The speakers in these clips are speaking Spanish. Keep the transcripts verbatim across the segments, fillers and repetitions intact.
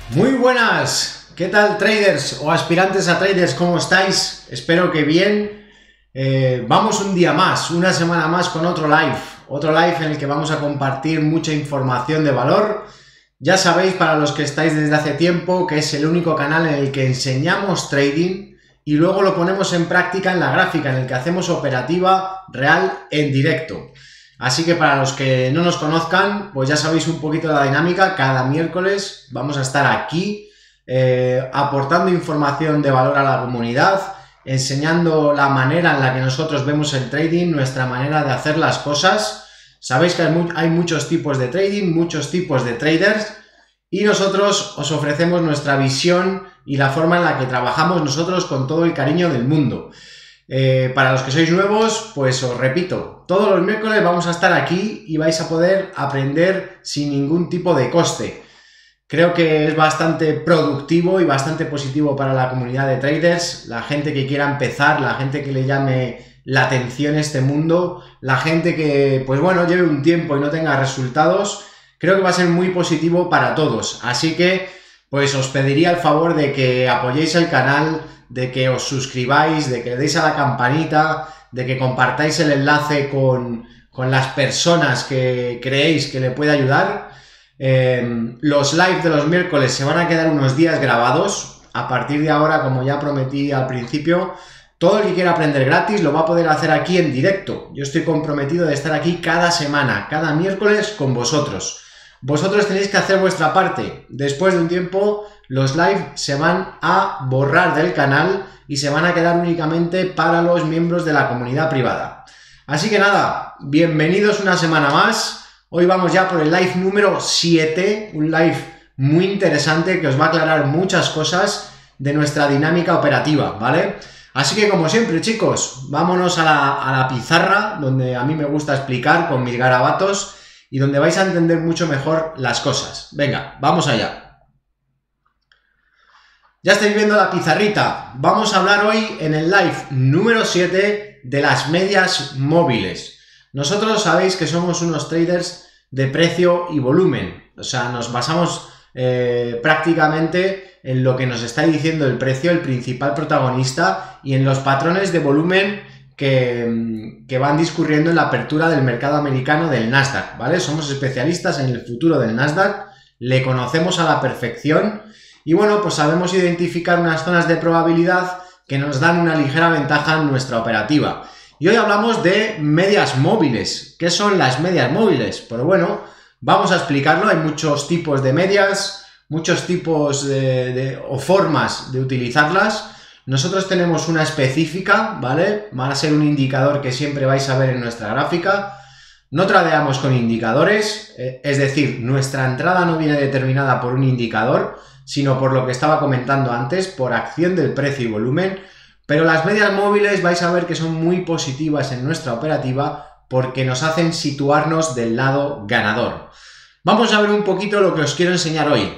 Muy buenas, ¿qué tal traders o aspirantes a traders? ¿Cómo estáis? Espero que bien. Eh, vamos un día más, una semana más con otro live, otro live en el que vamos a compartir mucha información de valor. Ya sabéis, para los que estáis desde hace tiempo, que es el único canal en el que enseñamos trading y luego lo ponemos en práctica en la gráfica, en el que hacemos operativa real en directo. Así que para los que no nos conozcan, pues ya sabéis un poquito la dinámica. Cada miércoles vamos a estar aquí eh, aportando información de valor a la comunidad, enseñando la manera en la que nosotros vemos el trading, nuestra manera de hacer las cosas. Sabéis que hay, mu hay muchos tipos de trading, muchos tipos de traders, y nosotros os ofrecemos nuestra visión y la forma en la que trabajamos nosotros con todo el cariño del mundo. Eh, para los que sois nuevos, pues os repito, todos los miércoles vamos a estar aquí y vais a poder aprender sin ningún tipo de coste. Creo que es bastante productivo y bastante positivo para la comunidad de traders, la gente que quiera empezar, la gente que le llame la atención este mundo, la gente que, pues bueno, lleve un tiempo y no tenga resultados. Creo que va a ser muy positivo para todos, así que pues os pediría el favor de que apoyéis el canal, de que os suscribáis, de que le deis a la campanita, de que compartáis el enlace con, con las personas que creéis que le puede ayudar. Eh, los live de los miércoles se van a quedar unos días grabados. A partir de ahora, como ya prometí al principio, todo el que quiera aprender gratis lo va a poder hacer aquí en directo. Yo estoy comprometido de estar aquí cada semana, cada miércoles con vosotros. Vosotros tenéis que hacer vuestra parte. Después de un tiempo, los live se van a borrar del canal y se van a quedar únicamente para los miembros de la comunidad privada. Así que nada, bienvenidos una semana más. Hoy vamos ya por el live número siete, un live muy interesante que os va a aclarar muchas cosas de nuestra dinámica operativa, ¿vale? Así que como siempre, chicos, vámonos a la, a la pizarra, donde a mí me gusta explicar con mis garabatos y donde vais a entender mucho mejor las cosas. Venga, vamos allá. Ya estáis viendo la pizarrita. Vamos a hablar hoy en el live número siete de las medias móviles. Nosotros sabéis que somos unos traders de precio y volumen. O sea, nos basamos eh, prácticamente en lo que nos está diciendo el precio, el principal protagonista, y en los patrones de volumen Que, que van discurriendo en la apertura del mercado americano del Nasdaq, ¿vale? Somos especialistas en el futuro del Nasdaq, le conocemos a la perfección y bueno, pues sabemos identificar unas zonas de probabilidad que nos dan una ligera ventaja en nuestra operativa. Y hoy hablamos de medias móviles. ¿Qué son las medias móviles? Pues bueno, vamos a explicarlo. Hay muchos tipos de medias, muchos tipos de, de, o formas de utilizarlas. Nosotros tenemos una específica, ¿vale? Va a ser un indicador que siempre vais a ver en nuestra gráfica. No tradeamos con indicadores, eh, es decir, nuestra entrada no viene determinada por un indicador, sino por lo que estaba comentando antes, por acción del precio y volumen. Pero las medias móviles vais a ver que son muy positivas en nuestra operativa porque nos hacen situarnos del lado ganador. Vamos a ver un poquito lo que os quiero enseñar hoy.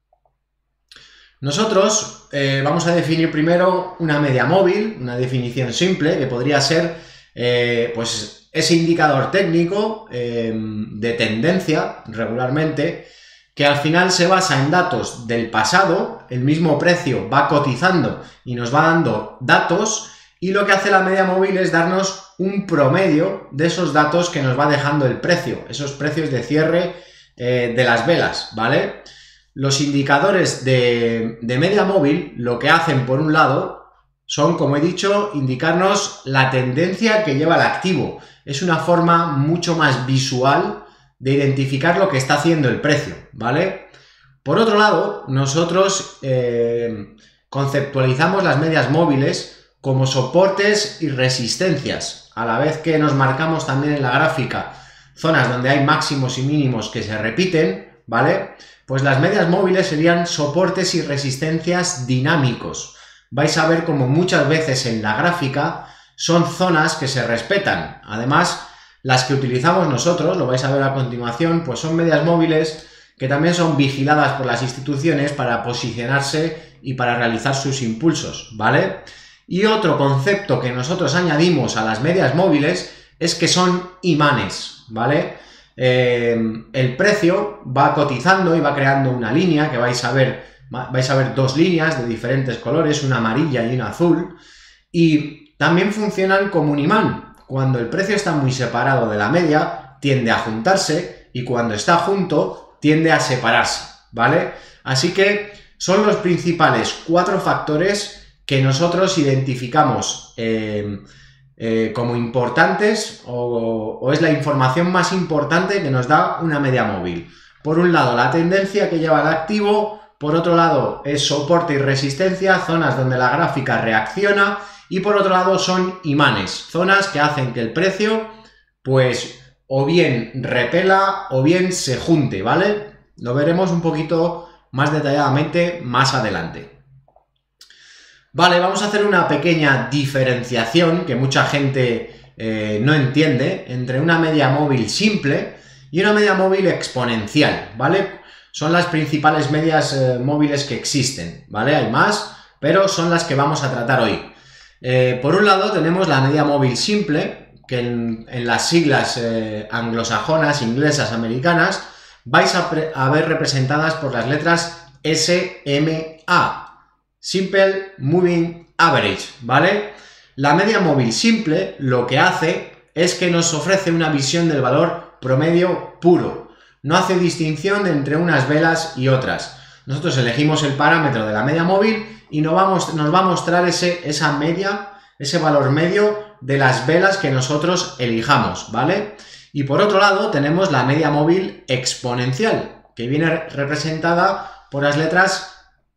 Nosotros eh, vamos a definir primero una media móvil, una definición simple que podría ser eh, pues ese indicador técnico eh, de tendencia regularmente que al final se basa en datos del pasado, el mismo precio va cotizando y nos va dando datos y lo que hace la media móvil es darnos un promedio de esos datos que nos va dejando el precio, esos precios de cierre eh, de las velas, ¿vale? Los indicadores de, de media móvil lo que hacen, por un lado, son, como he dicho, indicarnos la tendencia que lleva el activo. Es una forma mucho más visual de identificar lo que está haciendo el precio, ¿vale? Por otro lado, nosotros eh, conceptualizamos las medias móviles como soportes y resistencias, a la vez que nos marcamos también en la gráfica zonas donde hay máximos y mínimos que se repiten, ¿vale? Pues las medias móviles serían soportes y resistencias dinámicos. Vais a ver como muchas veces en la gráfica son zonas que se respetan. Además, las que utilizamos nosotros, lo vais a ver a continuación, pues son medias móviles que también son vigiladas por las instituciones para posicionarse y para realizar sus impulsos, ¿vale? Y otro concepto que nosotros añadimos a las medias móviles es que son imanes, ¿vale? Eh, el precio va cotizando y va creando una línea que vais a ver vais a ver dos líneas de diferentes colores, una amarilla y una azul, y también funcionan como un imán. Cuando el precio está muy separado de la media, tiende a juntarse, y cuando está junto, tiende a separarse, ¿vale? Así que son los principales cuatro factores que nosotros identificamos eh, eh, como importantes o, o es la información más importante que nos da una media móvil. Por un lado, la tendencia que lleva el activo, por otro lado, es soporte y resistencia, zonas donde la gráfica reacciona, y por otro lado son imanes, zonas que hacen que el precio, pues, o bien repela o bien se junte, ¿vale? Lo veremos un poquito más detalladamente más adelante. Vale, vamos a hacer una pequeña diferenciación que mucha gente eh, no entiende entre una media móvil simple y una media móvil exponencial, ¿vale? Son las principales medias eh, móviles que existen, ¿vale? Hay más, pero son las que vamos a tratar hoy. Eh, por un lado tenemos la media móvil simple, que en, en las siglas eh, anglosajonas, inglesas, americanas, vais a, a ver representadas por las letras S M A. Simple Moving Average, ¿vale? La media móvil simple lo que hace es que nos ofrece una visión del valor promedio puro. No hace distinción entre unas velas y otras. Nosotros elegimos el parámetro de la media móvil y nos va a, most- nos va a mostrar ese, esa media, ese valor medio de las velas que nosotros elijamos, ¿vale? Y por otro lado tenemos la media móvil exponencial, que viene representada por las letras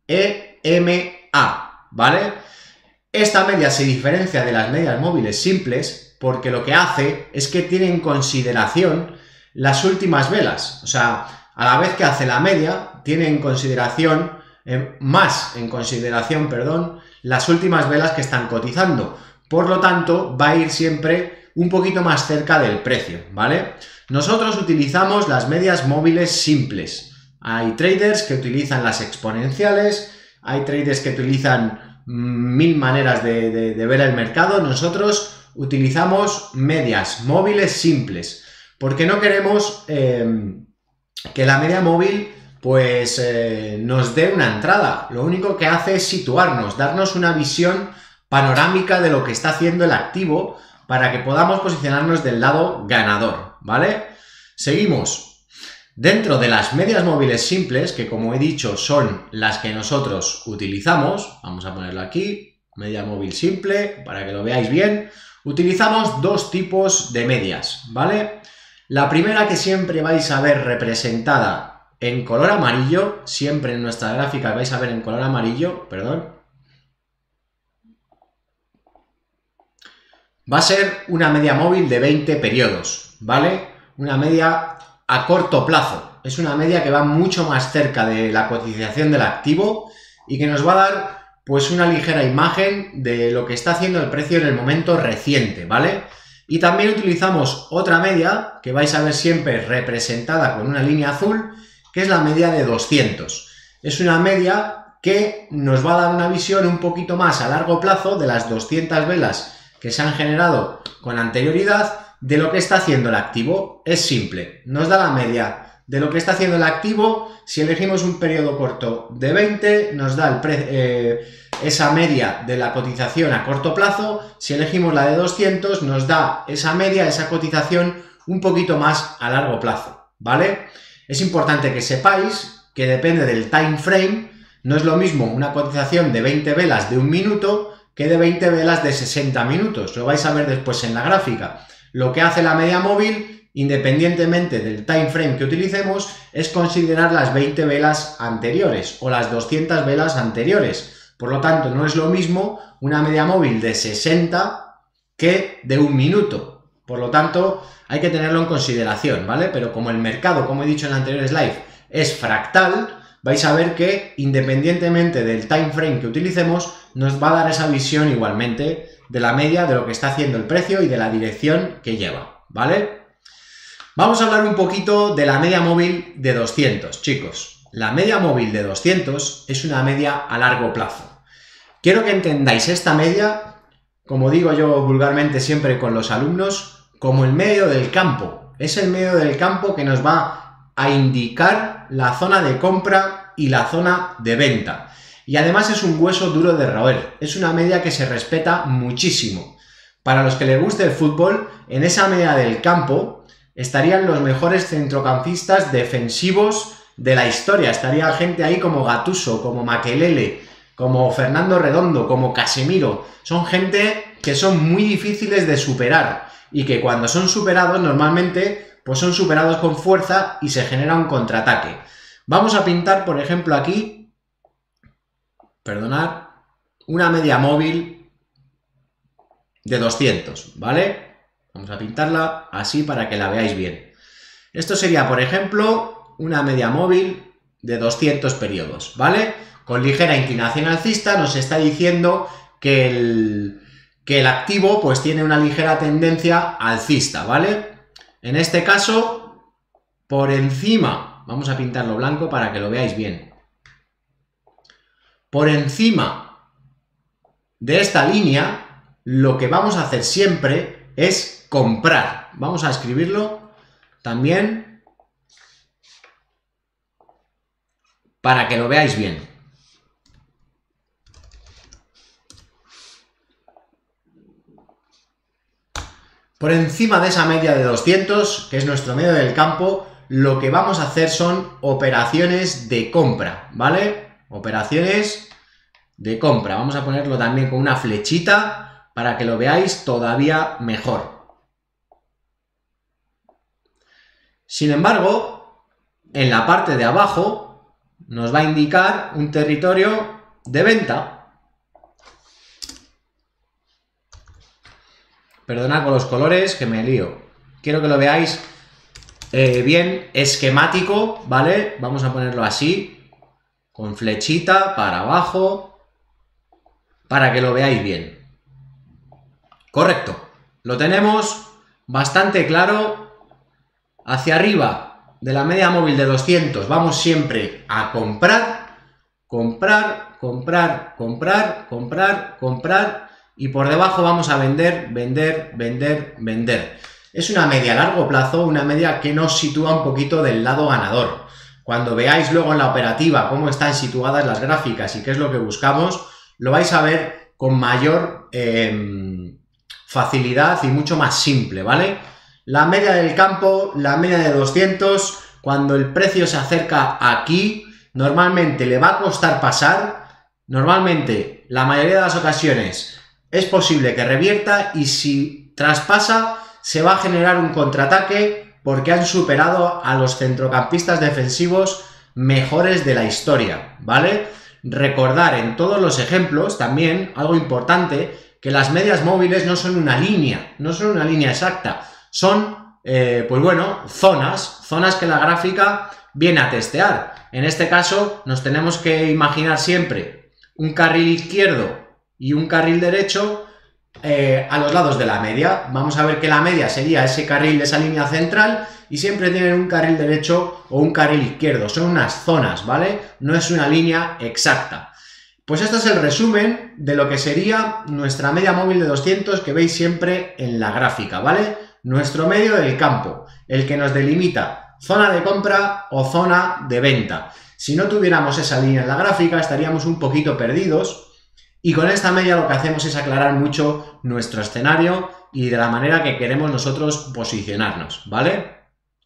E M A, ¿vale? Esta media se diferencia de las medias móviles simples porque lo que hace es que tiene en consideración las últimas velas. O sea, a la vez que hace la media, tiene en consideración, eh, más en consideración, perdón, las últimas velas que están cotizando. Por lo tanto, va a ir siempre un poquito más cerca del precio, ¿vale? Nosotros utilizamos las medias móviles simples. Hay traders que utilizan las exponenciales, hay traders que utilizan mil maneras de, de, de ver el mercado. Nosotros utilizamos medias móviles simples porque no queremos eh, que la media móvil pues eh, nos dé una entrada. Lo único que hace es situarnos, darnos una visión panorámica de lo que está haciendo el activo para que podamos posicionarnos del lado ganador, ¿vale? Seguimos. Dentro de las medias móviles simples, que como he dicho son las que nosotros utilizamos, vamos a ponerlo aquí, media móvil simple, para que lo veáis bien, utilizamos dos tipos de medias, ¿vale? La primera que siempre vais a ver representada en color amarillo, siempre en nuestra gráfica vais a ver en color amarillo, perdón, va a ser una media móvil de veinte periodos, ¿vale? Una media a corto plazo. Es una media que va mucho más cerca de la cotización del activo y que nos va a dar pues una ligera imagen de lo que está haciendo el precio en el momento reciente, ¿vale? Y también utilizamos otra media que vais a ver siempre representada con una línea azul, que es la media de doscientos. Es una media que nos va a dar una visión un poquito más a largo plazo de las doscientas velas que se han generado con anterioridad de lo que está haciendo el activo. Es simple, nos da la media de lo que está haciendo el activo. Si elegimos un periodo corto de veinte, nos da el pre eh, esa media de la cotización a corto plazo. Si elegimos la de doscientos, nos da esa media, esa cotización un poquito más a largo plazo, ¿vale? Es importante que sepáis que depende del time frame. No es lo mismo una cotización de veinte velas de un minuto que de veinte velas de sesenta minutos. Lo vais a ver después en la gráfica. Lo que hace la media móvil, independientemente del time frame que utilicemos, es considerar las veinte velas anteriores o las doscientas velas anteriores. Por lo tanto, no es lo mismo una media móvil de sesenta que de un minuto. Por lo tanto, hay que tenerlo en consideración, ¿vale? Pero como el mercado, como he dicho en el anterior slide, es fractal, vais a ver que independientemente del time frame que utilicemos, nos va a dar esa visión igualmente de la media de lo que está haciendo el precio y de la dirección que lleva, ¿vale? Vamos a hablar un poquito de la media móvil de doscientos, chicos. La media móvil de doscientos es una media a largo plazo. Quiero que entendáis esta media, como digo yo vulgarmente siempre con los alumnos, como el medio del campo. Es el medio del campo que nos va a indicar la zona de compra y la zona de venta. Y además es un hueso duro de roer, es una media que se respeta muchísimo. Para los que les guste el fútbol, en esa media del campo estarían los mejores centrocampistas defensivos de la historia. Estaría gente ahí como Gattuso, como Makelele, como Fernando Redondo, como Casemiro. Son gente que son muy difíciles de superar y que cuando son superados normalmente pues son superados con fuerza y se genera un contraataque. Vamos a pintar, por ejemplo, aquí, perdonad, una media móvil de doscientos, ¿vale? Vamos a pintarla así para que la veáis bien. Esto sería, por ejemplo, una media móvil de doscientos periodos, ¿vale? Con ligera inclinación alcista nos está diciendo que el, que el activo pues tiene una ligera tendencia alcista, ¿vale? En este caso, por encima, vamos a pintarlo blanco para que lo veáis bien. Por encima de esta línea, lo que vamos a hacer siempre es comprar. Vamos a escribirlo también para que lo veáis bien. Por encima de esa media de doscientos, que es nuestro medio del campo, lo que vamos a hacer son operaciones de compra, ¿vale? Operaciones de compra. Vamos a ponerlo también con una flechita para que lo veáis todavía mejor. Sin embargo, en la parte de abajo nos va a indicar un territorio de venta. Perdonad con los colores que me lío. Quiero que lo veáis eh, bien esquemático, ¿vale? Vamos a ponerlo así, con flechita para abajo, para que lo veáis bien. Correcto. Lo tenemos bastante claro. Hacia arriba de la media móvil de doscientos vamos siempre a comprar, comprar, comprar, comprar, comprar, comprar. Y por debajo vamos a vender, vender, vender, vender. Es una media a largo plazo, una media que nos sitúa un poquito del lado ganador. Cuando veáis luego en la operativa cómo están situadas las gráficas y qué es lo que buscamos, lo vais a ver con mayor eh, facilidad y mucho más simple, ¿vale? La media del campo, la media de doscientos, cuando el precio se acerca aquí, normalmente le va a costar pasar. Normalmente, la mayoría de las ocasiones es posible que revierta y si traspasa se va a generar un contraataque porque han superado a los centrocampistas defensivos mejores de la historia, ¿vale? Recordar en todos los ejemplos también algo importante, que las medias móviles no son una línea, no son una línea exacta, son, eh, pues bueno, zonas, zonas que la gráfica viene a testear. En este caso nos tenemos que imaginar siempre un carril izquierdo y un carril derecho eh, a los lados de la media. Vamos a ver que la media sería ese carril de esa línea central y siempre tienen un carril derecho o un carril izquierdo. Son unas zonas, ¿vale? No es una línea exacta. Pues esto es el resumen de lo que sería nuestra media móvil de doscientos que veis siempre en la gráfica, ¿vale? Nuestro medio del campo, el que nos delimita zona de compra o zona de venta. Si no tuviéramos esa línea en la gráfica estaríamos un poquito perdidos. Y con esta media lo que hacemos es aclarar mucho nuestro escenario y de la manera que queremos nosotros posicionarnos, ¿vale?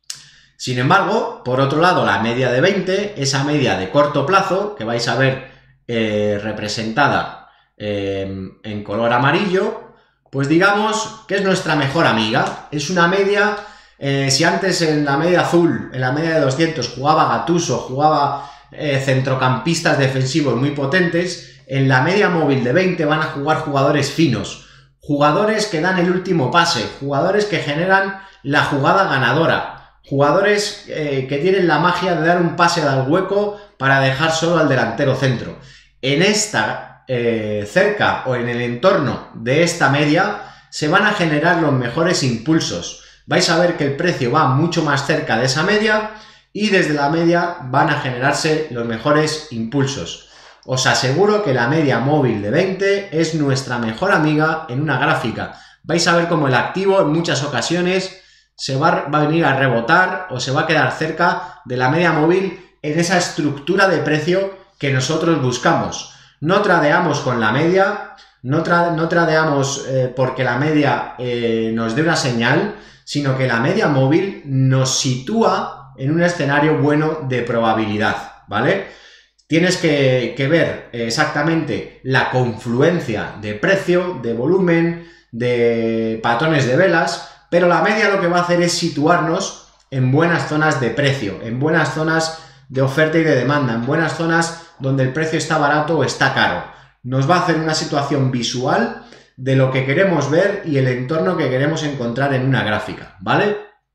Sin embargo, por otro lado, la media de veinte, esa media de corto plazo, que vais a ver eh, representada eh, en color amarillo, pues digamos que es nuestra mejor amiga. Es una media, eh, si antes en la media azul, en la media de doscientos, jugaba Gattuso, jugaba eh, centrocampistas defensivos muy potentes, en la media móvil de veinte van a jugar jugadores finos, jugadores que dan el último pase, jugadores que generan la jugada ganadora, jugadores eh, que tienen la magia de dar un pase al hueco para dejar solo al delantero centro. En esta, eh, cerca o en el entorno de esta media, se van a generar los mejores impulsos. Vais a ver que el precio va mucho más cerca de esa media y desde la media van a generarse los mejores impulsos. Os aseguro que la media móvil de veinte es nuestra mejor amiga en una gráfica. Vais a ver cómo el activo en muchas ocasiones se va, va a venir a rebotar o se va a quedar cerca de la media móvil en esa estructura de precio que nosotros buscamos. No tradeamos con la media, no, tra no tradeamos eh, porque la media eh, nos dé una señal, sino que la media móvil nos sitúa en un escenario bueno de probabilidad, ¿vale? Tienes que, que ver exactamente la confluencia de precio, de volumen, de patrones de velas, pero la media lo que va a hacer es situarnos en buenas zonas de precio, en buenas zonas de oferta y de demanda, en buenas zonas donde el precio está barato o está caro. Nos va a hacer una situación visual de lo que queremos ver y el entorno que queremos encontrar en una gráfica, ¿vale?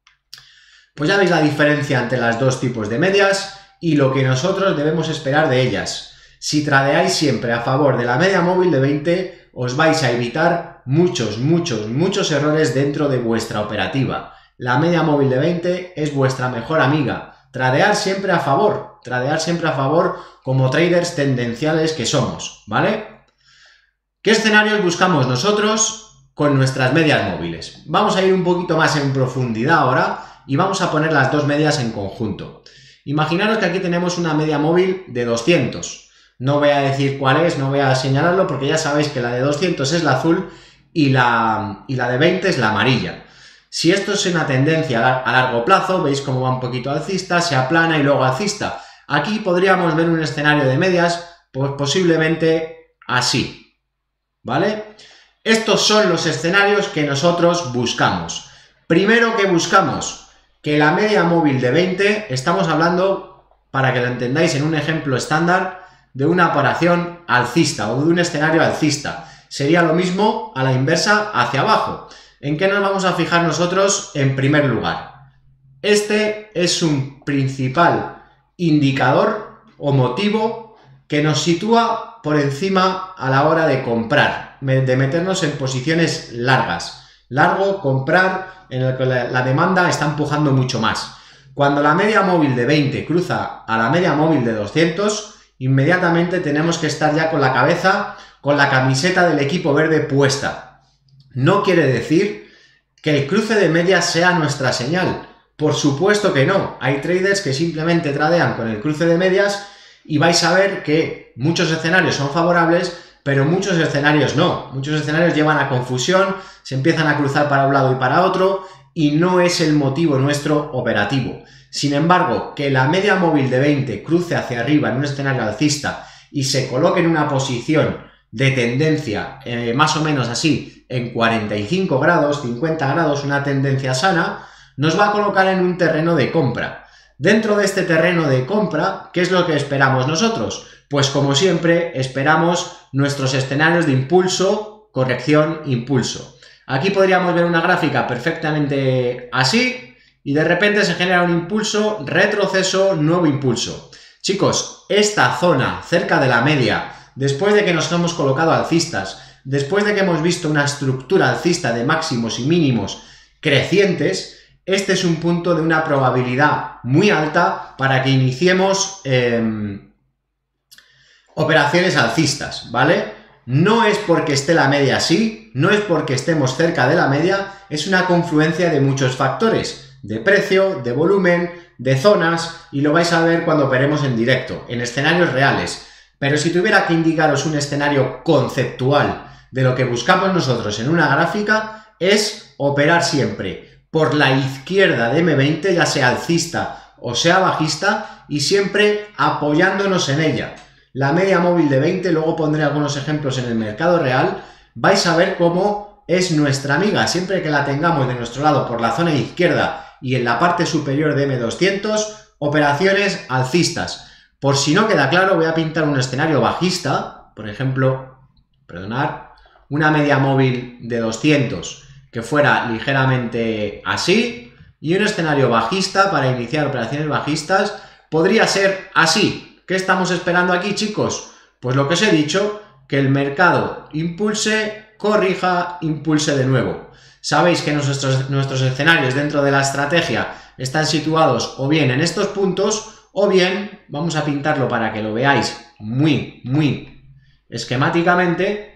Pues ya veis la diferencia entre las dos tipos de medias y lo que nosotros debemos esperar de ellas. Si tradeáis siempre a favor de la media móvil de veinte, os vais a evitar muchos, muchos, muchos errores dentro de vuestra operativa. La media móvil de veinte es vuestra mejor amiga. Tradear siempre a favor, tradear siempre a favor como traders tendenciales que somos, ¿vale? ¿Qué escenarios buscamos nosotros con nuestras medias móviles? Vamos a ir un poquito más en profundidad ahora y vamos a poner las dos medias en conjunto. Imaginaros que aquí tenemos una media móvil de doscientos. No voy a decir cuál es, no voy a señalarlo porque ya sabéis que la de doscientos es la azul y la, y la de veinte es la amarilla. Si esto es una tendencia a largo plazo, veis cómo va un poquito alcista, se aplana y luego alcista. Aquí podríamos ver un escenario de medias, pues posiblemente así, ¿vale? Estos son los escenarios que nosotros buscamos. Primero, ¿qué buscamos? Que la media móvil de veinte, estamos hablando, para que lo entendáis en un ejemplo estándar, de una operación alcista o de un escenario alcista. Sería lo mismo a la inversa hacia abajo. ¿En qué nos vamos a fijar nosotros en primer lugar? Este es un principal indicador o motivo que nos sitúa por encima a la hora de comprar, de meternos en posiciones largas. Largo, comprar, en el que la demanda está empujando mucho más. Cuando la media móvil de veinte cruza a la media móvil de doscientos, inmediatamente tenemos que estar ya con la cabeza, con la camiseta del equipo verde puesta. No quiere decir que el cruce de medias sea nuestra señal. Por supuesto que no. Hay traders que simplemente tradean con el cruce de medias y vais a ver que muchos escenarios son favorables, pero muchos escenarios no. Muchos escenarios llevan a confusión, se empiezan a cruzar para un lado y para otro y no es el motivo nuestro operativo. Sin embargo, que la media móvil de veinte cruce hacia arriba en un escenario alcista y se coloque en una posición de tendencia eh, más o menos así en cuarenta y cinco grados, cincuenta grados, una tendencia sana, nos va a colocar en un terreno de compra. Dentro de este terreno de compra, ¿qué es lo que esperamos nosotros? Pues como siempre, esperamos nuestros escenarios de impulso, corrección, impulso. Aquí podríamos ver una gráfica perfectamente así y de repente se genera un impulso, retroceso, nuevo impulso. Chicos, esta zona cerca de la media, después de que nos hemos colocado alcistas, después de que hemos visto una estructura alcista de máximos y mínimos crecientes, este es un punto de una probabilidad muy alta para que iniciemos eh, operaciones alcistas, ¿vale? No es porque esté la media así, no es porque estemos cerca de la media, es una confluencia de muchos factores, de precio, de volumen, de zonas, y lo vais a ver cuando operemos en directo, en escenarios reales. Pero si tuviera que indicaros un escenario conceptual de lo que buscamos nosotros en una gráfica, es operar siempre por la izquierda de eme veinte, ya sea alcista o sea bajista, y siempre apoyándonos en ella. La media móvil de veinte, luego pondré algunos ejemplos en el mercado real, vais a ver cómo es nuestra amiga, siempre que la tengamos de nuestro lado por la zona izquierda y en la parte superior de eme doscientos, operaciones alcistas. Por si no queda claro, voy a pintar un escenario bajista, por ejemplo, perdonad, una media móvil de doscientos que fuera ligeramente así, y un escenario bajista para iniciar operaciones bajistas podría ser así. ¿Qué estamos esperando aquí, chicos? Pues lo que os he dicho, que el mercado impulse, corrija, impulse de nuevo. Sabéis que nuestros, nuestros escenarios dentro de la estrategia están situados o bien en estos puntos, o bien, vamos a pintarlo para que lo veáis muy, muy esquemáticamente,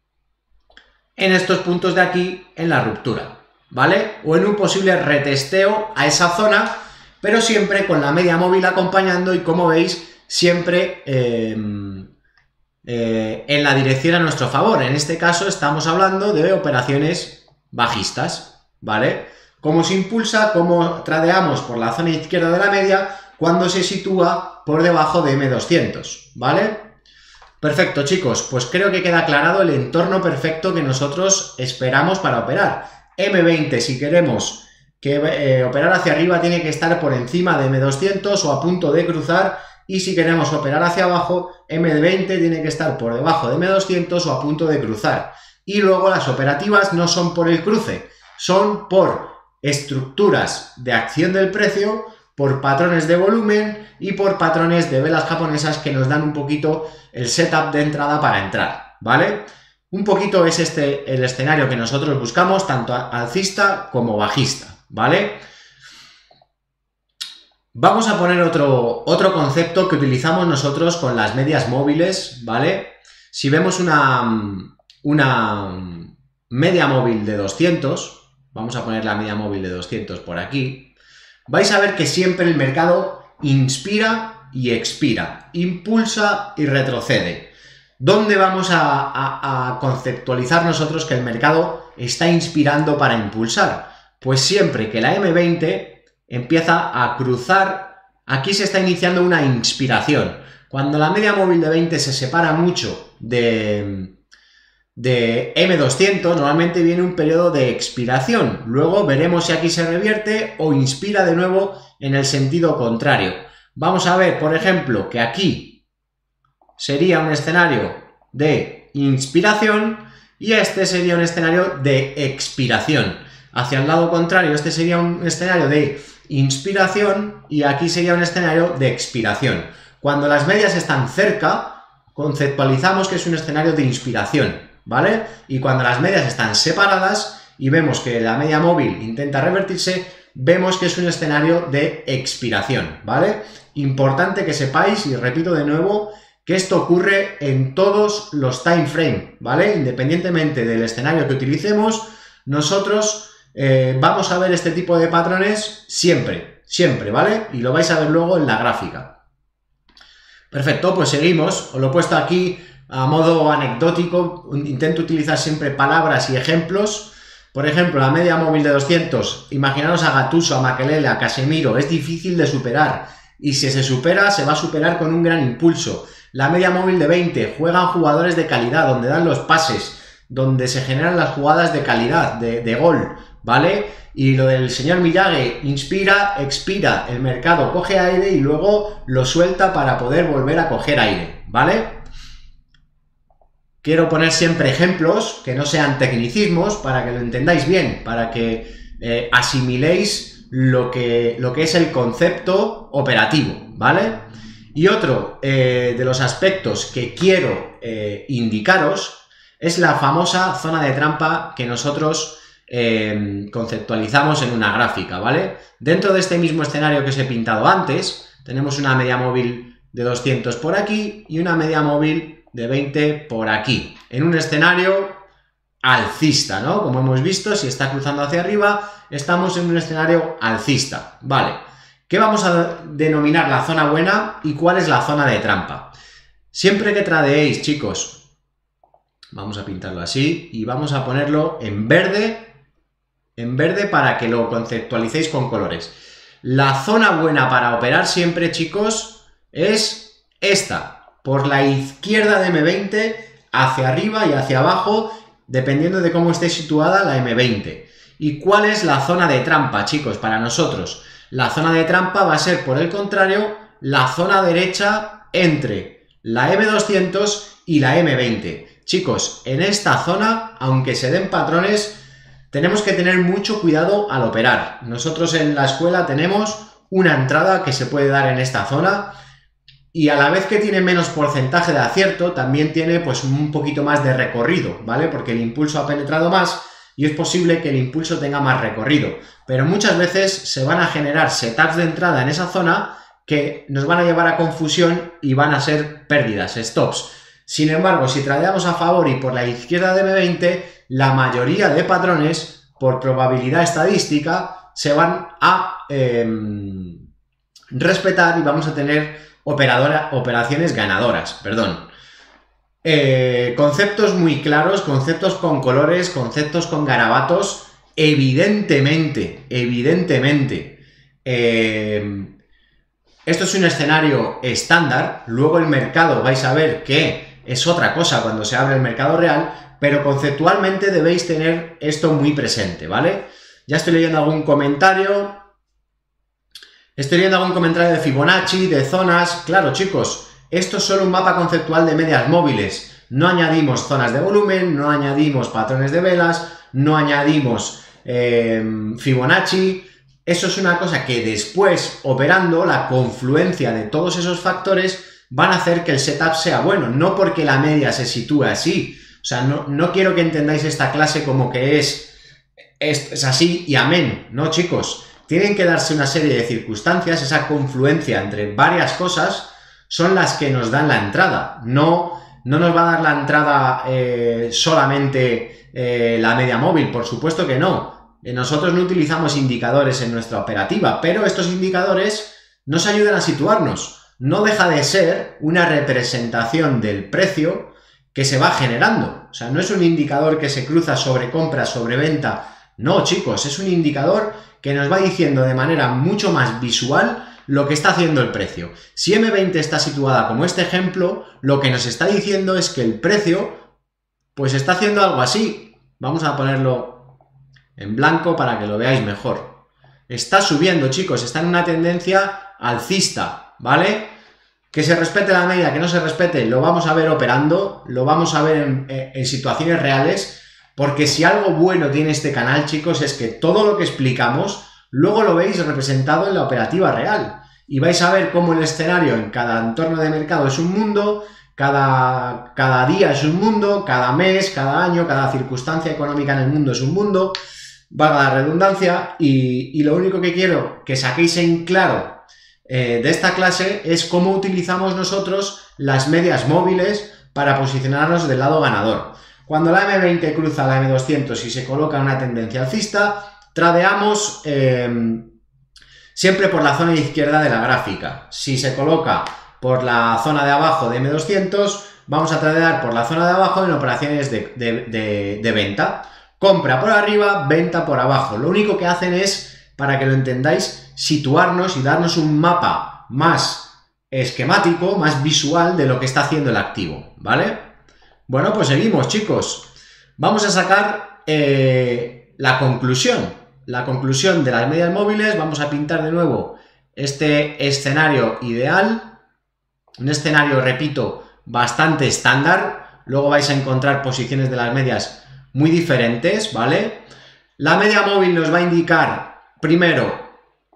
en estos puntos de aquí, en la ruptura, ¿vale? O en un posible retesteo a esa zona pero siempre con la media móvil acompañando y, como veis, siempre eh, eh, en la dirección a nuestro favor. En este caso estamos hablando de operaciones bajistas, ¿vale? Cómo se impulsa, cómo tradeamos por la zona izquierda de la media cuando se sitúa por debajo de eme doscientos, ¿vale? Perfecto, chicos, pues creo que queda aclarado el entorno perfecto que nosotros esperamos para operar. eme veinte, si queremos que eh, operar hacia arriba, tiene que estar por encima de eme doscientos o a punto de cruzar, y si queremos operar hacia abajo, eme veinte tiene que estar por debajo de eme doscientos o a punto de cruzar. Y luego las operativas no son por el cruce, son por estructuras de acción del precio, por patrones de volumen y por patrones de velas japonesas que nos dan un poquito el setup de entrada para entrar, ¿vale? Un poquito es este el escenario que nosotros buscamos, tanto alcista como bajista, ¿vale? Vamos a poner otro, otro concepto que utilizamos nosotros con las medias móviles, ¿vale? Si vemos una, una media móvil de doscientos, vamos a poner la media móvil de doscientos por aquí, vais a ver que siempre el mercado inspira y expira, impulsa y retrocede. ¿Dónde vamos a, a, a conceptualizar nosotros que el mercado está inspirando para impulsar? Pues siempre que la eme veinte empieza a cruzar, aquí se está iniciando una inspiración. Cuando la media móvil de veinte se separa mucho de, de eme doscientos, normalmente viene un periodo de expiración. Luego veremos si aquí se revierte o inspira de nuevo en el sentido contrario. Vamos a ver, por ejemplo, que aquí sería un escenario de inspiración y este sería un escenario de expiración. Hacia el lado contrario, este sería un escenario de inspiración y aquí sería un escenario de expiración. Cuando las medias están cerca, conceptualizamos que es un escenario de inspiración, ¿vale? Y cuando las medias están separadas y vemos que la media móvil intenta revertirse, vemos que es un escenario de expiración, ¿vale? Importante que sepáis, y repito de nuevo, que esto ocurre en todos los time frame, ¿vale? Independientemente del escenario que utilicemos, nosotros eh, vamos a ver este tipo de patrones siempre, siempre, ¿vale? Y lo vais a ver luego en la gráfica. Perfecto, pues seguimos. Os lo he puesto aquí a modo anecdótico, intento utilizar siempre palabras y ejemplos. Por ejemplo, la media móvil de doscientos, imaginaros a Gattuso, a Makelele, a Casemiro, es difícil de superar, y si se supera, se va a superar con un gran impulso. La media móvil de veinte, juegan jugadores de calidad, donde dan los pases, donde se generan las jugadas de calidad, de, de gol, ¿vale? Y lo del señor Miyagi, inspira, expira, el mercado coge aire y luego lo suelta para poder volver a coger aire, ¿vale? Quiero poner siempre ejemplos que no sean tecnicismos para que lo entendáis bien, para que eh, asimiléis lo que, lo que es el concepto operativo, ¿vale? Y otro eh, de los aspectos que quiero eh, indicaros es la famosa zona de trampa que nosotros eh, conceptualizamos en una gráfica, ¿vale? Dentro de este mismo escenario que os he pintado antes, tenemos una media móvil de doscientos por aquí y una media móvil de veinte por aquí, en un escenario alcista, ¿no? Como hemos visto, si está cruzando hacia arriba, estamos en un escenario alcista, ¿vale? ¿Qué vamos a denominar la zona buena y cuál es la zona de trampa? Siempre que tradeéis, chicos, vamos a pintarlo así y vamos a ponerlo en verde, en verde para que lo conceptualicéis con colores. La zona buena para operar siempre, chicos, es esta. Por la izquierda de eme veinte, hacia arriba y hacia abajo, dependiendo de cómo esté situada la eme veinte. ¿Y cuál es la zona de trampa, chicos, para nosotros? La zona de trampa va a ser, por el contrario, la zona derecha entre la eme doscientos y la eme veinte. Chicos, en esta zona, aunque se den patrones, tenemos que tener mucho cuidado al operar. Nosotros en la escuela tenemos una entrada que se puede dar en esta zona, y a la vez que tiene menos porcentaje de acierto, también tiene pues un poquito más de recorrido, ¿vale? Porque el impulso ha penetrado más y es posible que el impulso tenga más recorrido. Pero muchas veces se van a generar setups de entrada en esa zona que nos van a llevar a confusión y van a ser pérdidas, stops. Sin embargo, si tradeamos a favor y por la izquierda de eme veinte, la mayoría de patrones, por probabilidad estadística, se van a... Eh, respetar y vamos a tener operadora, operaciones ganadoras, perdón. Eh, conceptos muy claros, conceptos con colores, conceptos con garabatos, evidentemente, evidentemente. Eh, esto es un escenario estándar, luego el mercado vais a ver que es otra cosa cuando se abre el mercado real, pero conceptualmente debéis tener esto muy presente, ¿vale? Ya estoy leyendo algún comentario, estoy leyendo algún comentario de Fibonacci, de zonas. Claro, chicos, esto es solo un mapa conceptual de medias móviles, no añadimos zonas de volumen, no añadimos patrones de velas, no añadimos eh, Fibonacci. Eso es una cosa que después, operando, la confluencia de todos esos factores van a hacer que el setup sea bueno, no porque la media se sitúe así. O sea, no, no quiero que entendáis esta clase como que es, es, es así y amén. No, chicos, tienen que darse una serie de circunstancias, esa confluencia entre varias cosas son las que nos dan la entrada. No, no nos va a dar la entrada eh, solamente eh, la media móvil, por supuesto que no. Nosotros no utilizamos indicadores en nuestra operativa, pero estos indicadores nos ayudan a situarnos. No deja de ser una representación del precio que se va generando. O sea, no es un indicador que se cruza sobre compra, sobre venta. No, chicos, es un indicador que nos va diciendo de manera mucho más visual lo que está haciendo el precio. Si eme veinte está situada como este ejemplo, lo que nos está diciendo es que el precio pues está haciendo algo así. Vamos a ponerlo en blanco para que lo veáis mejor. Está subiendo, chicos, está en una tendencia alcista, ¿vale? Que se respete la media, que no se respete, lo vamos a ver operando, lo vamos a ver en, en situaciones reales, porque si algo bueno tiene este canal, chicos, es que todo lo que explicamos, luego lo veis representado en la operativa real. Y vais a ver cómo el escenario en cada entorno de mercado es un mundo, cada, cada día es un mundo, cada mes, cada año, cada circunstancia económica en el mundo es un mundo, valga la redundancia, y, y lo único que quiero que saquéis en claro eh, de esta clase es cómo utilizamos nosotros las medias móviles para posicionarnos del lado ganador. Cuando la eme veinte cruza la eme doscientos y se coloca una tendencia alcista, tradeamos eh, siempre por la zona izquierda de la gráfica. Si se coloca por la zona de abajo de eme doscientos, vamos a tradear por la zona de abajo en operaciones de, de, de, de venta. Compra por arriba, venta por abajo. Lo único que hacen es, para que lo entendáis, situarnos y darnos un mapa más esquemático, más visual de lo que está haciendo el activo, ¿vale? Bueno, pues seguimos, chicos. Vamos a sacar eh, la conclusión. La conclusión de las medias móviles. Vamos a pintar de nuevo este escenario ideal. Un escenario, repito, bastante estándar. Luego vais a encontrar posiciones de las medias muy diferentes, ¿vale? La media móvil nos va a indicar, primero,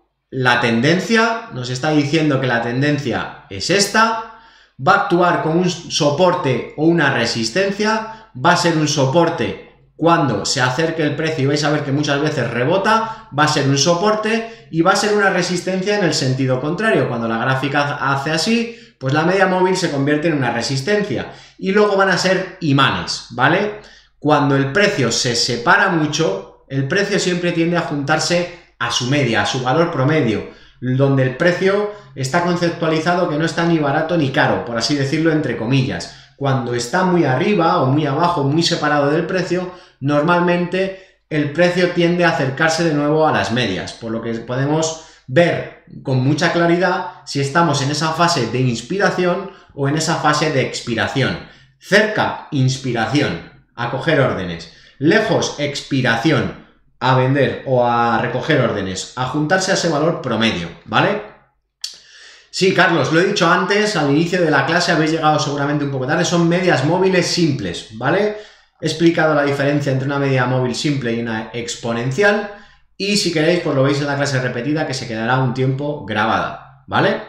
la tendencia. Nos está diciendo que la tendencia es esta. Va a actuar como un soporte o una resistencia. Va a ser un soporte cuando se acerque el precio y vais a ver que muchas veces rebota. Va a ser un soporte y va a ser una resistencia en el sentido contrario. Cuando la gráfica hace así, pues la media móvil se convierte en una resistencia. Y luego van a ser imanes, ¿vale? Cuando el precio se separa mucho, el precio siempre tiende a juntarse a su media, a su valor promedio, donde el precio está conceptualizado que no está ni barato ni caro, por así decirlo entre comillas. Cuando está muy arriba o muy abajo, muy separado del precio, normalmente el precio tiende a acercarse de nuevo a las medias, por lo que podemos ver con mucha claridad si estamos en esa fase de inspiración o en esa fase de expiración. Cerca, inspiración, a coger órdenes. Lejos, expiración, a vender o a recoger órdenes, a juntarse a ese valor promedio, ¿vale? Sí, Carlos, lo he dicho antes, al inicio de la clase, habéis llegado seguramente un poco tarde, son medias móviles simples, ¿vale? He explicado la diferencia entre una media móvil simple y una exponencial, y si queréis, pues lo veis en la clase repetida que se quedará un tiempo grabada, ¿vale?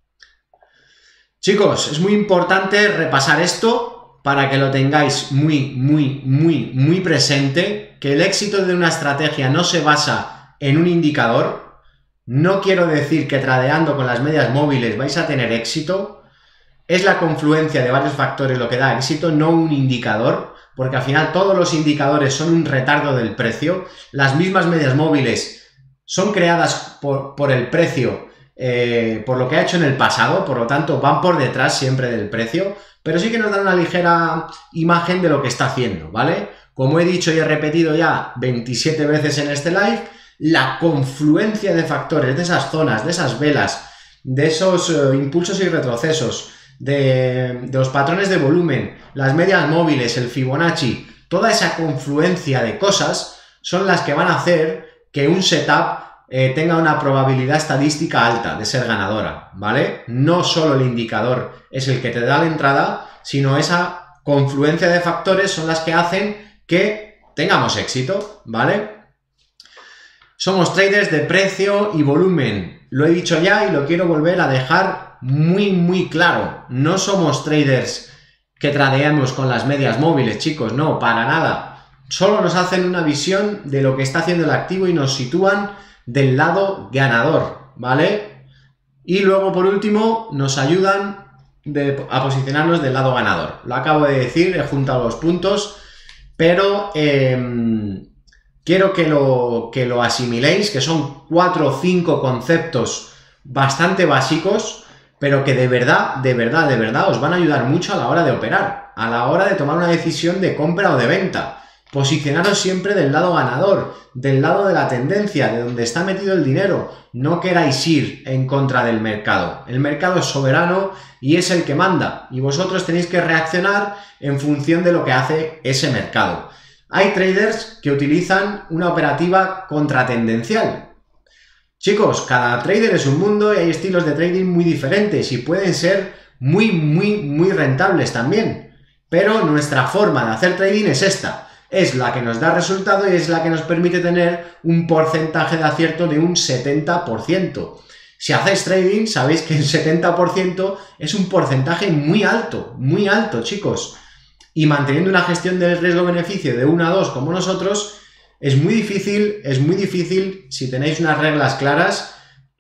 Chicos, es muy importante repasar esto para que lo tengáis muy, muy, muy, muy presente, que el éxito de una estrategia no se basa en un indicador. No quiero decir que tradeando con las medias móviles vais a tener éxito. Es la confluencia de varios factores lo que da éxito, no un indicador, porque al final todos los indicadores son un retardo del precio. Las mismas medias móviles son creadas por, por el precio eh, por lo que ha hecho en el pasado, por lo tanto van por detrás siempre del precio, pero sí que nos dan una ligera imagen de lo que está haciendo, ¿vale? Como he dicho y he repetido ya veintisiete veces en este live, la confluencia de factores, de esas zonas, de esas velas, de esos uh, impulsos y retrocesos, de, de los patrones de volumen, las medias móviles, el Fibonacci, toda esa confluencia de cosas son las que van a hacer que un setup eh, tenga una probabilidad estadística alta de ser ganadora, ¿vale? No solo el indicador es el que te da la entrada, sino esa confluencia de factores son las que hacen que tengamos éxito, ¿vale? Somos traders de precio y volumen. Lo he dicho ya y lo quiero volver a dejar muy, muy claro. No somos traders que tradeamos con las medias móviles, chicos. No, para nada. Solo nos hacen una visión de lo que está haciendo el activo y nos sitúan del lado ganador, ¿vale? Y luego, por último, nos ayudan de, a posicionarnos del lado ganador. Lo acabo de decir, he juntado los puntos, pero... Eh, Quiero que lo, que lo asimiléis, que son cuatro o cinco conceptos bastante básicos, pero que de verdad, de verdad, de verdad os van a ayudar mucho a la hora de operar, a la hora de tomar una decisión de compra o de venta. Posicionaros siempre del lado ganador, del lado de la tendencia, de donde está metido el dinero. No queráis ir en contra del mercado. El mercado es soberano y es el que manda, y vosotros tenéis que reaccionar en función de lo que hace ese mercado. Hay traders que utilizan una operativa contratendencial. Chicos, cada trader es un mundo y hay estilos de trading muy diferentes y pueden ser muy, muy, muy rentables también. Pero nuestra forma de hacer trading es esta. Es la que nos da resultado y es la que nos permite tener un porcentaje de acierto de un setenta por ciento. Si hacéis trading, sabéis que el setenta por ciento es un porcentaje muy alto, muy alto, chicos. Y manteniendo una gestión del riesgo-beneficio de uno a dos como nosotros, es muy difícil, es muy difícil, si tenéis unas reglas claras,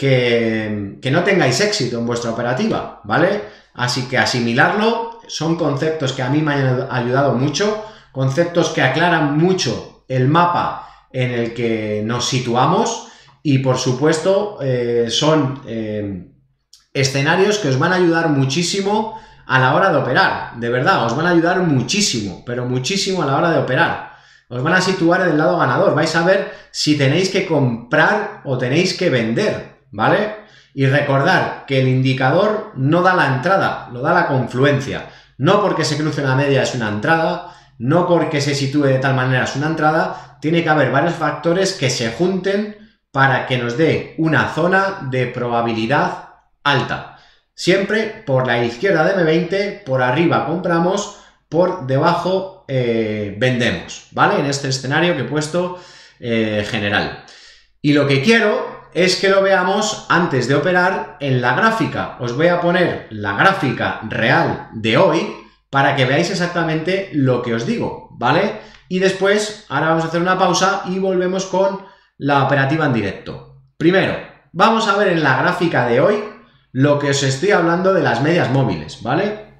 que, que no tengáis éxito en vuestra operativa, ¿vale? Así que asimilarlo, son conceptos que a mí me han ayudado mucho, conceptos que aclaran mucho el mapa en el que nos situamos y, por supuesto, eh, son eh, escenarios que os van a ayudar muchísimo a la hora de operar, de verdad, os van a ayudar muchísimo, pero muchísimo a la hora de operar. Os van a situar del lado ganador, vais a ver si tenéis que comprar o tenéis que vender, ¿vale? Y recordar que el indicador no da la entrada, lo da la confluencia. No porque se cruce una media es una entrada, no porque se sitúe de tal manera es una entrada, tiene que haber varios factores que se junten para que nos dé una zona de probabilidad alta. Siempre por la izquierda de eme veinte, por arriba compramos, por debajo eh, vendemos, ¿vale? En este escenario que he puesto eh, general. Y lo que quiero es que lo veamos antes de operar en la gráfica. Os voy a poner la gráfica real de hoy para que veáis exactamente lo que os digo, ¿vale? Y después, ahora vamos a hacer una pausa y volvemos con la operativa en directo. Primero, vamos a ver en la gráfica de hoy lo que os estoy hablando de las medias móviles, ¿vale?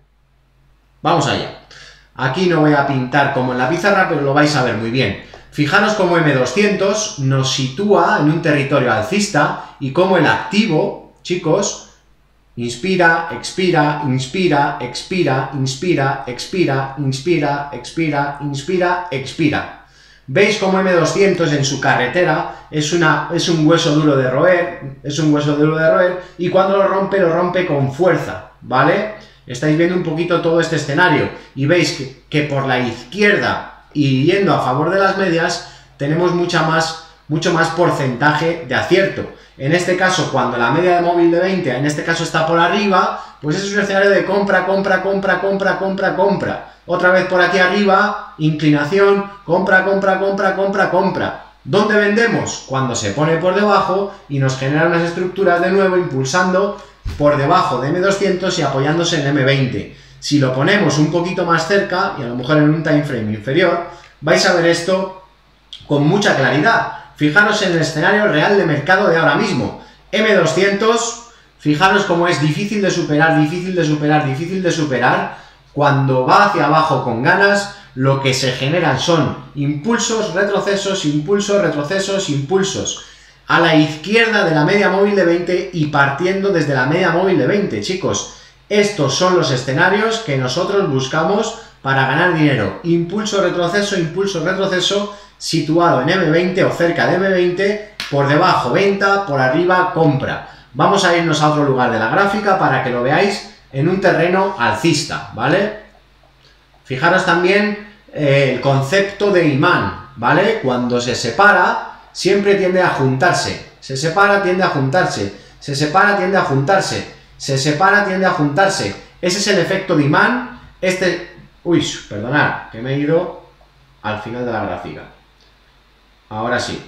Vamos allá. Aquí no voy a pintar como en la pizarra, pero lo vais a ver muy bien. Fijaros cómo eme doscientos nos sitúa en un territorio alcista y cómo el activo, chicos, inspira, expira, inspira, expira, inspira, expira, inspira, expira, inspira, expira. ¿Veis cómo eme doscientos en su carretera es, una, es un hueso duro de roer, es un hueso duro de roer, y cuando lo rompe, lo rompe con fuerza, ¿vale? Estáis viendo un poquito todo este escenario, y veis que, que por la izquierda, y yendo a favor de las medias, tenemos mucha más, mucho más porcentaje de acierto. En este caso, cuando la media de móvil de veinte, en este caso está por arriba, pues es un escenario de compra, compra, compra, compra, compra, compra. Otra vez por aquí arriba, inclinación, compra, compra, compra, compra, compra. ¿Dónde vendemos? Cuando se pone por debajo y nos genera unas estructuras de nuevo impulsando por debajo de eme doscientos y apoyándose en eme veinte. Si lo ponemos un poquito más cerca, y a lo mejor en un time frame inferior, vais a ver esto con mucha claridad. Fijaros en el escenario real de mercado de ahora mismo. eme doscientos, fijaros cómo es difícil de superar, difícil de superar, difícil de superar. Cuando va hacia abajo con ganas, lo que se generan son impulsos, retrocesos, impulsos, retrocesos, impulsos. a la izquierda de la media móvil de veinte y partiendo desde la media móvil de veinte, chicos. Estos son los escenarios que nosotros buscamos para ganar dinero. Impulso, retroceso, impulso, retroceso, situado en eme veinte o cerca de eme veinte, por debajo venta, por arriba compra. Vamos a irnos a otro lugar de la gráfica para que lo veáis en un terreno alcista, ¿vale? Fijaros también eh, el concepto de imán, ¿vale? Cuando se separa, siempre tiende a juntarse. Se separa, tiende a juntarse. Se separa, tiende a juntarse. Se separa, tiende a juntarse. Ese es el efecto de imán. Este... Uy, perdonad, que me he ido al final de la gráfica. Ahora sí.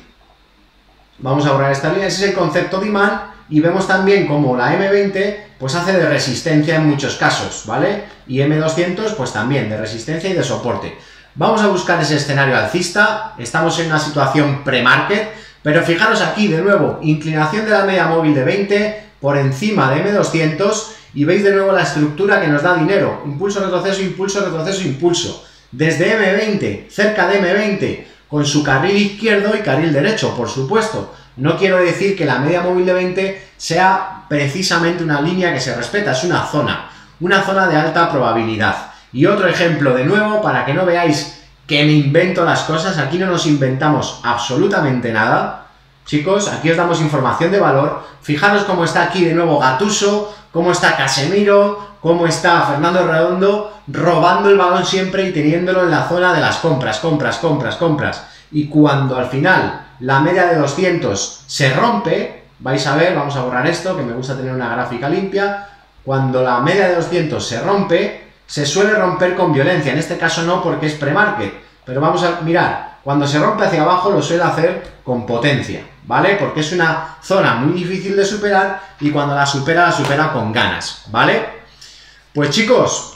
Vamos a borrar esta línea. Ese es el concepto de imán. Y vemos también como la eme veinte pues hace de resistencia en muchos casos, ¿vale? Y eme doscientos pues también de resistencia y de soporte. Vamos a buscar ese escenario alcista. Estamos en una situación pre-market, pero fijaros aquí de nuevo, inclinación de la media móvil de veinte por encima de eme doscientos y veis de nuevo la estructura que nos da dinero. Impulso, retroceso, impulso, retroceso, impulso. Desde eme veinte, cerca de eme veinte, con su carril izquierdo y carril derecho, por supuesto. No quiero decir que la media móvil de veinte sea precisamente una línea que se respeta, es una zona, una zona de alta probabilidad. Y otro ejemplo de nuevo, para que no veáis que me invento las cosas, aquí no nos inventamos absolutamente nada. Chicos, aquí os damos información de valor. Fijaros cómo está aquí de nuevo Gattuso, cómo está Casemiro, cómo está Fernando Redondo, robando el balón siempre y teniéndolo en la zona de las compras, compras, compras, compras. Y cuando al final la media de doscientos se rompe, vais a ver, vamos a borrar esto, que me gusta tener una gráfica limpia, cuando la media de doscientos se rompe, se suele romper con violencia, en este caso no porque es pre-market, pero vamos a mirar, cuando se rompe hacia abajo lo suele hacer con potencia, ¿vale? Porque es una zona muy difícil de superar y cuando la supera, la supera con ganas, ¿vale? Pues chicos,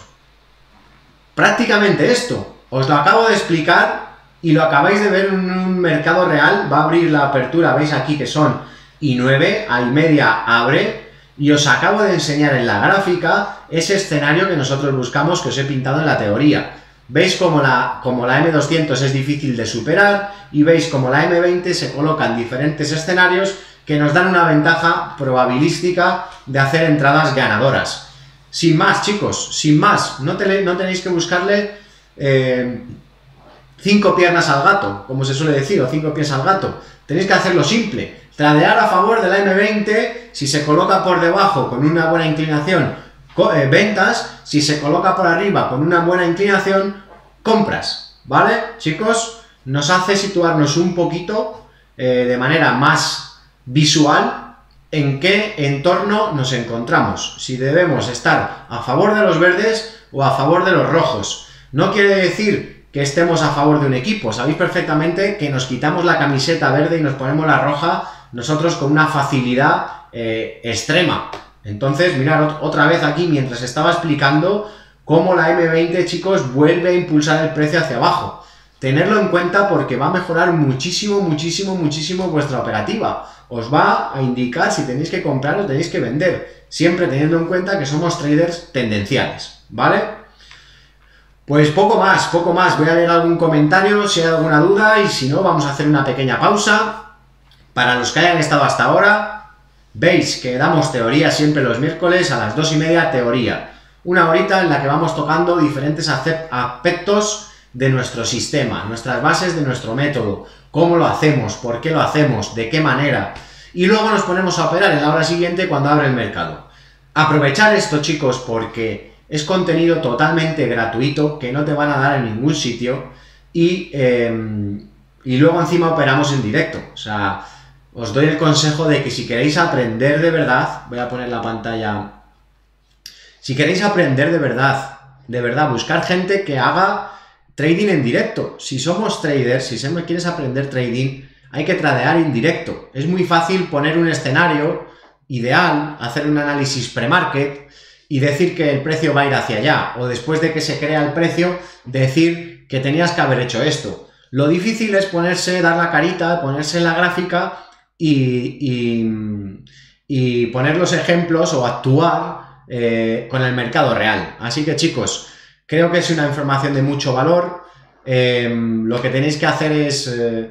prácticamente esto, os lo acabo de explicar y lo acabáis de ver en un mercado real. Va a abrir la apertura, veis aquí que son I nueve, a I media abre, y os acabo de enseñar en la gráfica ese escenario que nosotros buscamos, que os he pintado en la teoría. Veis como la, como la eme doscientos es difícil de superar, y veis como la eme veinte se coloca en diferentes escenarios que nos dan una ventaja probabilística de hacer entradas ganadoras. Sin más, chicos, sin más, no, te, no tenéis que buscarle... Eh, cinco piernas al gato, como se suele decir, o cinco pies al gato. Tenéis que hacerlo simple. Tradear a favor de la eme veinte, si se coloca por debajo con una buena inclinación, eh, ventas, si se coloca por arriba con una buena inclinación, compras, ¿vale? Chicos, nos hace situarnos un poquito eh, de manera más visual en qué entorno nos encontramos, si debemos estar a favor de los verdes o a favor de los rojos. No quiere decir que estemos a favor de un equipo. Sabéis perfectamente que nos quitamos la camiseta verde y nos ponemos la roja nosotros con una facilidad eh, extrema. Entonces, mirad otra vez aquí, mientras estaba explicando cómo la eme veinte, chicos, vuelve a impulsar el precio hacia abajo. Tenerlo en cuenta porque va a mejorar muchísimo, muchísimo, muchísimo vuestra operativa. Os va a indicar si tenéis que comprar o tenéis que vender, siempre teniendo en cuenta que somos traders tendenciales, ¿vale? Pues poco más, poco más. Voy a leer algún comentario si hay alguna duda y si no, vamos a hacer una pequeña pausa. Para los que hayan estado hasta ahora, veis que damos teoría siempre los miércoles a las dos y media, teoría. Una horita en la que vamos tocando diferentes aspectos de nuestro sistema, nuestras bases de nuestro método, cómo lo hacemos, por qué lo hacemos, de qué manera. Y luego nos ponemos a operar en la hora siguiente cuando abre el mercado. Aprovechar esto, chicos, porque es contenido totalmente gratuito que no te van a dar en ningún sitio y, eh, y luego encima operamos en directo. O sea, os doy el consejo de que si queréis aprender de verdad, voy a poner la pantalla, si queréis aprender de verdad, de verdad, buscar gente que haga trading en directo. Si somos traders, si se me quieres aprender trading, hay que tradear en directo. Es muy fácil poner un escenario ideal, hacer un análisis pre-market y decir que el precio va a ir hacia allá, o después de que se crea el precio, decir que tenías que haber hecho esto. Lo difícil es ponerse, dar la carita, ponerse en la gráfica y, y, y poner los ejemplos o actuar eh, con el mercado real. Así que, chicos, creo que es una información de mucho valor. Eh, lo que tenéis que hacer es, eh,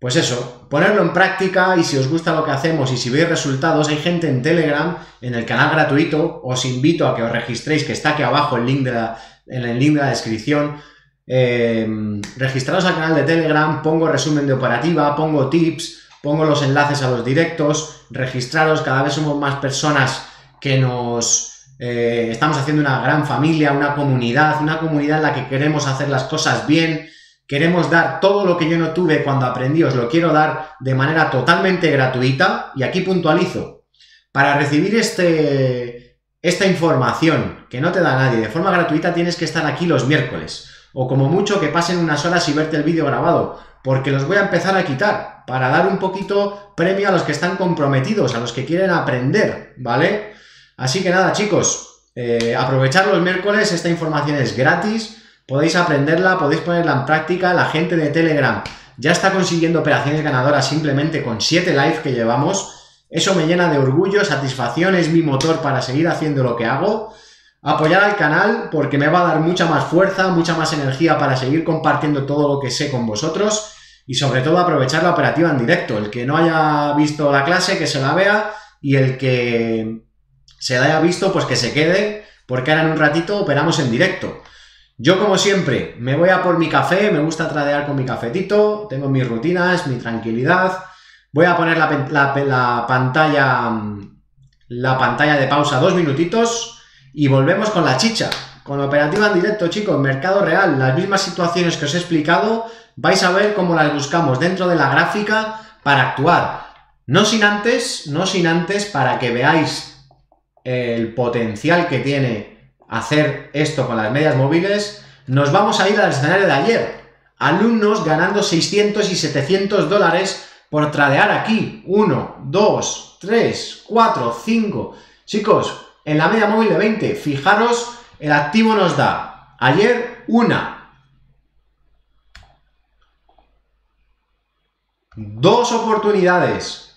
pues eso, ponerlo en práctica, y si os gusta lo que hacemos y si veis resultados, hay gente en Telegram, en el canal gratuito, os invito a que os registréis, que está aquí abajo el link de la, en el link de la descripción. Eh, registraros al canal de Telegram, pongo resumen de operativa, pongo tips, pongo los enlaces a los directos, registraros, cada vez somos más personas que nos eh, estamos haciendo una gran familia, una comunidad, una comunidad en la que queremos hacer las cosas bien, queremos dar todo lo que yo no tuve cuando aprendí, os lo quiero dar de manera totalmente gratuita, y aquí puntualizo, para recibir este, esta información que no te da nadie de forma gratuita tienes que estar aquí los miércoles. O como mucho que pasen unas horas y verte el vídeo grabado, porque los voy a empezar a quitar, para dar un poquito premio a los que están comprometidos, a los que quieren aprender, ¿vale? Así que nada, chicos, eh, aprovechar los miércoles, esta información es gratis, podéis aprenderla, podéis ponerla en práctica, la gente de Telegram ya está consiguiendo operaciones ganadoras simplemente con siete live que llevamos, eso me llena de orgullo, satisfacción, es mi motor para seguir haciendo lo que hago. Apoyar al canal porque me va a dar mucha más fuerza, mucha más energía para seguir compartiendo todo lo que sé con vosotros, y sobre todo aprovechar la operativa en directo. El que no haya visto la clase, que se la vea, y el que se la haya visto, pues que se quede, porque ahora en un ratito operamos en directo. Yo, como siempre, me voy a por mi café, me gusta tradear con mi cafetito, tengo mis rutinas, mi tranquilidad. Voy a poner la, la, la pantalla, la pantalla de pausa dos minutitos. Y volvemos con la chicha, con la operativa en directo, chicos, mercado real, las mismas situaciones que os he explicado, vais a ver cómo las buscamos dentro de la gráfica para actuar. No sin antes, no sin antes, para que veáis el potencial que tiene hacer esto con las medias móviles, nos vamos a ir al escenario de ayer. Alumnos ganando seiscientos y setecientos dólares por tradear aquí. uno, dos, tres, cuatro, cinco. Chicos, en la media móvil de veinte, fijaros, el activo nos da ayer una, dos oportunidades.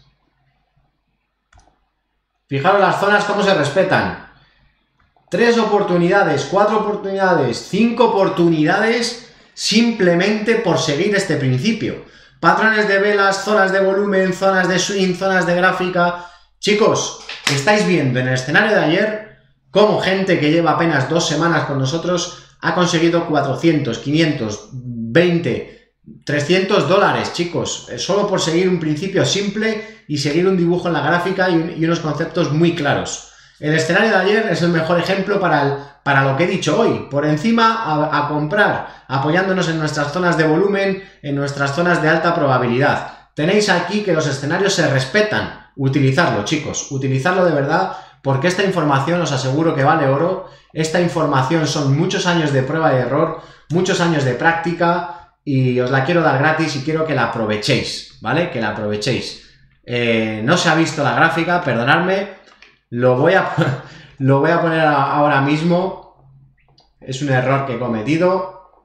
Fijaros las zonas cómo se respetan. Tres oportunidades, cuatro oportunidades, cinco oportunidades simplemente por seguir este principio. Patrones de velas, zonas de volumen, zonas de swing, zonas de gráfica. Chicos, estáis viendo en el escenario de ayer cómo gente que lleva apenas dos semanas con nosotros ha conseguido cuatrocientos, quinientos, veinte, trescientos dólares, chicos, solo por seguir un principio simple y seguir un dibujo en la gráfica y, un, y unos conceptos muy claros. El escenario de ayer es el mejor ejemplo para, el, para lo que he dicho hoy. Por encima a, a comprar, apoyándonos en nuestras zonas de volumen, en nuestras zonas de alta probabilidad. Tenéis aquí que los escenarios se respetan. Utilizarlo, chicos, utilizarlo de verdad, porque esta información os aseguro que vale oro. Esta información son muchos años de prueba y error, muchos años de práctica, y os la quiero dar gratis y quiero que la aprovechéis, ¿vale? Que la aprovechéis. Eh, no se ha visto la gráfica, perdonadme, lo voy a, lo voy a poner ahora mismo. Es un error que he cometido,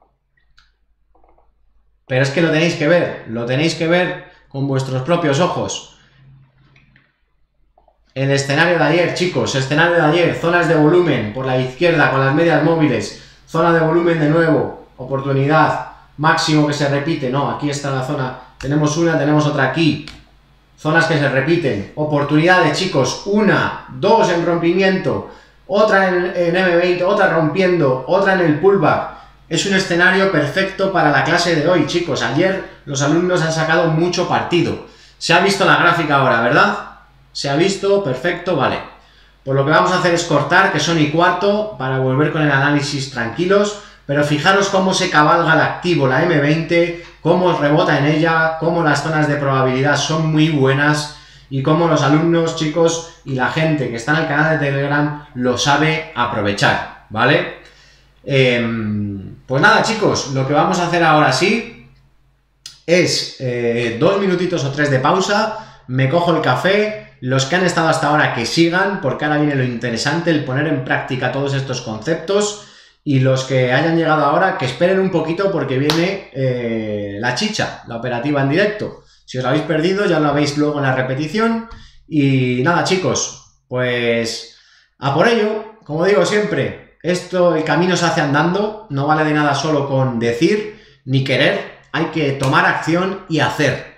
pero es que lo tenéis que ver, lo tenéis que ver con vuestros propios ojos. El escenario de ayer, chicos, escenario de ayer, zonas de volumen por la izquierda con las medias móviles, zona de volumen de nuevo, oportunidad, máximo que se repite, no, aquí está la zona, tenemos una, tenemos otra aquí, zonas que se repiten, oportunidades, chicos, una, dos en rompimiento, otra en, en eme veinte, otra rompiendo, otra en el pullback. Es un escenario perfecto para la clase de hoy, chicos. Ayer los alumnos han sacado mucho partido. Se ha visto la gráfica ahora, ¿verdad? Se ha visto, perfecto, vale. Pues lo que vamos a hacer es cortar, que son y cuarto, para volver con el análisis tranquilos, pero fijaros cómo se cabalga el activo, la eme veinte, cómo rebota en ella, cómo las zonas de probabilidad son muy buenas, y cómo los alumnos, chicos, y la gente que está en el canal de Telegram lo sabe aprovechar, ¿vale? Eh, pues nada, chicos, lo que vamos a hacer ahora sí es eh, dos minutitos o tres de pausa, me cojo el café. Los que han estado hasta ahora que sigan, porque ahora viene lo interesante, el poner en práctica todos estos conceptos, y los que hayan llegado ahora que esperen un poquito porque viene eh, la chicha, la operativa en directo. Si os lo habéis perdido ya lo veis luego en la repetición. Y nada, chicos, pues a por ello, como digo siempre, esto, el camino se hace andando, no vale de nada solo con decir ni querer, hay que tomar acción y hacer.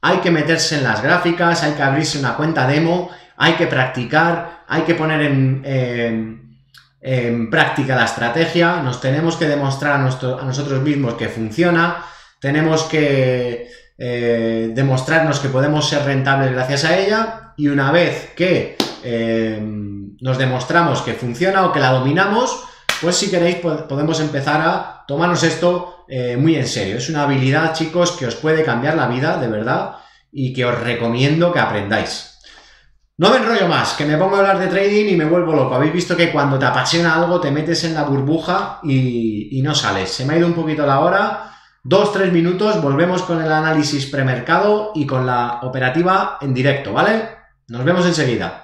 hay que meterse en las gráficas, hay que abrirse una cuenta demo, hay que practicar, hay que poner en, eh, en práctica la estrategia, nos tenemos que demostrar a, nuestro, a nosotros mismos que funciona, tenemos que eh, demostrarnos que podemos ser rentables gracias a ella, y una vez que eh, nos demostramos que funciona o que la dominamos, pues si queréis podemos empezar a tomarnos esto eh, muy en serio. Es una habilidad, chicos, que os puede cambiar la vida, de verdad, y que os recomiendo que aprendáis. No me enrollo más, que me pongo a hablar de trading y me vuelvo loco. Habéis visto que cuando te apasiona algo te metes en la burbuja y, y no sales. Se me ha ido un poquito la hora. Dos, tres minutos, volvemos con el análisis premercado y con la operativa en directo, ¿vale? Nos vemos enseguida.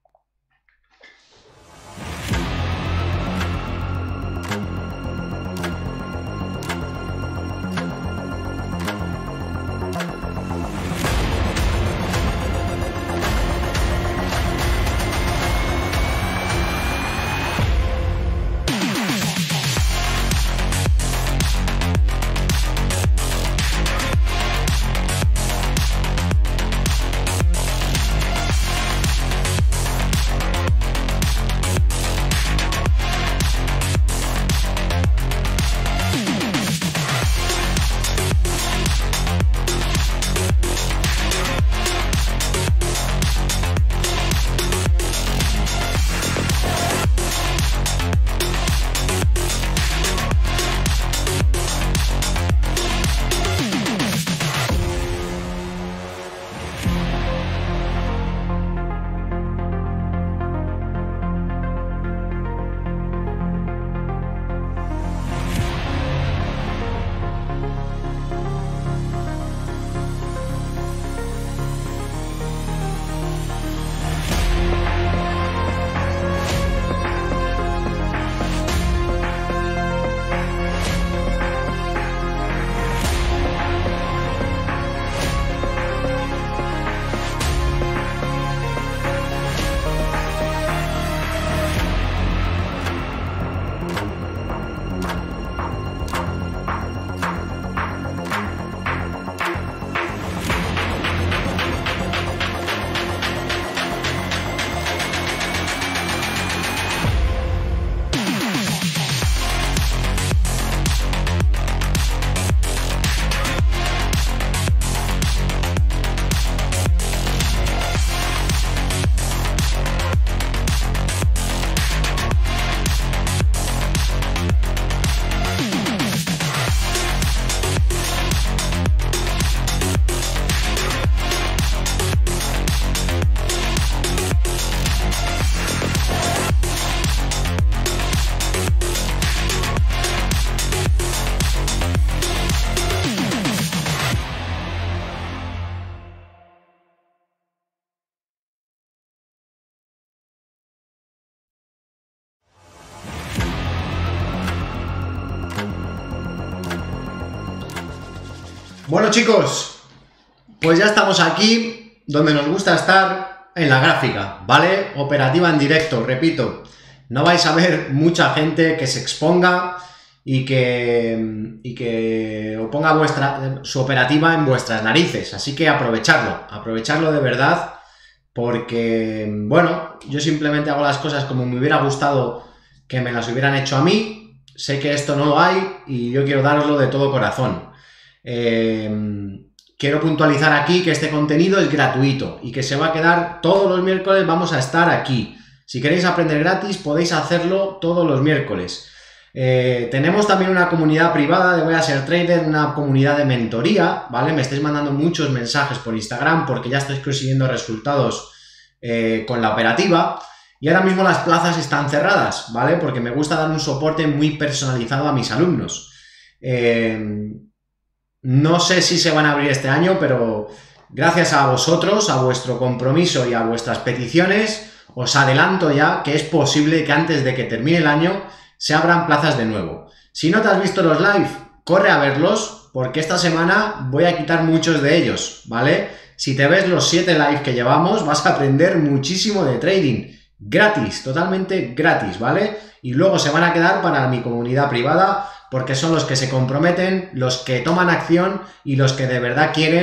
Bueno, chicos, pues ya estamos aquí donde nos gusta estar, en la gráfica, ¿vale? Operativa en directo, repito, no vais a ver mucha gente que se exponga y que, y que os ponga vuestra, su operativa en vuestras narices, así que aprovecharlo, aprovecharlo de verdad, porque, bueno, yo simplemente hago las cosas como me hubiera gustado que me las hubieran hecho a mí, sé que esto no lo hay y yo quiero daroslo de todo corazón. Eh, quiero puntualizar aquí que este contenido es gratuito y que se va a quedar todos los miércoles, vamos a estar aquí. Si queréis aprender gratis podéis hacerlo todos los miércoles. Eh, tenemos también una comunidad privada de Voy a Ser Trader, una comunidad de mentoría, ¿vale? Me estáis mandando muchos mensajes por Instagram porque ya estáis consiguiendo resultados eh, con la operativa. Y ahora mismo las plazas están cerradas, ¿vale? Porque me gusta dar un soporte muy personalizado a mis alumnos. Eh, no sé si se van a abrir este año, pero gracias a vosotros, a vuestro compromiso y a vuestras peticiones, os adelanto ya que es posible que antes de que termine el año se abran plazas de nuevo. Si no te has visto los live, corre a verlos, porque esta semana voy a quitar muchos de ellos, ¿vale? Si te ves los siete live que llevamos, vas a aprender muchísimo de trading. Gratis, totalmente gratis, ¿vale? Y luego se van a quedar para mi comunidad privada porque son los que se comprometen, los que toman acción y los que de verdad quieren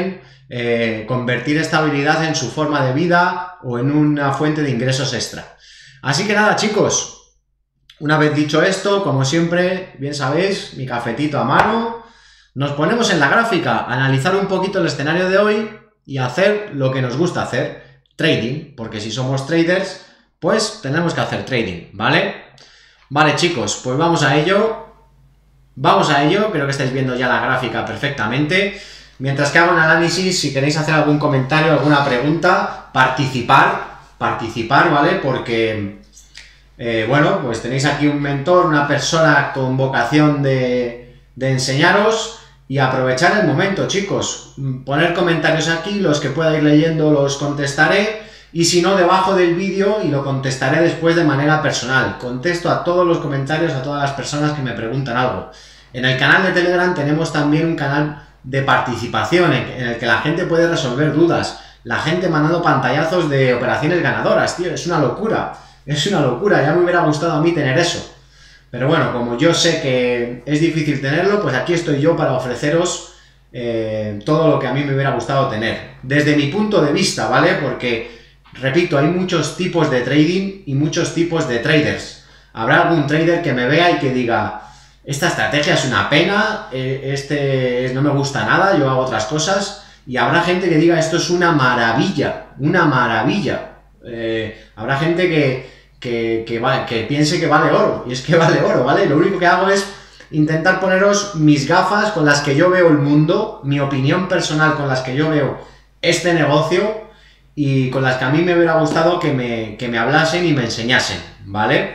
eh, convertir esta habilidad en su forma de vida o en una fuente de ingresos extra. Así que nada, chicos, una vez dicho esto, como siempre, bien sabéis, mi cafetito a mano, nos ponemos en la gráfica, a analizar un poquito el escenario de hoy y hacer lo que nos gusta hacer, trading, porque si somos traders, pues tenemos que hacer trading, ¿vale? Vale, chicos, pues vamos a ello. Vamos a ello, creo que estáis viendo ya la gráfica perfectamente. Mientras que hago un análisis, si queréis hacer algún comentario, alguna pregunta, participar, participar, ¿vale? Porque, eh, bueno, pues tenéis aquí un mentor, una persona con vocación de, de enseñaros y aprovechar el momento, chicos. Poner comentarios aquí, los que pueda ir leyendo los contestaré, y si no, debajo del vídeo y lo contestaré después de manera personal. Contesto a todos los comentarios, a todas las personas que me preguntan algo. En el canal de Telegram tenemos también un canal de participación en el que la gente puede resolver dudas. La gente mandando pantallazos de operaciones ganadoras, tío, es una locura. Es una locura, ya me hubiera gustado a mí tener eso. Pero bueno, como yo sé que es difícil tenerlo, pues aquí estoy yo para ofreceros eh, todo lo que a mí me hubiera gustado tener. Desde mi punto de vista, ¿vale? Porque, repito, hay muchos tipos de trading y muchos tipos de traders. Habrá algún trader que me vea y que diga, esta estrategia es una pena, eh, este no me gusta nada, yo hago otras cosas. Y habrá gente que diga, esto es una maravilla, una maravilla. Eh, habrá gente que... Que, que, va, que piense que vale oro, y es que vale oro, ¿vale? Lo único que hago es intentar poneros mis gafas con las que yo veo el mundo, mi opinión personal con las que yo veo este negocio y con las que a mí me hubiera gustado que me, que me hablasen y me enseñasen, ¿vale?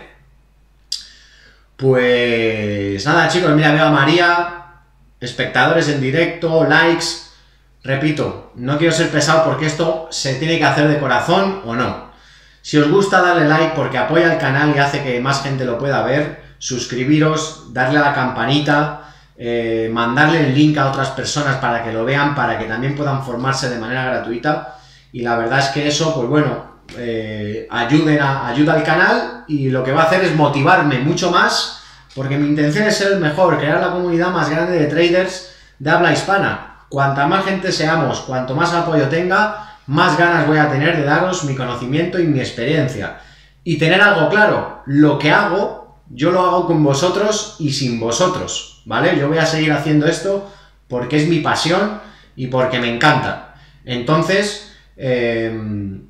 Pues nada, chicos, mira, veo a María, espectadores en directo, likes. Repito, no quiero ser pesado porque esto se tiene que hacer de corazón o no. Si os gusta, darle like porque apoya el canal y hace que más gente lo pueda ver. Suscribiros, darle a la campanita, eh, mandarle el link a otras personas para que lo vean, para que también puedan formarse de manera gratuita. Y la verdad es que eso, pues bueno, eh, ayuden a, ayuda al canal y lo que va a hacer es motivarme mucho más, porque mi intención es ser el mejor, crear la comunidad más grande de traders de habla hispana. Cuanta más gente seamos, cuanto más apoyo tenga, más ganas voy a tener de daros mi conocimiento y mi experiencia. Y tener algo claro, lo que hago, yo lo hago con vosotros y sin vosotros, ¿vale? Yo voy a seguir haciendo esto porque es mi pasión y porque me encanta. Entonces, eh,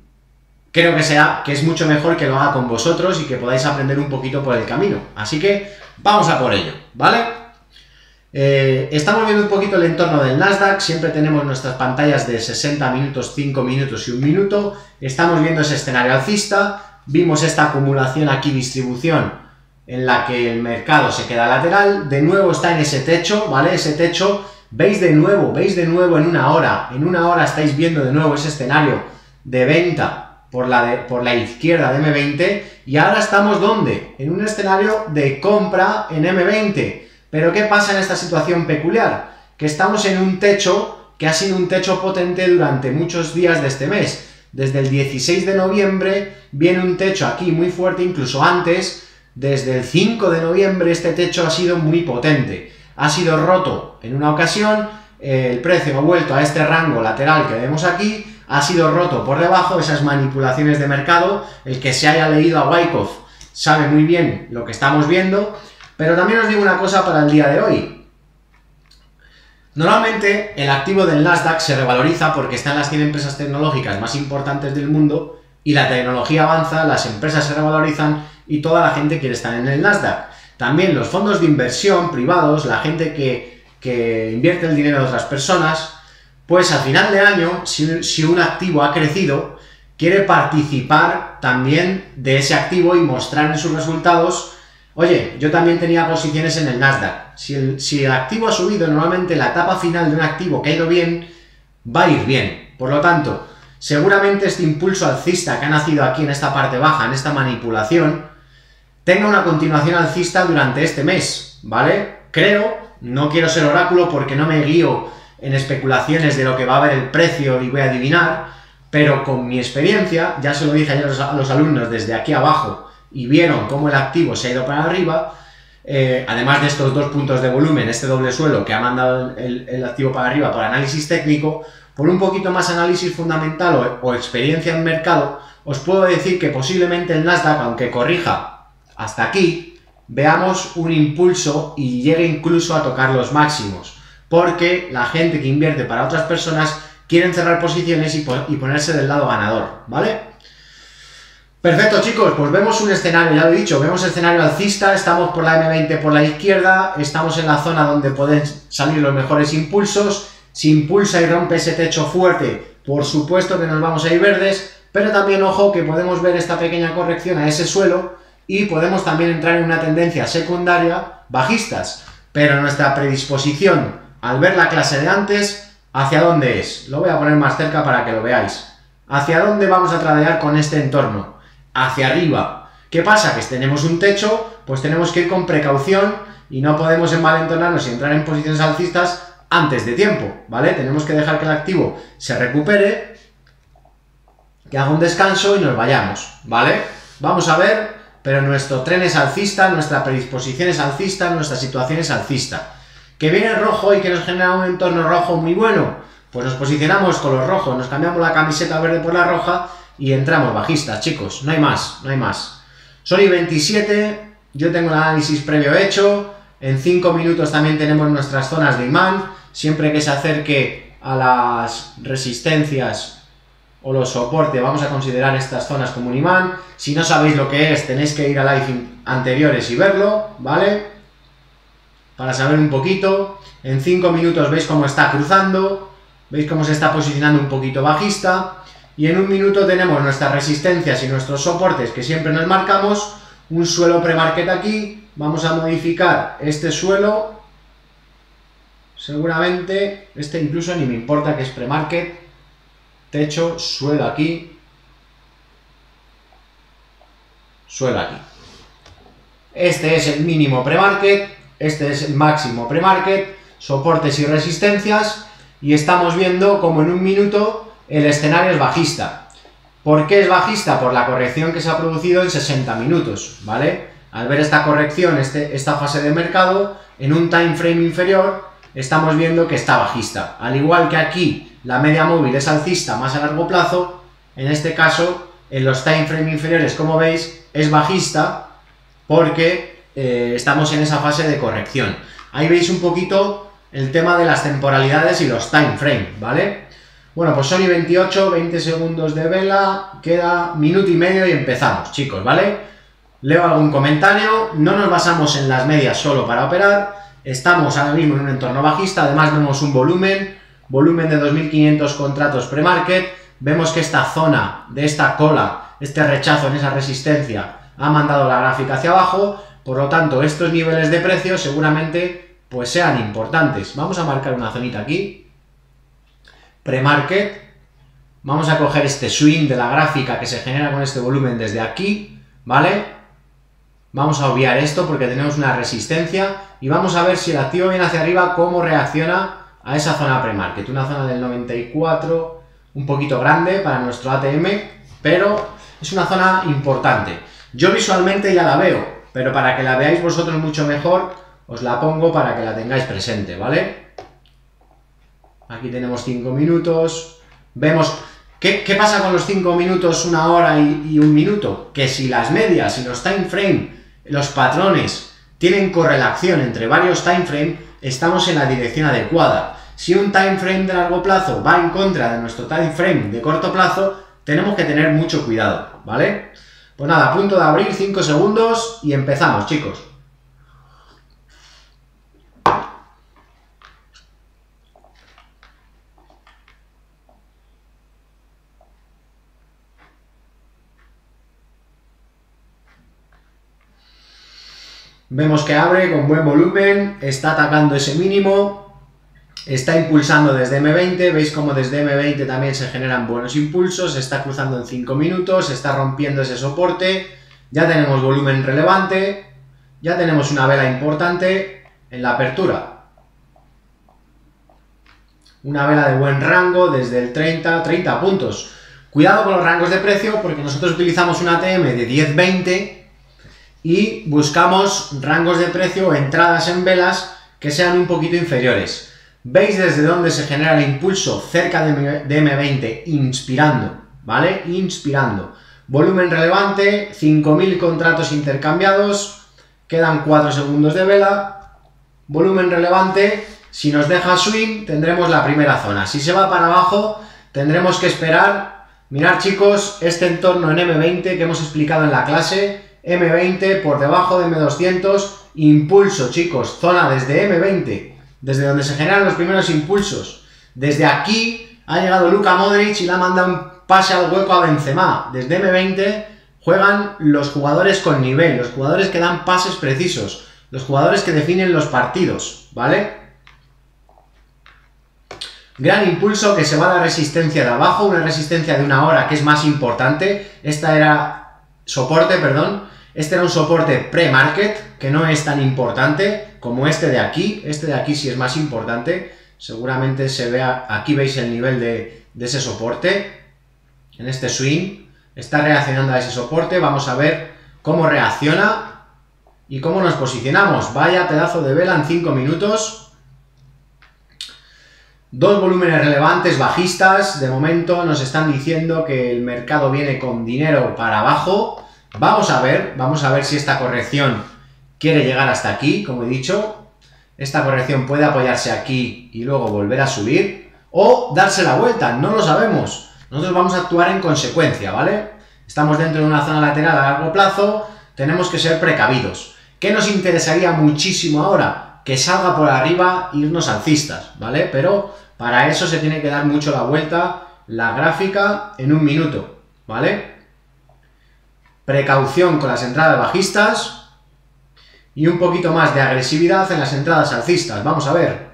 creo que, sea, que es mucho mejor que lo haga con vosotros y que podáis aprender un poquito por el camino. Así que, vamos a por ello, ¿vale? Eh, estamos viendo un poquito el entorno del Nasdaq, siempre tenemos nuestras pantallas de sesenta minutos, cinco minutos y un minuto, estamos viendo ese escenario alcista, vimos esta acumulación aquí, distribución, en la que el mercado se queda lateral, de nuevo está en ese techo, ¿vale? Ese techo, veis de nuevo, veis de nuevo en una hora, en una hora estáis viendo de nuevo ese escenario de venta por la, de, por la izquierda de eme veinte, y ahora estamos ¿dónde? En un escenario de compra en eme veinte. Pero ¿qué pasa en esta situación peculiar? Que estamos en un techo que ha sido un techo potente durante muchos días de este mes. Desde el dieciséis de noviembre viene un techo aquí muy fuerte, incluso antes, desde el cinco de noviembre este techo ha sido muy potente. Ha sido roto en una ocasión, eh, el precio ha vuelto a este rango lateral que vemos aquí, ha sido roto por debajo, esas manipulaciones de mercado. El que se haya leído a Wyckoff sabe muy bien lo que estamos viendo. Pero también os digo una cosa para el día de hoy. Normalmente el activo del Nasdaq se revaloriza porque están las cien empresas tecnológicas más importantes del mundo y la tecnología avanza, las empresas se revalorizan y toda la gente quiere estar en el Nasdaq. También los fondos de inversión privados, la gente que, que invierte el dinero de otras personas, pues al final de año, si, si un activo ha crecido, quiere participar también de ese activo y mostrar en sus resultados: oye, yo también tenía posiciones en el Nasdaq. Si el, si el activo ha subido, normalmente la etapa final de un activo que ha ido bien, va a ir bien. Por lo tanto, seguramente este impulso alcista que ha nacido aquí en esta parte baja, en esta manipulación, tenga una continuación alcista durante este mes, ¿vale? Creo, no quiero ser oráculo porque no me guío en especulaciones de lo que va a haber el precio y voy a adivinar, pero con mi experiencia, ya se lo dije ayer a los, a los alumnos desde aquí abajo, y vieron cómo el activo se ha ido para arriba, eh, además de estos dos puntos de volumen, este doble suelo que ha mandado el, el activo para arriba por análisis técnico, por un poquito más análisis fundamental o, o experiencia en mercado, os puedo decir que posiblemente el Nasdaq, aunque corrija hasta aquí, veamos un impulso y llegue incluso a tocar los máximos, porque la gente que invierte para otras personas quieren cerrar posiciones y, po y ponerse del lado ganador, ¿vale? Perfecto, chicos, pues vemos un escenario, ya lo he dicho, vemos escenario alcista, estamos por la eme veinte por la izquierda, estamos en la zona donde pueden salir los mejores impulsos. Si impulsa y rompe ese techo fuerte, por supuesto que nos vamos a ir verdes, pero también ojo que podemos ver esta pequeña corrección a ese suelo y podemos también entrar en una tendencia secundaria bajistas, pero nuestra predisposición al ver la clase de antes, ¿hacia dónde es? Lo voy a poner más cerca para que lo veáis. ¿Hacia dónde vamos a tradear con este entorno? Hacia arriba. ¿Qué pasa? Que si tenemos un techo, pues tenemos que ir con precaución y no podemos envalentonarnos y entrar en posiciones alcistas antes de tiempo, ¿vale? Tenemos que dejar que el activo se recupere, que haga un descanso y nos vayamos, ¿vale? Vamos a ver, pero nuestro tren es alcista, nuestra predisposición es alcista, nuestra situación es alcista. ¿Que viene rojo y que nos genera un entorno rojo muy bueno? Pues nos posicionamos con los rojos, nos cambiamos la camiseta verde por la roja y entramos bajistas, chicos, no hay más, no hay más. Sony veintisiete, yo tengo el análisis previo hecho, en cinco minutos también tenemos nuestras zonas de imán, siempre que se acerque a las resistencias o los soportes vamos a considerar estas zonas como un imán. Si no sabéis lo que es, tenéis que ir a live anteriores y verlo, ¿vale? Para saber un poquito. En cinco minutos veis cómo está cruzando, veis cómo se está posicionando un poquito bajista, y en un minuto tenemos nuestras resistencias y nuestros soportes que siempre nos marcamos, un suelo premarket aquí, vamos a modificar este suelo, seguramente, este incluso ni me importa que es premarket, techo, suelo aquí, suelo aquí. Este es el mínimo premarket, este es el máximo premarket, soportes y resistencias, y estamos viendo como en un minuto el escenario es bajista. ¿Por qué es bajista? Por la corrección que se ha producido en sesenta minutos, ¿vale? Al ver esta corrección, este, esta fase de mercado, en un time frame inferior, estamos viendo que está bajista. Al igual que aquí la media móvil es alcista más a largo plazo, en este caso, en los time frame inferiores, como veis, es bajista porque eh, estamos en esa fase de corrección. Ahí veis un poquito el tema de las temporalidades y los time frame, ¿vale? Bueno, pues Sony veintiocho, veinte segundos de vela, queda minuto y medio y empezamos, chicos, ¿vale? Leo algún comentario, no nos basamos en las medias solo para operar, estamos ahora mismo en un entorno bajista, además vemos un volumen, volumen de dos mil quinientos contratos premarket, vemos que esta zona de esta cola, este rechazo en esa resistencia, ha mandado la gráfica hacia abajo, por lo tanto, estos niveles de precio seguramente pues sean importantes. Vamos a marcar una zonita aquí, premarket, vamos a coger este swing de la gráfica que se genera con este volumen desde aquí, ¿vale? Vamos a obviar esto porque tenemos una resistencia y vamos a ver si el activo viene hacia arriba, cómo reacciona a esa zona premarket, una zona del noventa y cuatro, un poquito grande para nuestro A T M, pero es una zona importante. Yo visualmente ya la veo, pero para que la veáis vosotros mucho mejor, os la pongo para que la tengáis presente, ¿vale? Aquí tenemos cinco minutos, vemos, ¿qué, qué pasa con los cinco minutos, una hora y, y un minuto? Que si las medias y los time frame, los patrones, tienen correlación entre varios time frame, estamos en la dirección adecuada. Si un time frame de largo plazo va en contra de nuestro time frame de corto plazo, tenemos que tener mucho cuidado, ¿vale? Pues nada, a punto de abrir, cinco segundos y empezamos, chicos. Vemos que abre con buen volumen, está atacando ese mínimo, está impulsando desde eme veinte, veis como desde eme veinte también se generan buenos impulsos, está cruzando en cinco minutos, está rompiendo ese soporte, ya tenemos volumen relevante, ya tenemos una vela importante en la apertura. Una vela de buen rango desde el treinta, treinta puntos. Cuidado con los rangos de precio porque nosotros utilizamos una A T M de diez veinte y buscamos rangos de precio o entradas en velas que sean un poquito inferiores. ¿Veis desde dónde se genera el impulso? Cerca de eme veinte, inspirando, ¿vale? Inspirando. Volumen relevante, cinco mil contratos intercambiados, quedan cuatro segundos de vela. Volumen relevante, si nos deja swing, tendremos la primera zona. Si se va para abajo, tendremos que esperar. Mirad, chicos, este entorno en eme veinte que hemos explicado en la clase, eme veinte por debajo de eme doscientos, impulso, chicos, zona desde eme veinte, desde donde se generan los primeros impulsos. Desde aquí ha llegado Luka Modric y le ha mandado un pase al hueco a Benzema. Desde eme veinte juegan los jugadores con nivel, los jugadores que dan pases precisos, los jugadores que definen los partidos, ¿vale? Gran impulso que se va a la resistencia de abajo, una resistencia de una hora que es más importante. Esta era soporte, perdón. Este era un soporte pre-market, que no es tan importante como este de aquí. Este de aquí sí es más importante. Seguramente se vea, aquí veis el nivel de, de ese soporte. En este swing está reaccionando a ese soporte. Vamos a ver cómo reacciona y cómo nos posicionamos. Vaya pedazo de vela en cinco minutos. Dos volúmenes relevantes bajistas. De momento nos están diciendo que el mercado viene con dinero para abajo. Vamos a ver, vamos a ver si esta corrección quiere llegar hasta aquí, como he dicho. Esta corrección puede apoyarse aquí y luego volver a subir, o darse la vuelta, no lo sabemos. Nosotros vamos a actuar en consecuencia, ¿vale? Estamos dentro de una zona lateral a largo plazo, tenemos que ser precavidos. ¿Qué nos interesaría muchísimo ahora? Que salga por arriba, irnos alcistas, ¿vale? Pero para eso se tiene que dar mucho la vuelta la gráfica en un minuto, ¿vale? Precaución con las entradas bajistas y un poquito más de agresividad en las entradas alcistas. Vamos a ver.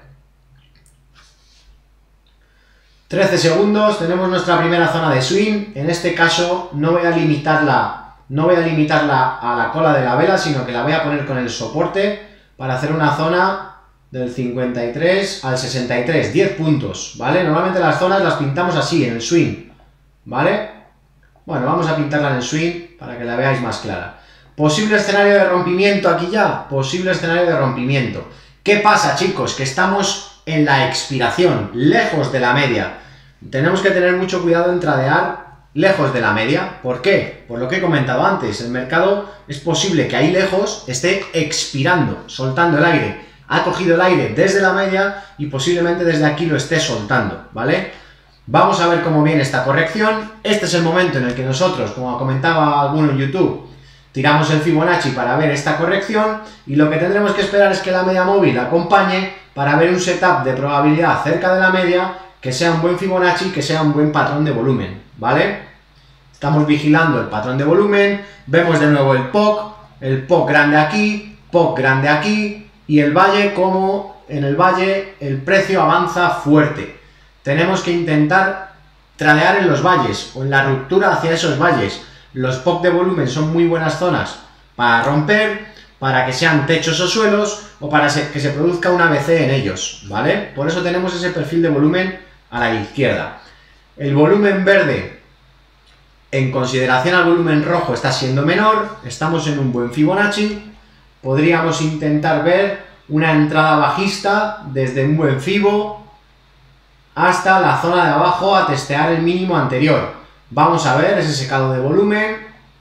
trece segundos, tenemos nuestra primera zona de swing. En este caso no voy a limitarla, no voy a limitarla a la cola de la vela, sino que la voy a poner con el soporte para hacer una zona del cincuenta y tres al sesenta y tres, diez puntos, ¿vale? Normalmente las zonas las pintamos así, en el swing, ¿vale? Bueno, vamos a pintarla en el swing para que la veáis más clara. Posible escenario de rompimiento aquí ya, posible escenario de rompimiento. ¿Qué pasa, chicos? Que estamos en la expiración, lejos de la media. Tenemos que tener mucho cuidado en tradear lejos de la media. ¿Por qué? Por lo que he comentado antes, el mercado es posible que ahí lejos esté expirando, soltando el aire. Ha cogido el aire desde la media y posiblemente desde aquí lo esté soltando, ¿vale? Vamos a ver cómo viene esta corrección. Este es el momento en el que nosotros, como comentaba alguno en YouTube, tiramos el Fibonacci para ver esta corrección, y lo que tendremos que esperar es que la media móvil acompañe para ver un setup de probabilidad cerca de la media, que sea un buen Fibonacci, que sea un buen patrón de volumen, ¿vale? Estamos vigilando el patrón de volumen, vemos de nuevo el P O C, el P O C grande aquí, P O C grande aquí, y el valle, como en el valle el precio avanza fuerte. Tenemos que intentar tradear en los valles o en la ruptura hacia esos valles. Los P O C de volumen son muy buenas zonas para romper, para que sean techos o suelos, o para que se produzca una B C en ellos, ¿vale? Por eso tenemos ese perfil de volumen a la izquierda. El volumen verde, en consideración al volumen rojo, está siendo menor, estamos en un buen Fibonacci. Podríamos intentar ver una entrada bajista desde un buen Fibo hasta la zona de abajo a testear el mínimo anterior. Vamos a ver ese secado de volumen.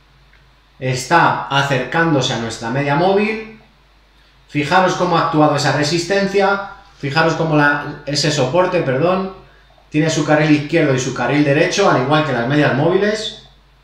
Está acercándose a nuestra media móvil. Fijaros cómo ha actuado esa resistencia. Fijaros cómo la, ese soporte, perdón, tiene su carril izquierdo y su carril derecho, al igual que las medias móviles.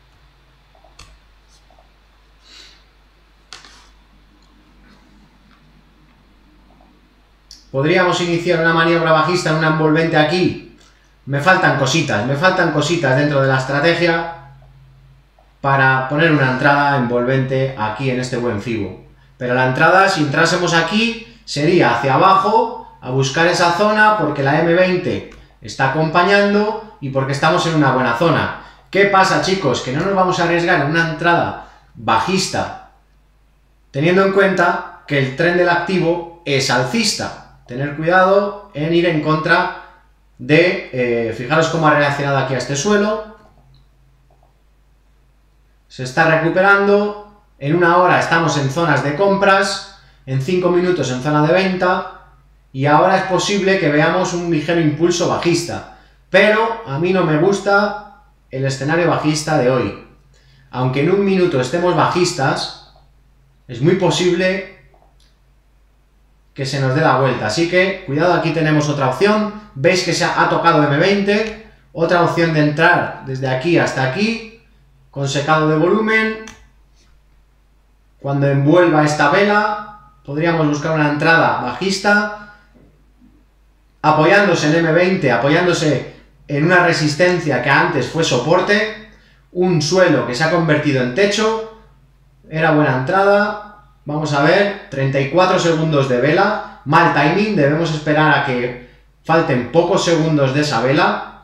Podríamos iniciar una maniobra bajista en una envolvente aquí. Me faltan cositas, me faltan cositas dentro de la estrategia para poner una entrada envolvente aquí en este buen Fibo. Pero la entrada, si entrásemos aquí, sería hacia abajo, a buscar esa zona, porque la eme veinte está acompañando y porque estamos en una buena zona. ¿Qué pasa, chicos? Que no nos vamos a arriesgar en una entrada bajista, teniendo en cuenta que el tren del activo es alcista. Tener cuidado en ir en contra de, eh, fijaros cómo ha reaccionado aquí a este suelo, se está recuperando, en una hora estamos en zonas de compras, en cinco minutos en zona de venta, y ahora es posible que veamos un ligero impulso bajista, pero a mí no me gusta el escenario bajista de hoy. Aunque en un minuto estemos bajistas, es muy posible que se nos dé la vuelta, así que cuidado, aquí tenemos otra opción. Veis que se ha tocado eme veinte, otra opción de entrar desde aquí hasta aquí, con secado de volumen. Cuando envuelva esta vela, podríamos buscar una entrada bajista, apoyándose en eme veinte, apoyándose en una resistencia que antes fue soporte, un suelo que se ha convertido en techo, era buena entrada. Vamos a ver, treinta y cuatro segundos de vela, mal timing, debemos esperar a que falten pocos segundos de esa vela.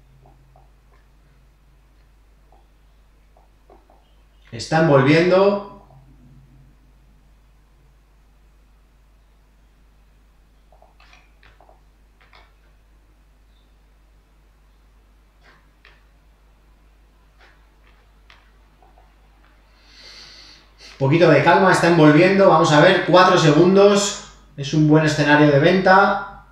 Está envolviendo. Poquito de calma, está envolviendo, vamos a ver, cuatro segundos, es un buen escenario de venta.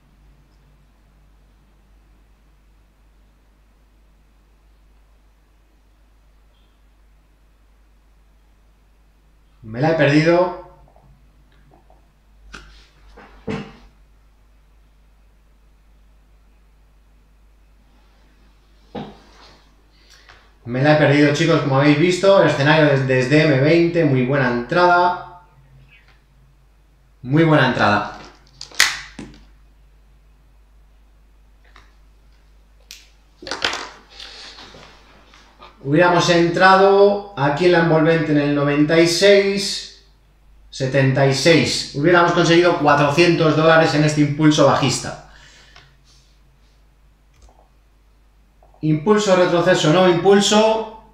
Me la he perdido. Me la he perdido, chicos, como habéis visto, el escenario desde eme veinte, muy buena entrada. Muy buena entrada. Hubiéramos entrado aquí en la envolvente en el noventa y seis, setenta y seis. Hubiéramos conseguido cuatrocientos dólares en este impulso bajista. Impulso, retroceso, no impulso.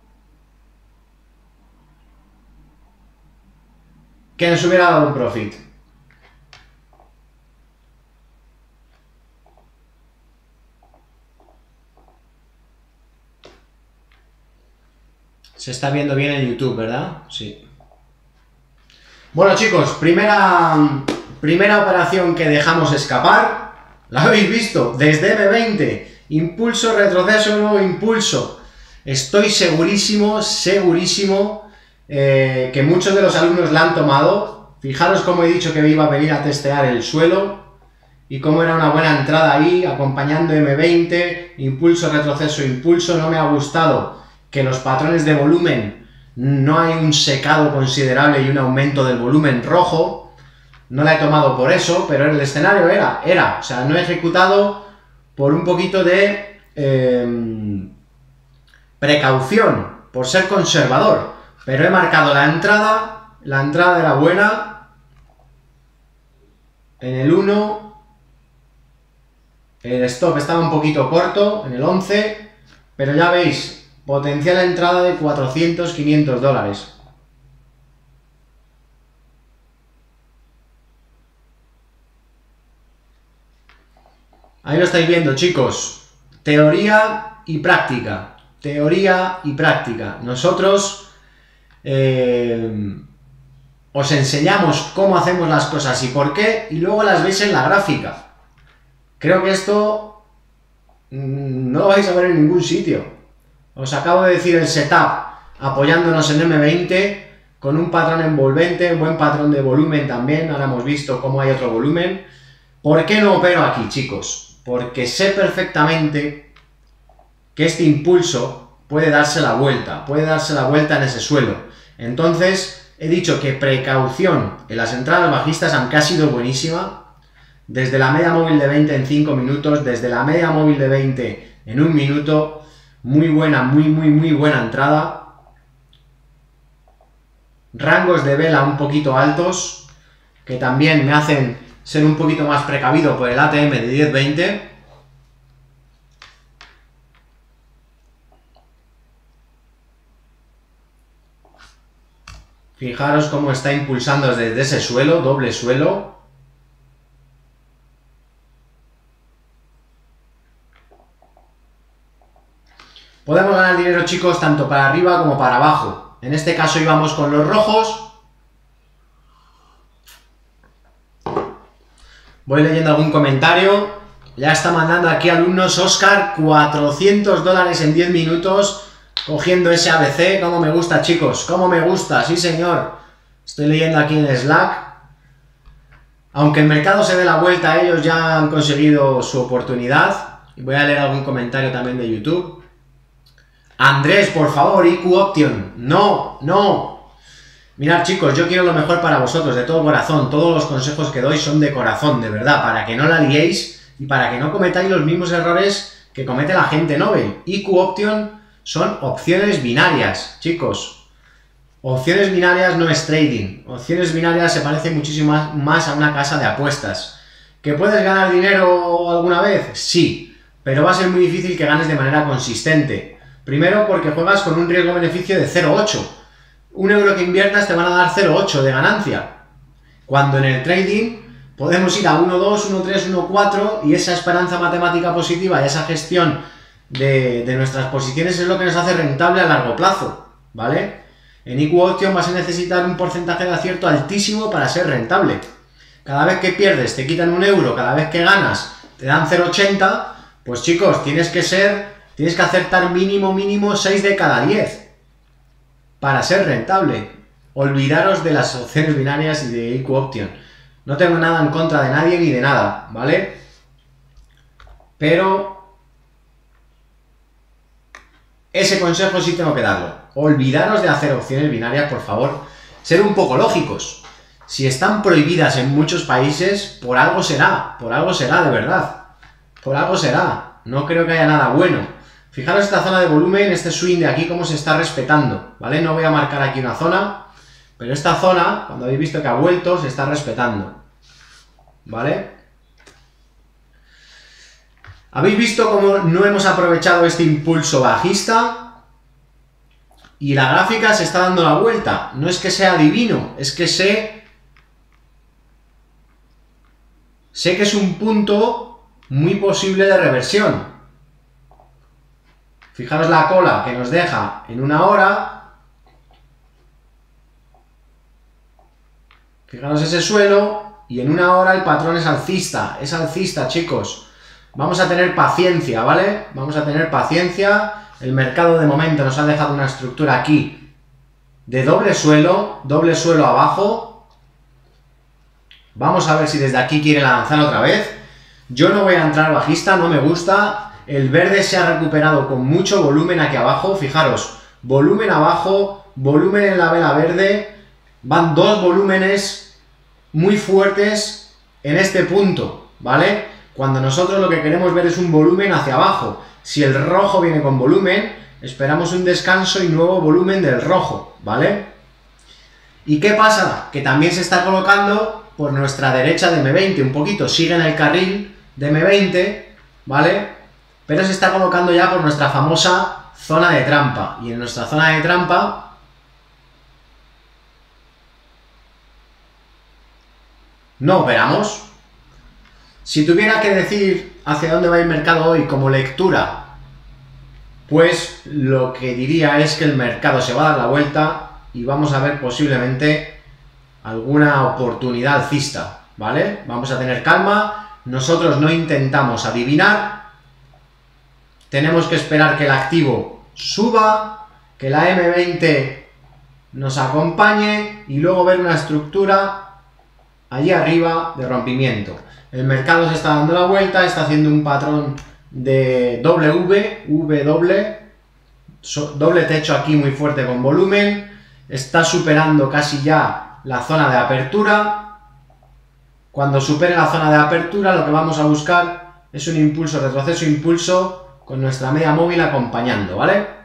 Que nos hubiera dado un profit. Se está viendo bien en YouTube, ¿verdad? Sí. Bueno, chicos, primera, primera operación que dejamos escapar. ¿La habéis visto? Desde eme veinte. Impulso, retroceso, nuevo impulso. Estoy segurísimo, segurísimo eh, que muchos de los alumnos la han tomado. Fijaros cómo he dicho que iba a venir a testear el suelo y cómo era una buena entrada ahí, acompañando eme veinte, impulso, retroceso, impulso. No me ha gustado que los patrones de volumen no hay un secado considerable y un aumento del volumen rojo. No la he tomado por eso, pero el escenario era, era, o sea, no he ejecutado por un poquito de eh, precaución, por ser conservador, pero he marcado la entrada, la entrada era buena, en el uno, el stop estaba un poquito corto, en el once, pero ya veis, potencial entrada de cuatrocientos, quinientos dólares. Ahí lo estáis viendo, chicos. Teoría y práctica. Teoría y práctica. Nosotros eh, os enseñamos cómo hacemos las cosas y por qué, y luego las veis en la gráfica. Creo que esto mmm, no lo vais a ver en ningún sitio. Os acabo de decir el setup apoyándonos en eme veinte con un patrón envolvente, un buen patrón de volumen también. Ahora hemos visto cómo hay otro volumen. ¿Por qué no opero aquí, chicos? Porque sé perfectamente que este impulso puede darse la vuelta, puede darse la vuelta en ese suelo. Entonces, he dicho que precaución en las entradas bajistas, aunque ha sido buenísima, desde la media móvil de veinte en cinco minutos, desde la media móvil de veinte en un minuto, muy buena, muy, muy, muy buena entrada. Rangos de vela un poquito altos, que también me hacen ser un poquito más precavido por el a te eme de diez veinte. Fijaros cómo está impulsando desde ese suelo, doble suelo. Podemos ganar dinero, chicos, tanto para arriba como para abajo. En este caso íbamos con los rojos. Voy leyendo algún comentario. Ya está mandando aquí alumnos Oscar cuatrocientos dólares en diez minutos cogiendo ese A B C. Cómo me gusta, chicos, cómo me gusta, sí señor. Estoy leyendo aquí en Slack. Aunque el mercado se dé la vuelta, ellos ya han conseguido su oportunidad. Y voy a leer algún comentario también de YouTube. Andrés, por favor, I Q Option. No, no. Mirad, chicos, yo quiero lo mejor para vosotros, de todo corazón. Todos los consejos que doy son de corazón, de verdad, para que no la liéis y para que no cometáis los mismos errores que comete la gente Nobel. I Q Option son opciones binarias, chicos. Opciones binarias no es trading. Opciones binarias se parece muchísimo más, más a una casa de apuestas. ¿Que puedes ganar dinero alguna vez? Sí, pero va a ser muy difícil que ganes de manera consistente. Primero porque juegas con un riesgo-beneficio de cero coma ocho. Un euro que inviertas te van a dar cero coma ocho de ganancia. Cuando en el trading podemos ir a uno coma dos, uno coma tres, uno coma cuatro y esa esperanza matemática positiva y esa gestión de, de nuestras posiciones es lo que nos hace rentable a largo plazo, ¿vale? En I Q Option vas a necesitar un porcentaje de acierto altísimo para ser rentable. Cada vez que pierdes te quitan un euro, cada vez que ganas te dan cero coma ochenta, pues chicos, tienes que ser, tienes que acertar mínimo, mínimo seis de cada diez para ser rentable. Olvidaros de las opciones binarias y de I Q Option. No tengo nada en contra de nadie ni de nada, ¿vale? Pero ese consejo sí tengo que darlo. Olvidaros de hacer opciones binarias, por favor. Ser un poco lógicos. Si están prohibidas en muchos países, por algo será. Por algo será, de verdad. Por algo será. No creo que haya nada bueno. Fijaros esta zona de volumen, este swing de aquí, cómo se está respetando, ¿vale? No voy a marcar aquí una zona, pero esta zona, cuando habéis visto que ha vuelto, se está respetando, ¿vale? ¿Habéis visto cómo no hemos aprovechado este impulso bajista? Y la gráfica se está dando la vuelta. No es que sea divino, es que sé... Sé que es un punto muy posible de reversión. Fijaros la cola que nos deja en una hora. Fijaros ese suelo. Y en una hora el patrón es alcista. Es alcista, chicos. Vamos a tener paciencia, ¿vale? Vamos a tener paciencia. El mercado de momento nos ha dejado una estructura aquí de doble suelo, doble suelo abajo. Vamos a ver si desde aquí quiere lanzar otra vez. Yo no voy a entrar bajista, no me gusta. El verde se ha recuperado con mucho volumen aquí abajo. Fijaros, volumen abajo, volumen en la vela verde. Van dos volúmenes muy fuertes en este punto, ¿vale? Cuando nosotros lo que queremos ver es un volumen hacia abajo. Si el rojo viene con volumen, esperamos un descanso y nuevo volumen del rojo, ¿vale? ¿Y qué pasa? Que también se está colocando por nuestra derecha de eme veinte, un poquito, sigue en el carril de eme veinte, ¿vale? Pero se está colocando ya por nuestra famosa zona de trampa. Y en nuestra zona de trampa no operamos. Si tuviera que decir hacia dónde va el mercado hoy como lectura, pues lo que diría es que el mercado se va a dar la vuelta y vamos a ver posiblemente alguna oportunidad alcista, ¿vale? Vamos a tener calma, nosotros no intentamos adivinar, tenemos que esperar que el activo suba, que la eme veinte nos acompañe y luego ver una estructura allí arriba de rompimiento. El mercado se está dando la vuelta, está haciendo un patrón de doble V, V doble, so, doble techo aquí muy fuerte con volumen, está superando casi ya la zona de apertura. Cuando supere la zona de apertura lo que vamos a buscar es un impulso, retroceso, impulso con nuestra media móvil acompañando, ¿vale?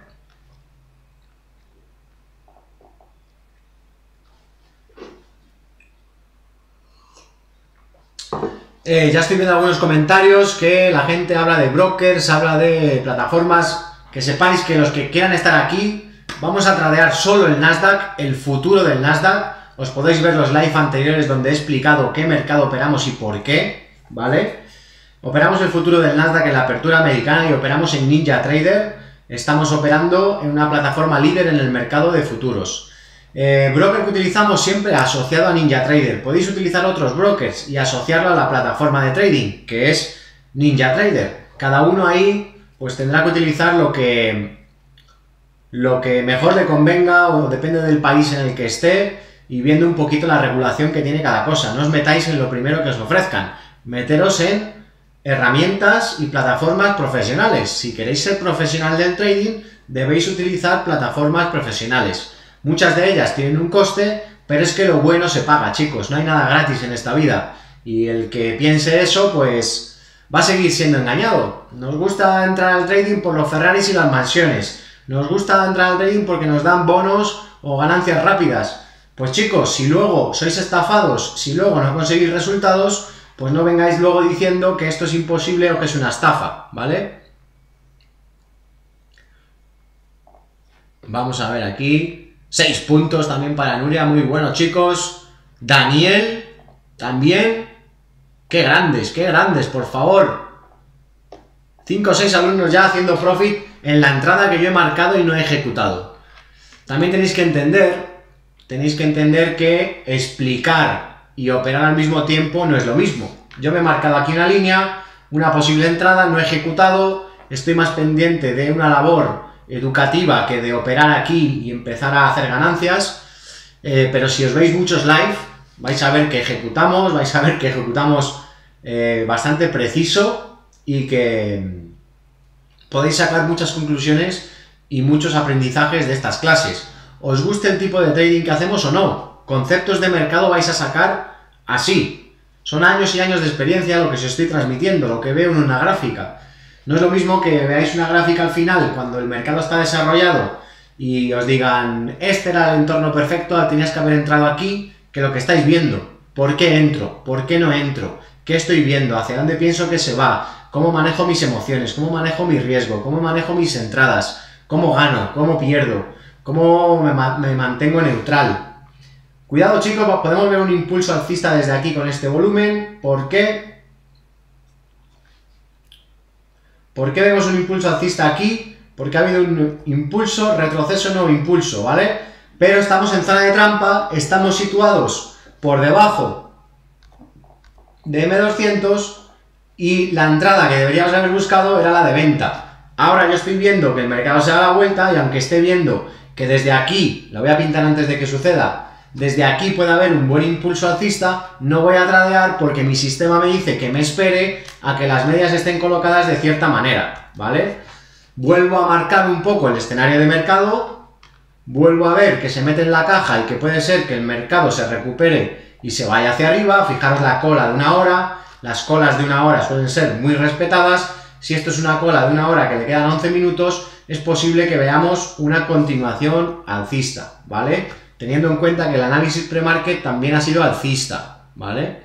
Eh, ya estoy viendo algunos comentarios que la gente habla de brokers, habla de plataformas. Que sepáis que los que quieran estar aquí, vamos a tradear solo el Nasdaq, el futuro del Nasdaq. Os podéis ver los live anteriores donde he explicado qué mercado operamos y por qué, ¿vale? Operamos el futuro del Nasdaq en la apertura americana y operamos en Ninja Trader. estamos operando en una plataforma líder en el mercado de futuros. Eh, broker que utilizamos siempre asociado a NinjaTrader. Podéis utilizar otros brokers y asociarlo a la plataforma de trading, que es NinjaTrader. Cada uno ahí pues tendrá que utilizar lo que, lo que mejor le convenga, o depende del país en el que esté, y viendo un poquito la regulación que tiene cada cosa. No os metáis en lo primero que os ofrezcan. Meteros en herramientas y plataformas profesionales. Si queréis ser profesional del trading, debéis utilizar plataformas profesionales. Muchas de ellas tienen un coste, pero es que lo bueno se paga, chicos. No hay nada gratis en esta vida. Y el que piense eso, pues va a seguir siendo engañado. Nos gusta entrar al trading por los Ferraris y las mansiones. Nos gusta entrar al trading porque nos dan bonos o ganancias rápidas. Pues chicos, si luego sois estafados, si luego no conseguís resultados, pues no vengáis luego diciendo que esto es imposible o que es una estafa, ¿vale? Vamos a ver aquí. Seis puntos también para Nuria, muy bueno, chicos. Daniel, también. Qué grandes, qué grandes, por favor. Cinco o seis alumnos ya haciendo profit en la entrada que yo he marcado y no he ejecutado. También tenéis que entender, tenéis que entender que explicar y operar al mismo tiempo no es lo mismo. Yo me he marcado aquí una línea, una posible entrada, no he ejecutado, estoy más pendiente de una labor educativa que de operar aquí y empezar a hacer ganancias, eh, pero si os veis muchos live, vais a ver que ejecutamos, vais a ver que ejecutamos eh, bastante preciso y que podéis sacar muchas conclusiones y muchos aprendizajes de estas clases. ¿Os gusta el tipo de trading que hacemos o no? Conceptos de mercado vais a sacar así. Son años y años de experiencia lo que os estoy transmitiendo, lo que veo en una gráfica. No es lo mismo que veáis una gráfica al final, cuando el mercado está desarrollado, y os digan, este era el entorno perfecto, tenías que haber entrado aquí, que lo que estáis viendo. ¿Por qué entro? ¿Por qué no entro? ¿Qué estoy viendo? ¿Hacia dónde pienso que se va? ¿Cómo manejo mis emociones? ¿Cómo manejo mi riesgo? ¿Cómo manejo mis entradas? ¿Cómo gano? ¿Cómo pierdo? ¿Cómo me, ma me mantengo neutral? Cuidado, chicos, podemos ver un impulso alcista desde aquí con este volumen. ¿Por qué? ¿Por qué vemos un impulso alcista aquí? Porque ha habido un impulso, retroceso, nuevo impulso, ¿vale? Pero estamos en zona de trampa, estamos situados por debajo de eme doscientos y la entrada que deberíamos haber buscado era la de venta. Ahora yo estoy viendo que el mercado se da la vuelta y aunque esté viendo que desde aquí, lo voy a pintar antes de que suceda, desde aquí puede haber un buen impulso alcista, no voy a tradear porque mi sistema me dice que me espere a que las medias estén colocadas de cierta manera, ¿vale? Vuelvo a marcar un poco el escenario de mercado, vuelvo a ver que se mete en la caja y que puede ser que el mercado se recupere y se vaya hacia arriba. Fijaros la cola de una hora, las colas de una hora suelen ser muy respetadas. Si esto es una cola de una hora que le quedan once minutos, es posible que veamos una continuación alcista, ¿vale? Teniendo en cuenta que el análisis pre-market también ha sido alcista, ¿vale?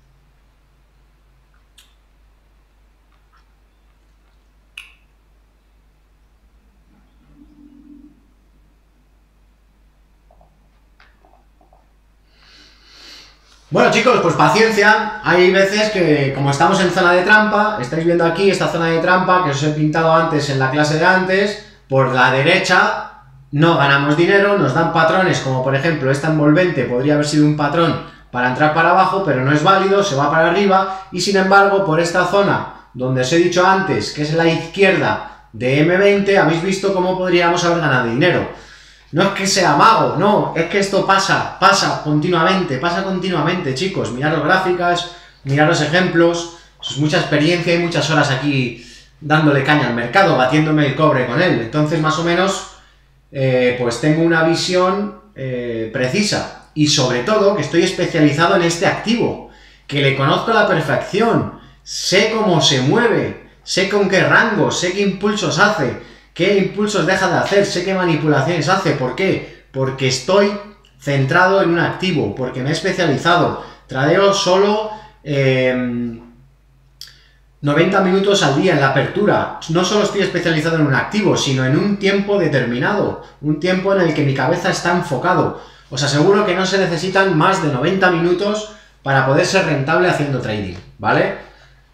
Bueno, chicos, pues paciencia. Hay veces que, como estamos en zona de trampa, estáis viendo aquí esta zona de trampa que os he pintado antes en la clase de antes, por la derecha no ganamos dinero, nos dan patrones como por ejemplo esta envolvente podría haber sido un patrón para entrar para abajo, pero no es válido, se va para arriba y sin embargo por esta zona donde os he dicho antes que es la izquierda de eme veinte, habéis visto cómo podríamos haber ganado dinero. No es que sea mago, no, es que esto pasa, pasa continuamente, pasa continuamente, chicos. Miraros gráficas, miraros ejemplos, es mucha experiencia y muchas horas aquí dándole caña al mercado, batiéndome el cobre con él. Entonces, más o menos, eh, pues tengo una visión eh, precisa. Y sobre todo, que estoy especializado en este activo, que le conozco a la perfección, sé cómo se mueve, sé con qué rango, sé qué impulsos hace, qué impulsos deja de hacer, sé qué manipulaciones hace. ¿Por qué? Porque estoy centrado en un activo, porque me he especializado. Tradeo solo eh, noventa minutos al día en la apertura. No solo estoy especializado en un activo, sino en un tiempo determinado, un tiempo en el que mi cabeza está enfocado. Os aseguro que no se necesitan más de noventa minutos para poder ser rentable haciendo trading, ¿vale?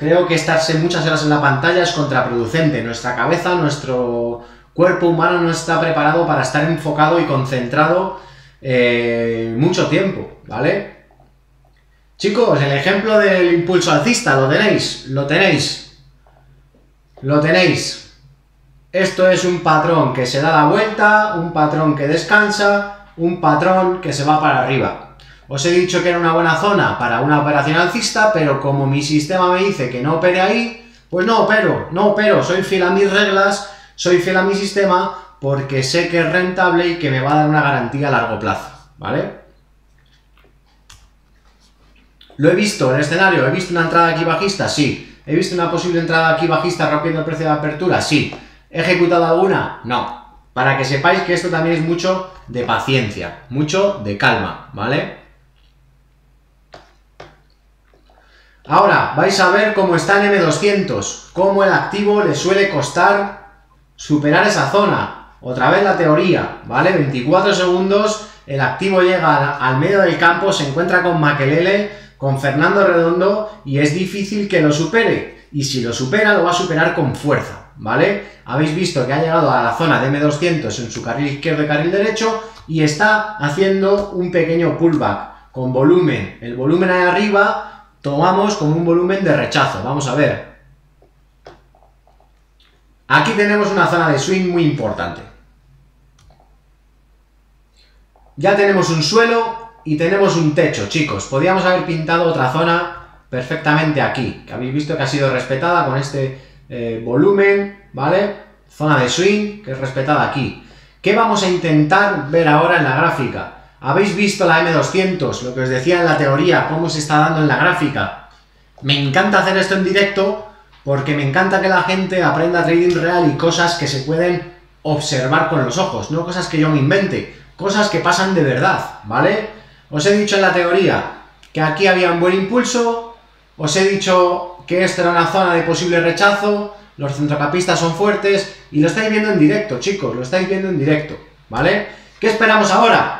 creo que estarse muchas horas en la pantalla es contraproducente. Nuestra cabeza, nuestro cuerpo humano no está preparado para estar enfocado y concentrado eh, mucho tiempo, ¿vale? Chicos, el ejemplo del impulso alcista, ¿lo tenéis? ¿Lo tenéis? ¿Lo tenéis? Esto es un patrón que se da la vuelta, un patrón que descansa, un patrón que se va para arriba. Os he dicho que era una buena zona para una operación alcista, pero como mi sistema me dice que no opere ahí, pues no opero, no opero, soy fiel a mis reglas, soy fiel a mi sistema, porque sé que es rentable y que me va a dar una garantía a largo plazo, ¿vale? ¿Lo he visto en el escenario? ¿He visto una entrada aquí bajista? Sí. ¿He visto una posible entrada aquí bajista rompiendo el precio de apertura? Sí. ¿He ejecutado alguna? No. Para que sepáis que esto también es mucho de paciencia, mucho de calma, ¿vale? Ahora, vais a ver cómo está en eme doscientos, cómo el activo le suele costar superar esa zona. Otra vez la teoría, ¿vale? veinticuatro segundos, el activo llega al medio del campo, se encuentra con Makelele, con Fernando Redondo, y es difícil que lo supere. Y si lo supera, lo va a superar con fuerza, ¿vale? Habéis visto que ha llegado a la zona de eme doscientos en su carril izquierdo y carril derecho, y está haciendo un pequeño pullback con volumen. El volumen ahí arriba tomamos como un volumen de rechazo. Vamos a ver. Aquí tenemos una zona de swing muy importante. Ya tenemos un suelo y tenemos un techo, chicos. Podríamos haber pintado otra zona perfectamente aquí, que habéis visto que ha sido respetada con este eh, volumen, ¿vale? Zona de swing, que es respetada aquí. ¿Qué vamos a intentar ver ahora en la gráfica? ¿Habéis visto la eme doscientos? Lo que os decía en la teoría, cómo se está dando en la gráfica. Me encanta hacer esto en directo porque me encanta que la gente aprenda trading real y cosas que se pueden observar con los ojos, no cosas que yo me invente, cosas que pasan de verdad, ¿vale? Os he dicho en la teoría que aquí había un buen impulso, os he dicho que esta era una zona de posible rechazo, los centrocapistas son fuertes, y lo estáis viendo en directo, chicos, lo estáis viendo en directo, ¿vale? ¿Qué esperamos ahora?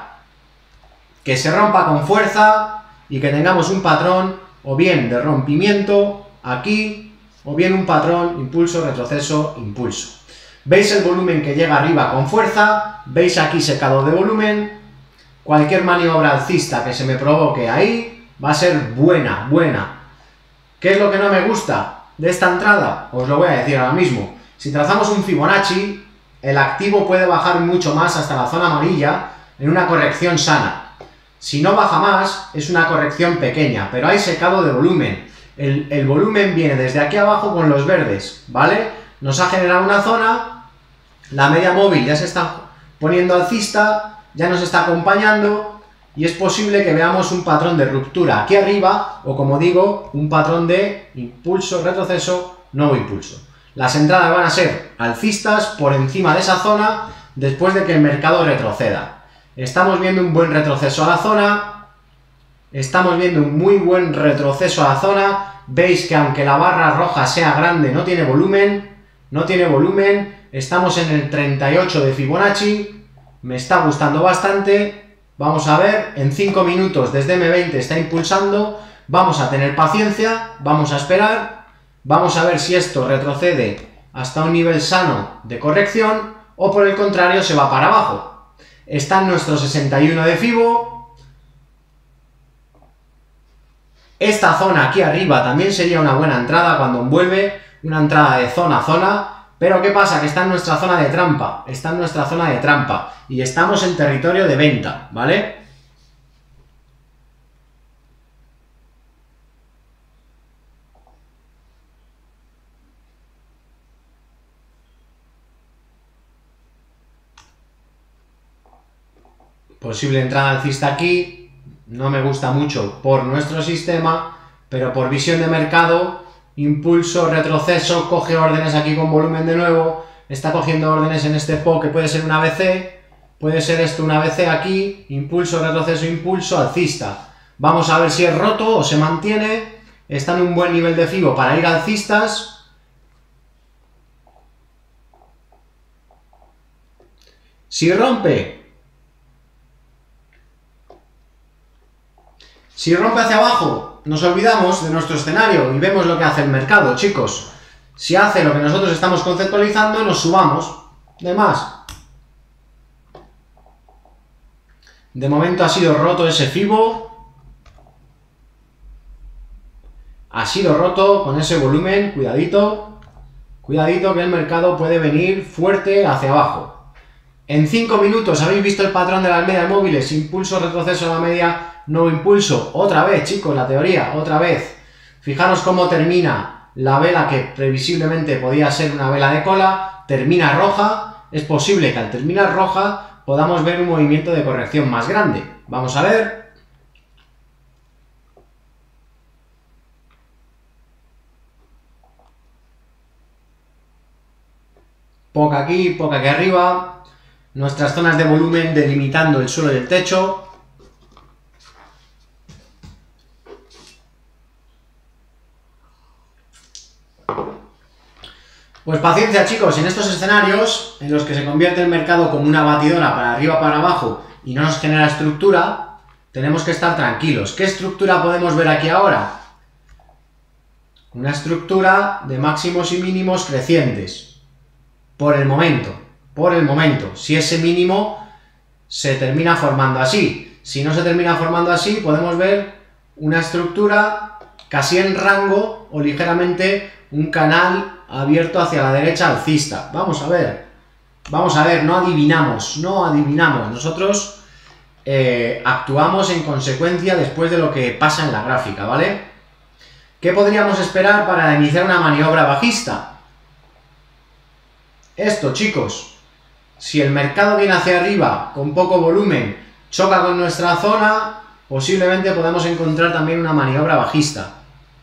Que se rompa con fuerza y que tengamos un patrón o bien de rompimiento aquí, o bien un patrón impulso, retroceso, impulso. ¿Veis el volumen que llega arriba con fuerza? ¿Veis aquí secado de volumen? Cualquier maniobra alcista que se me provoque ahí va a ser buena, buena. ¿Qué es lo que no me gusta de esta entrada? Os lo voy a decir ahora mismo. Si trazamos un Fibonacci, el activo puede bajar mucho más hasta la zona amarilla en una corrección sana. Si no baja más, es una corrección pequeña, pero hay secado de volumen. El, el volumen viene desde aquí abajo con los verdes, ¿vale? Nos ha generado una zona, la media móvil ya se está poniendo alcista, ya nos está acompañando, y es posible que veamos un patrón de ruptura aquí arriba, o como digo, un patrón de impulso, retroceso, nuevo impulso. Las entradas van a ser alcistas por encima de esa zona, después de que el mercado retroceda. Estamos viendo un buen retroceso a la zona, estamos viendo un muy buen retroceso a la zona, veis que aunque la barra roja sea grande no tiene volumen, no tiene volumen, estamos en el treinta y ocho de Fibonacci, me está gustando bastante, vamos a ver, en cinco minutos desde eme veinte está impulsando, vamos a tener paciencia, vamos a esperar, vamos a ver si esto retrocede hasta un nivel sano de corrección o por el contrario se va para abajo. Está en nuestro sesenta y uno de Fibo. Esta zona aquí arriba también sería una buena entrada cuando envuelve, una entrada de zona a zona, pero ¿qué pasa? Que está en nuestra zona de trampa, está en nuestra zona de trampa y estamos en territorio de venta, ¿vale? Posible entrada alcista aquí, no me gusta mucho por nuestro sistema, pero por visión de mercado, impulso, retroceso, coge órdenes aquí con volumen de nuevo, está cogiendo órdenes en este P O que puede ser una A B C, puede ser esto una A B C aquí, impulso, retroceso, impulso, alcista. Vamos a ver si es roto o se mantiene, está en un buen nivel de Fibo para ir alcistas. Si rompe, Si rompe hacia abajo, nos olvidamos de nuestro escenario y vemos lo que hace el mercado, chicos. Si hace lo que nosotros estamos conceptualizando, nos subamos. De más. De momento ha sido roto ese FIBO. Ha sido roto con ese volumen. Cuidadito. Cuidadito que el mercado puede venir fuerte hacia abajo. En cinco minutos habéis visto el patrón de las medias móviles. Impulso, retroceso a la media, nuevo impulso. Otra vez, chicos, la teoría. Otra vez. Fijaros cómo termina la vela que previsiblemente podía ser una vela de cola. Termina roja. Es posible que al terminar roja podamos ver un movimiento de corrección más grande. Vamos a ver. Poca aquí, poca aquí arriba. Nuestras zonas de volumen delimitando el suelo y el techo. Pues paciencia, chicos, en estos escenarios en los que se convierte el mercado como una batidora para arriba para abajo y no nos genera estructura, tenemos que estar tranquilos. ¿Qué estructura podemos ver aquí ahora? Una estructura de máximos y mínimos crecientes. Por el momento, por el momento. Si ese mínimo se termina formando así. Si no se termina formando así, podemos ver una estructura casi en rango o ligeramente un canal abierto hacia la derecha alcista. Vamos a ver, vamos a ver, no adivinamos, no adivinamos. Nosotros eh, actuamos en consecuencia después de lo que pasa en la gráfica, ¿vale? ¿Qué podríamos esperar para iniciar una maniobra bajista? Esto, chicos, si el mercado viene hacia arriba con poco volumen, choca con nuestra zona, posiblemente podemos encontrar también una maniobra bajista.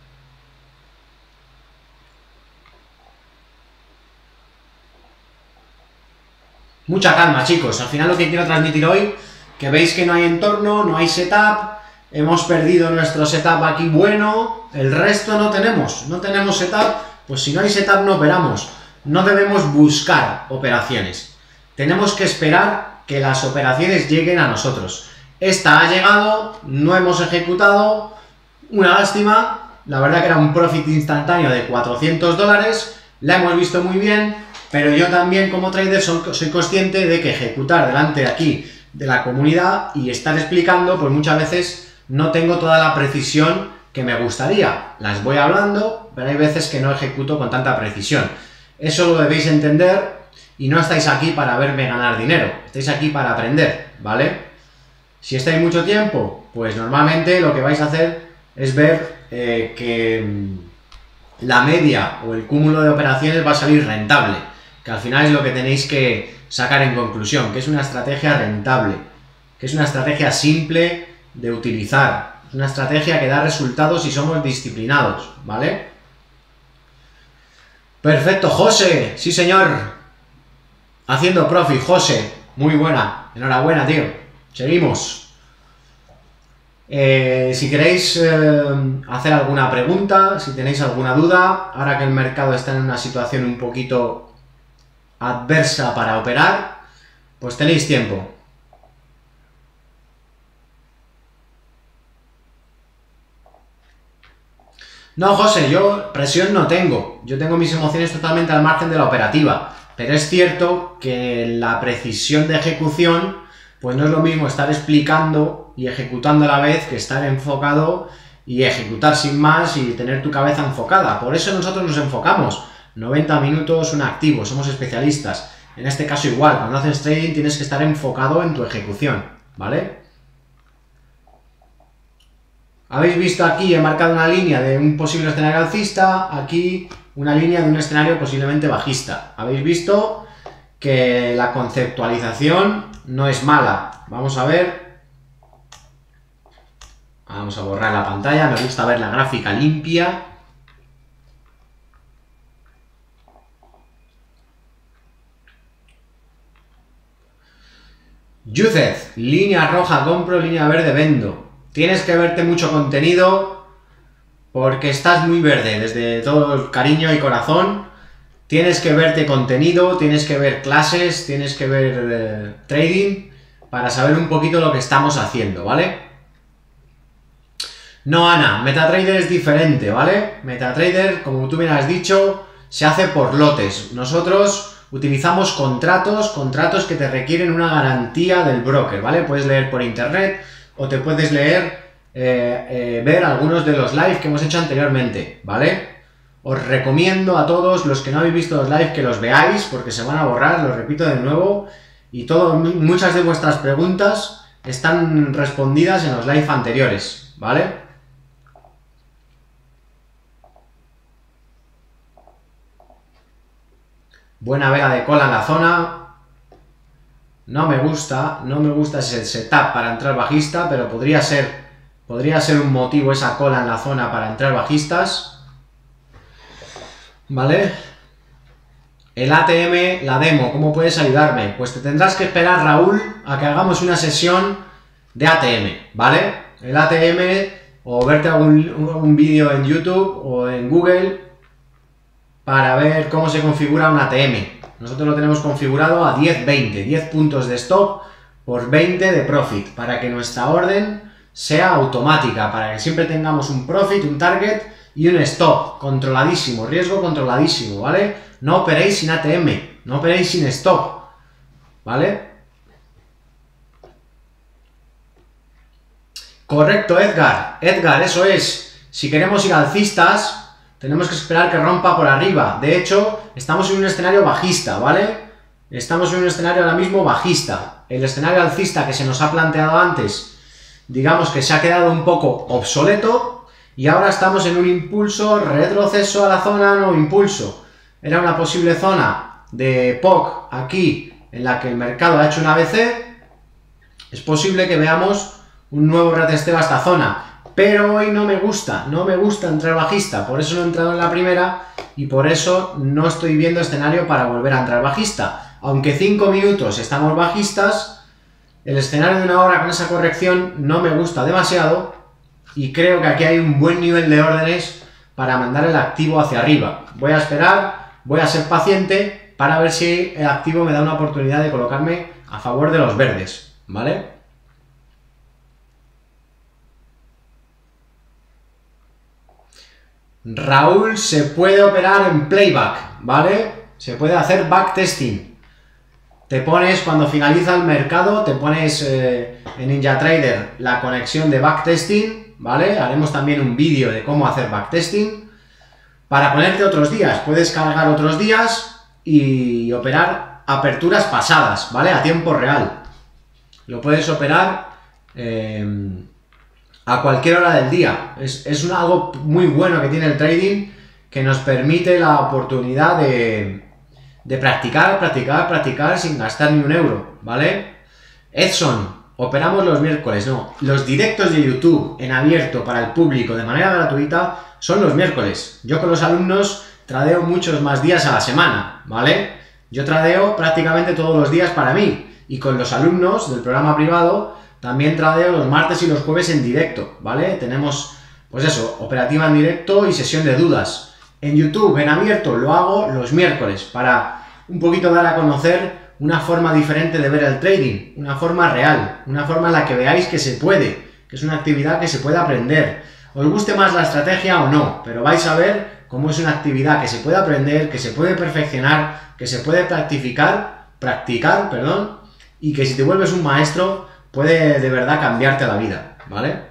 Mucha calma, chicos. Al final lo que quiero transmitir hoy, que veis que no hay entorno, no hay setup, hemos perdido nuestro setup aquí bueno, el resto no tenemos, no tenemos setup, pues si no hay setup no operamos. No debemos buscar operaciones. Tenemos que esperar que las operaciones lleguen a nosotros. Esta ha llegado, no hemos ejecutado, una lástima, la verdad que era un profit instantáneo de cuatrocientos dólares, la hemos visto muy bien, pero yo también como trader soy, soy consciente de que ejecutar delante de aquí de la comunidad y estar explicando, pues muchas veces no tengo toda la precisión que me gustaría. Las voy hablando, pero hay veces que no ejecuto con tanta precisión. Eso lo debéis entender y no estáis aquí para verme ganar dinero, estáis aquí para aprender, ¿vale? Si estáis mucho tiempo, pues normalmente lo que vais a hacer es ver eh, que la media o el cúmulo de operaciones va a salir rentable, que al final es lo que tenéis que sacar en conclusión, que es una estrategia rentable, que es una estrategia simple de utilizar, es una estrategia que da resultados si somos disciplinados, ¿vale? Perfecto, José, sí señor, haciendo profit, José, muy buena, enhorabuena, tío, seguimos. Eh, si queréis eh, hacer alguna pregunta, si tenéis alguna duda, ahora que el mercado está en una situación un poquito adversa para operar, pues tenéis tiempo. No, José, yo presión no tengo. Yo tengo mis emociones totalmente al margen de la operativa. Pero es cierto que la precisión de ejecución, pues no es lo mismo estar explicando y ejecutando a la vez que estar enfocado y ejecutar sin más y tener tu cabeza enfocada. Por eso nosotros nos enfocamos. noventa minutos, un activo, somos especialistas. En este caso igual, cuando haces trading tienes que estar enfocado en tu ejecución, ¿vale? Habéis visto aquí, he marcado una línea de un posible escenario alcista, aquí una línea de un escenario posiblemente bajista. Habéis visto que la conceptualización no es mala. Vamos a ver. Vamos a borrar la pantalla, me gusta ver la gráfica limpia. Yuzeth, línea roja compro, línea verde vendo. Tienes que verte mucho contenido porque estás muy verde, desde todo el cariño y corazón. Tienes que verte contenido, tienes que ver clases, tienes que ver eh, trading para saber un poquito lo que estamos haciendo, ¿vale? No, Ana, MetaTrader es diferente, ¿vale? MetaTrader, como tú me has dicho, se hace por lotes. Nosotros utilizamos contratos, contratos que te requieren una garantía del broker, ¿vale? Puedes leer por internet o te puedes leer, eh, eh, ver algunos de los live que hemos hecho anteriormente, ¿vale? Os recomiendo a todos los que no habéis visto los live que los veáis porque se van a borrar, lo repito de nuevo, y todo, muchas de vuestras preguntas están respondidas en los live anteriores, ¿vale? Buena vela de cola en la zona. No me gusta, no me gusta ese setup para entrar bajista, pero podría ser, podría ser un motivo esa cola en la zona para entrar bajistas. ¿Vale? El A T M, la demo, ¿cómo puedes ayudarme? Pues te tendrás que esperar, Raúl, a que hagamos una sesión de A T M, ¿vale? El A T M, o verte algún un vídeo en YouTube o en Google para ver cómo se configura un A T M. Nosotros lo tenemos configurado a diez veinte, diez puntos de stop por veinte de profit, para que nuestra orden sea automática, para que siempre tengamos un profit, un target y un stop controladísimo, riesgo controladísimo, ¿vale? No operéis sin A T M, no operéis sin stop, ¿vale? Correcto, Edgar, Edgar, eso es. Si queremos ir alcistas, tenemos que esperar que rompa por arriba. De hecho, estamos en un escenario bajista, ¿vale? Estamos en un escenario ahora mismo bajista. El escenario alcista que se nos ha planteado antes, digamos que se ha quedado un poco obsoleto y ahora estamos en un impulso, retroceso a la zona, no impulso. Era una posible zona de P O C aquí en la que el mercado ha hecho una A B C. Es posible que veamos un nuevo retesteo a esta zona. Pero hoy no me gusta, no me gusta entrar bajista, por eso no he entrado en la primera y por eso no estoy viendo escenario para volver a entrar bajista. Aunque cinco minutos estamos bajistas, el escenario de una hora con esa corrección no me gusta demasiado y creo que aquí hay un buen nivel de órdenes para mandar el activo hacia arriba. Voy a esperar, voy a ser paciente para ver si el activo me da una oportunidad de colocarme a favor de los verdes, ¿vale? Raúl, se puede operar en playback, ¿vale? Se puede hacer backtesting. Te pones, cuando finaliza el mercado, te pones eh, en NinjaTrader la conexión de backtesting, ¿vale? Haremos también un vídeo de cómo hacer backtesting. Para ponerte otros días, puedes cargar otros días y operar aperturas pasadas, ¿vale? A tiempo real. Lo puedes operar eh, a cualquier hora del día. Es, es un, algo muy bueno que tiene el trading, que nos permite la oportunidad de, de practicar, practicar, practicar sin gastar ni un euro, ¿vale? Edson, operamos los miércoles, no. Los directos de YouTube en abierto para el público de manera gratuita son los miércoles. Yo con los alumnos tradeo muchos más días a la semana, ¿vale? Yo tradeo prácticamente todos los días para mí. Y con los alumnos del programa privado también tradeo los martes y los jueves en directo, ¿vale? Tenemos, pues eso, operativa en directo y sesión de dudas. En YouTube, en abierto, lo hago los miércoles para un poquito dar a conocer una forma diferente de ver el trading, una forma real, una forma en la que veáis que se puede, que es una actividad que se puede aprender. Os guste más la estrategia o no, pero vais a ver cómo es una actividad que se puede aprender, que se puede perfeccionar, que se puede practicar, practicar, perdón, y que si te vuelves un maestro puede de verdad cambiarte la vida, ¿vale?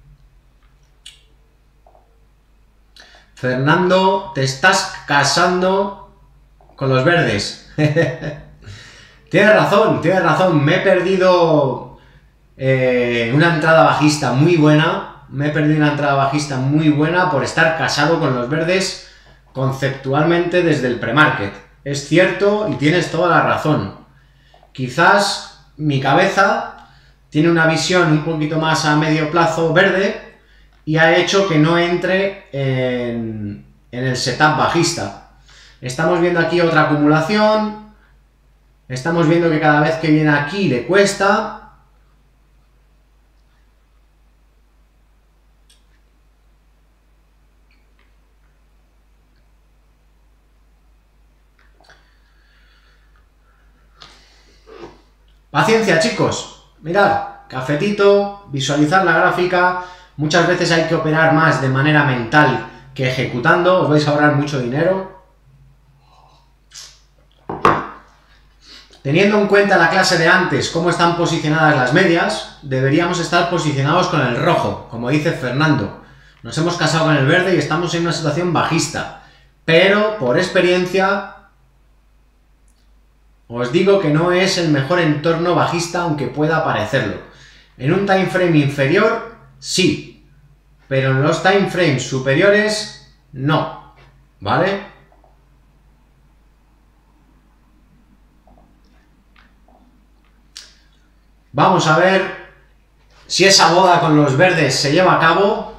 Fernando, te estás casando con los verdes. Tienes razón, tienes razón, me he perdido eh, una entrada bajista muy buena, me he perdido una entrada bajista muy buena por estar casado con los verdes conceptualmente desde el premarket. Es cierto y tienes toda la razón. Quizás mi cabeza tiene una visión un poquito más a medio plazo verde y ha hecho que no entre en, en el setup bajista. Estamos viendo aquí otra acumulación, estamos viendo que cada vez que viene aquí le cuesta. Paciencia, chicos. Mirad, cafetito, visualizar la gráfica. Muchas veces hay que operar más de manera mental que ejecutando, os vais a ahorrar mucho dinero. Teniendo en cuenta la clase de antes, cómo están posicionadas las medias, deberíamos estar posicionados con el rojo, como dice Fernando. Nos hemos casado con el verde y estamos en una situación bajista. Pero, por experiencia, os digo que no es el mejor entorno bajista, aunque pueda parecerlo. En un time frame inferior, sí. Pero en los time frames superiores, no. ¿Vale? Vamos a ver si esa boda con los verdes se lleva a cabo.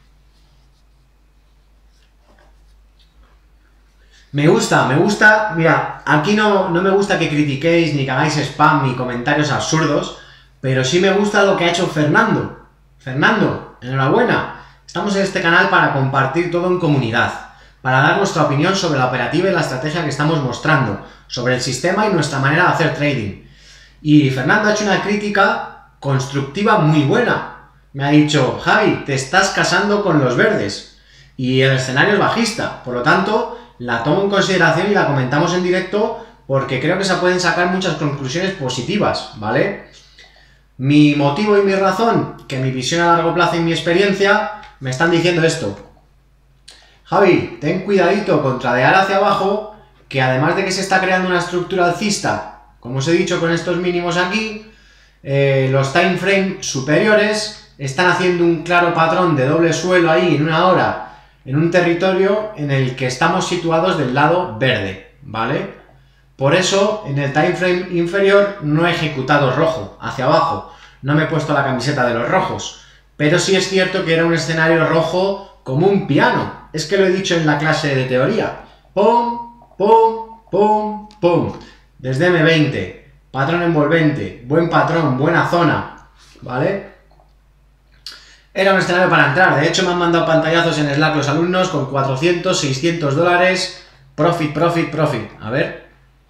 Me gusta, me gusta. Mira, aquí no, no me gusta que critiquéis ni que hagáis spam ni comentarios absurdos, pero sí me gusta lo que ha hecho Fernando. Fernando, enhorabuena. Estamos en este canal para compartir todo en comunidad, para dar nuestra opinión sobre la operativa y la estrategia que estamos mostrando, sobre el sistema y nuestra manera de hacer trading. Y Fernando ha hecho una crítica constructiva muy buena. Me ha dicho, Javi, te estás casando con los verdes y el escenario es bajista. Por lo tanto, la tomo en consideración y la comentamos en directo porque creo que se pueden sacar muchas conclusiones positivas, ¿vale? Mi motivo y mi razón, que mi visión a largo plazo y mi experiencia me están diciendo esto. Javi, ten cuidadito con tradear hacia abajo, que además de que se está creando una estructura alcista, como os he dicho con estos mínimos aquí, eh, los time frame superiores están haciendo un claro patrón de doble suelo ahí en una hora, en un territorio en el que estamos situados del lado verde, ¿vale? Por eso, en el time frame inferior no he ejecutado rojo, hacia abajo, no me he puesto la camiseta de los rojos, pero sí es cierto que era un escenario rojo como un piano, es que lo he dicho en la clase de teoría, pum, pum, pum, pum. Desde eme veinte, patrón envolvente, buen patrón, buena zona, ¿vale? Era un escenario para entrar, de hecho me han mandado pantallazos en Slack los alumnos con cuatrocientos, seiscientos dólares, profit, profit, profit, a ver.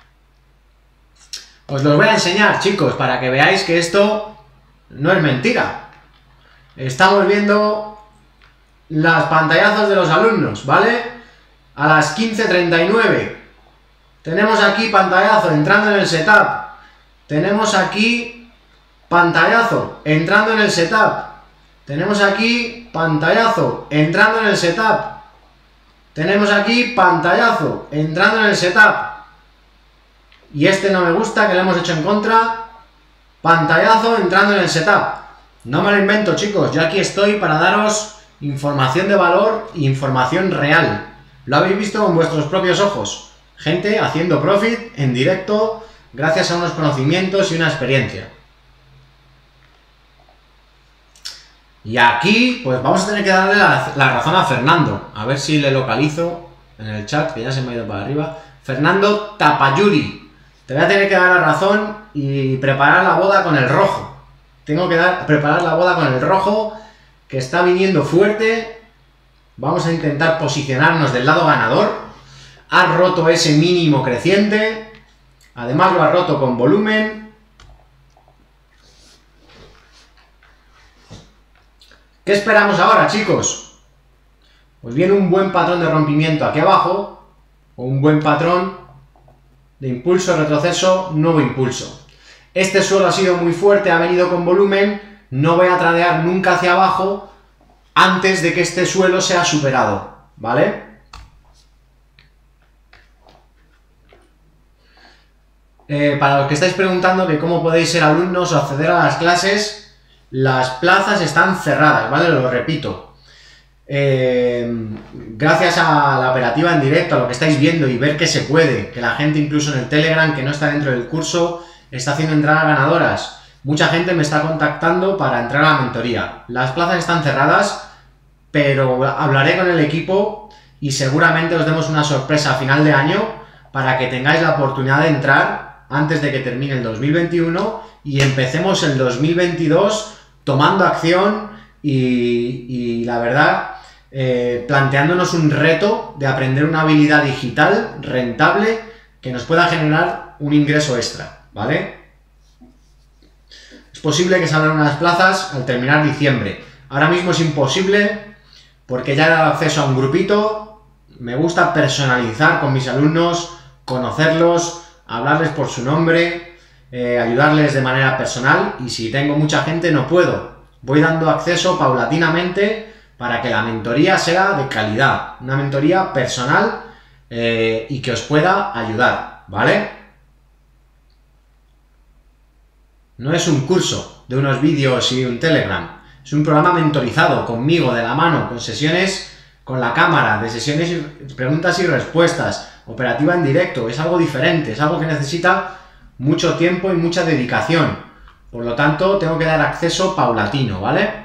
Os los voy a enseñar, chicos, para que veáis que esto no es mentira. Estamos viendo las pantallazos de los alumnos, ¿vale? A las quince treinta y nueve. Tenemos aquí pantallazo entrando en el setup. Tenemos aquí pantallazo entrando en el setup. Tenemos aquí pantallazo entrando en el setup. Tenemos aquí pantallazo entrando en el setup. Y este no me gusta, que lo hemos hecho en contra. Pantallazo entrando en el setup. No me lo invento, chicos. Yo aquí estoy para daros información de valor e información real. Lo habéis visto con vuestros propios ojos. Gente haciendo profit en directo gracias a unos conocimientos y una experiencia. Y aquí, pues vamos a tener que darle la, la razón a Fernando. A ver si le localizo en el chat, que ya se me ha ido para arriba. Fernando Tapayuri. Te voy a tener que dar la razón y preparar la boda con el rojo. Tengo que dar, preparar la boda con el rojo, que está viniendo fuerte. Vamos a intentar posicionarnos del lado ganador. Ha roto ese mínimo creciente, además lo ha roto con volumen. ¿Qué esperamos ahora, chicos? Pues viene un buen patrón de rompimiento aquí abajo, o un buen patrón de impulso, retroceso, nuevo impulso. Este suelo ha sido muy fuerte, ha venido con volumen, no voy a tradear nunca hacia abajo antes de que este suelo sea superado, ¿vale? Eh, para los que estáis preguntando que cómo podéis ser alumnos o acceder a las clases, las plazas están cerradas, ¿vale? Lo repito. Eh, gracias a la operativa en directo, a lo que estáis viendo y ver que se puede, que la gente incluso en el Telegram, que no está dentro del curso, está haciendo entradas ganadoras. Mucha gente me está contactando para entrar a la mentoría. Las plazas están cerradas, pero hablaré con el equipo y seguramente os demos una sorpresa a final de año para que tengáis la oportunidad de entrar antes de que termine el dos mil veintiuno y empecemos el dos mil veintidós tomando acción y, y la verdad, eh, planteándonos un reto de aprender una habilidad digital rentable que nos pueda generar un ingreso extra, ¿vale? Es posible que salgan unas plazas al terminar diciembre. Ahora mismo es imposible porque ya he dado acceso a un grupito. Me gusta personalizar con mis alumnos, conocerlos, hablarles por su nombre, eh, ayudarles de manera personal, y si tengo mucha gente no puedo. Voy dando acceso paulatinamente para que la mentoría sea de calidad, una mentoría personal eh, y que os pueda ayudar, ¿vale? No es un curso de unos vídeos y un Telegram, es un programa mentorizado conmigo, de la mano, con sesiones con la cámara, de sesiones y preguntas y respuestas, operativa en directo. Es algo diferente, es algo que necesita mucho tiempo y mucha dedicación. Por lo tanto, tengo que dar acceso paulatino, ¿vale?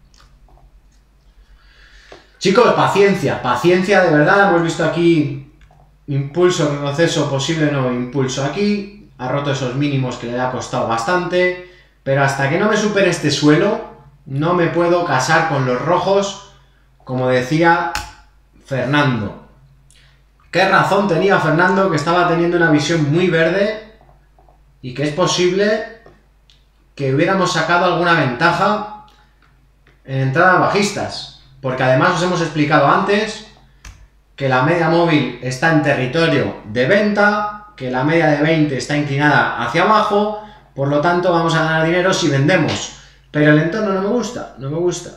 Chicos, paciencia, paciencia de verdad. Hemos visto aquí impulso, retroceso, posible nuevo impulso aquí. Ha roto esos mínimos que le ha costado bastante. Pero hasta que no me supere este suelo, no me puedo casar con los rojos, como decía Fernando. ¿Qué razón tenía Fernando? Que estaba teniendo una visión muy verde y que es posible que hubiéramos sacado alguna ventaja en entradas bajistas. Porque además os hemos explicado antes que la media móvil está en territorio de venta, que la media de veinte está inclinada hacia abajo, por lo tanto vamos a ganar dinero si vendemos. Pero el entorno no me gusta, no me gusta.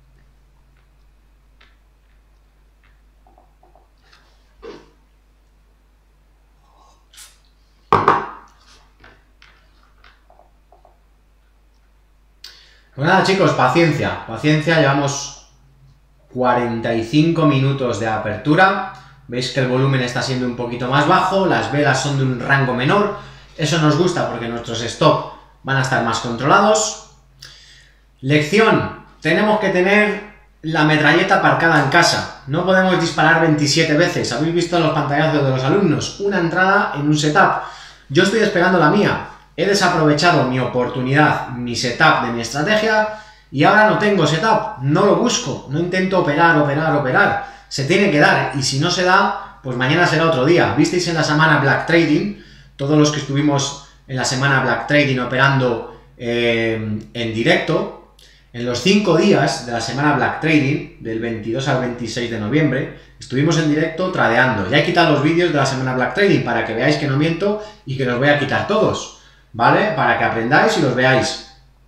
Pues nada, chicos, paciencia, paciencia, llevamos cuarenta y cinco minutos de apertura. Veis que el volumen está siendo un poquito más bajo, las velas son de un rango menor. Eso nos gusta porque nuestros stop van a estar más controlados. Lección: tenemos que tener la metralleta aparcada en casa. No podemos disparar veintisiete veces. Habéis visto los pantallazos de los alumnos. Una entrada en un setup. Yo estoy esperando la mía. He desaprovechado mi oportunidad, mi setup de mi estrategia, y ahora no tengo setup. No lo busco. No intento operar, operar, operar. Se tiene que dar. Y si no se da, pues mañana será otro día. Visteis en la semana Black Trading, todos los que estuvimos en la semana Black Trading operando eh, en directo, en los cinco días de la semana Black Trading, del veintidós al veintiséis de noviembre, estuvimos en directo tradeando. Ya he quitado los vídeos de la semana Black Trading para que veáis que no miento y que los voy a quitar todos, ¿vale? Para que aprendáis y los veáis.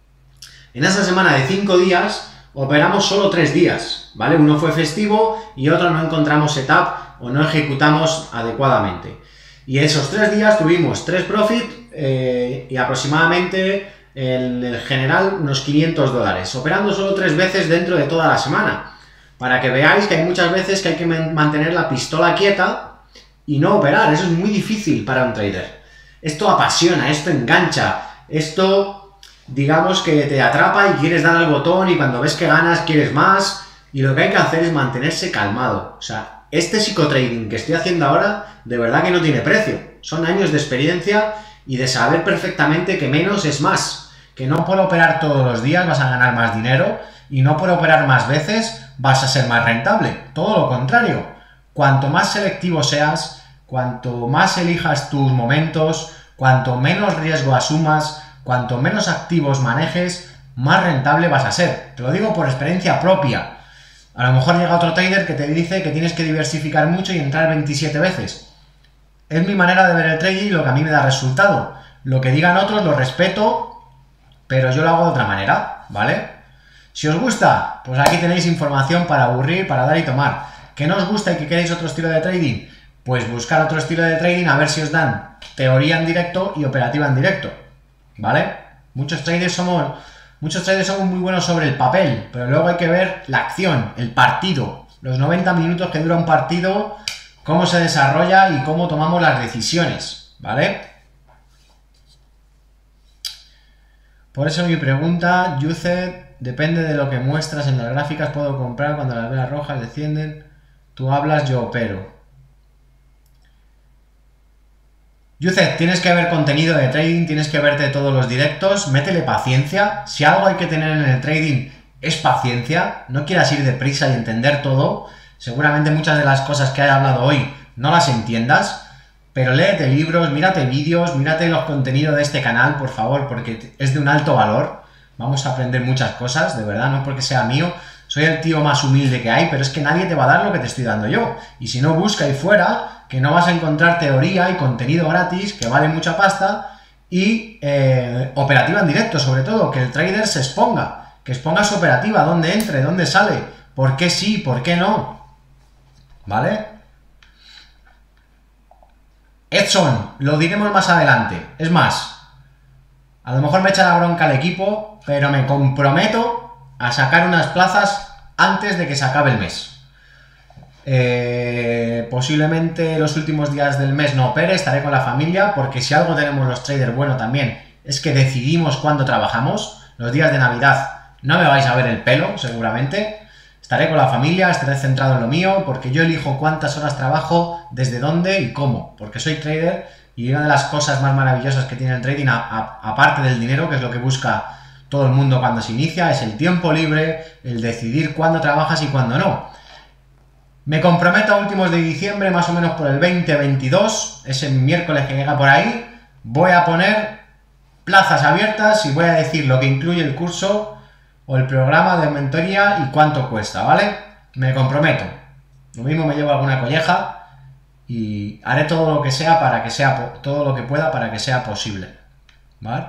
En esa semana de cinco días operamos solo tres días, ¿vale? Uno fue festivo y otro no encontramos setup o no ejecutamos adecuadamente. Y esos tres días tuvimos tres profit eh, y aproximadamente en el general unos quinientos dólares, operando solo tres veces dentro de toda la semana, para que veáis que hay muchas veces que hay que mantener la pistola quieta y no operar. Eso es muy difícil para un trader. Esto apasiona, esto engancha, esto digamos que te atrapa y quieres dar al botón, y cuando ves que ganas quieres más, y lo que hay que hacer es mantenerse calmado. O sea, este psicotrading que estoy haciendo ahora de verdad que no tiene precio. Son años de experiencia y de saber perfectamente que menos es más. Que no por operar todos los días vas a ganar más dinero, y no por operar más veces vas a ser más rentable. Todo lo contrario. Cuanto más selectivo seas, cuanto más elijas tus momentos, cuanto menos riesgo asumas, cuanto menos activos manejes, más rentable vas a ser. Te lo digo por experiencia propia. A lo mejor llega otro trader que te dice que tienes que diversificar mucho y entrar veintisiete veces. Es mi manera de ver el trading y lo que a mí me da resultado. Lo que digan otros lo respeto, pero yo lo hago de otra manera, ¿vale? Si os gusta, pues aquí tenéis información para aburrir, para dar y tomar. ¿Que no os gusta y que queréis otro estilo de trading? Pues buscar otro estilo de trading a ver si os dan teoría en directo y operativa en directo, ¿vale? Muchos traders somos, muchos traders somos muy buenos sobre el papel, pero luego hay que ver la acción, el partido, los noventa minutos que dura un partido, cómo se desarrolla y cómo tomamos las decisiones, ¿vale? Por eso mi pregunta, Yucet, depende de lo que muestras en las gráficas, puedo comprar cuando las velas rojas descienden, tú hablas, yo opero. Yucet, tienes que ver contenido de trading, tienes que verte todos los directos, métele paciencia. Si algo hay que tener en el trading es paciencia, no quieras ir deprisa y entender todo. Seguramente muchas de las cosas que he hablado hoy no las entiendas, pero léete libros, mírate vídeos, mírate los contenidos de este canal, por favor, porque es de un alto valor. vamos a aprender muchas cosas, de verdad, no porque sea mío, soy el tío más humilde que hay, pero es que nadie te va a dar lo que te estoy dando yo. Y si no, busca ahí fuera, que no vas a encontrar teoría y contenido gratis, que vale mucha pasta, y eh, operativa en directo, sobre todo, que el trader se exponga, que exponga su operativa, dónde entre, dónde sale, por qué sí, por qué no, ¿vale? Edson, lo diremos más adelante, es más, a lo mejor me echa la bronca el equipo, pero me comprometo a sacar unas plazas antes de que se acabe el mes. Eh, posiblemente los últimos días del mes no opere, estaré con la familia, porque si algo tenemos los traders bueno también, es que decidimos cuándo trabajamos. Los días de Navidad no me vais a ver el pelo, seguramente. Estaré con la familia, estaré centrado en lo mío, porque yo elijo cuántas horas trabajo, desde dónde y cómo, porque soy trader y una de las cosas más maravillosas que tiene el trading, a, a, aparte del dinero, que es lo que busca todo el mundo cuando se inicia, es el tiempo libre, el decidir cuándo trabajas y cuándo no. Me comprometo a últimos de diciembre, más o menos por el veinte veintidós, ese miércoles que llega por ahí, voy a poner plazas abiertas y voy a decir lo que incluye el curso o el programa de mentoría y cuánto cuesta, ¿vale? Me comprometo. Lo mismo me llevo alguna colleja y haré todo lo que sea para que sea, todo lo que pueda para que sea posible, ¿vale?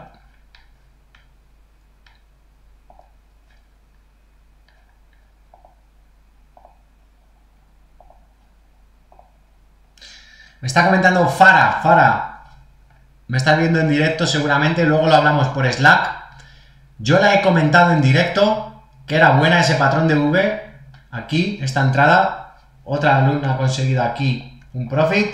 Me está comentando Fara, Fara, me estás viendo en directo seguramente, luego lo hablamos por Slack. Yo la he comentado en directo, que era buena ese patrón de V, aquí, esta entrada, otra alumna ha conseguido aquí un profit.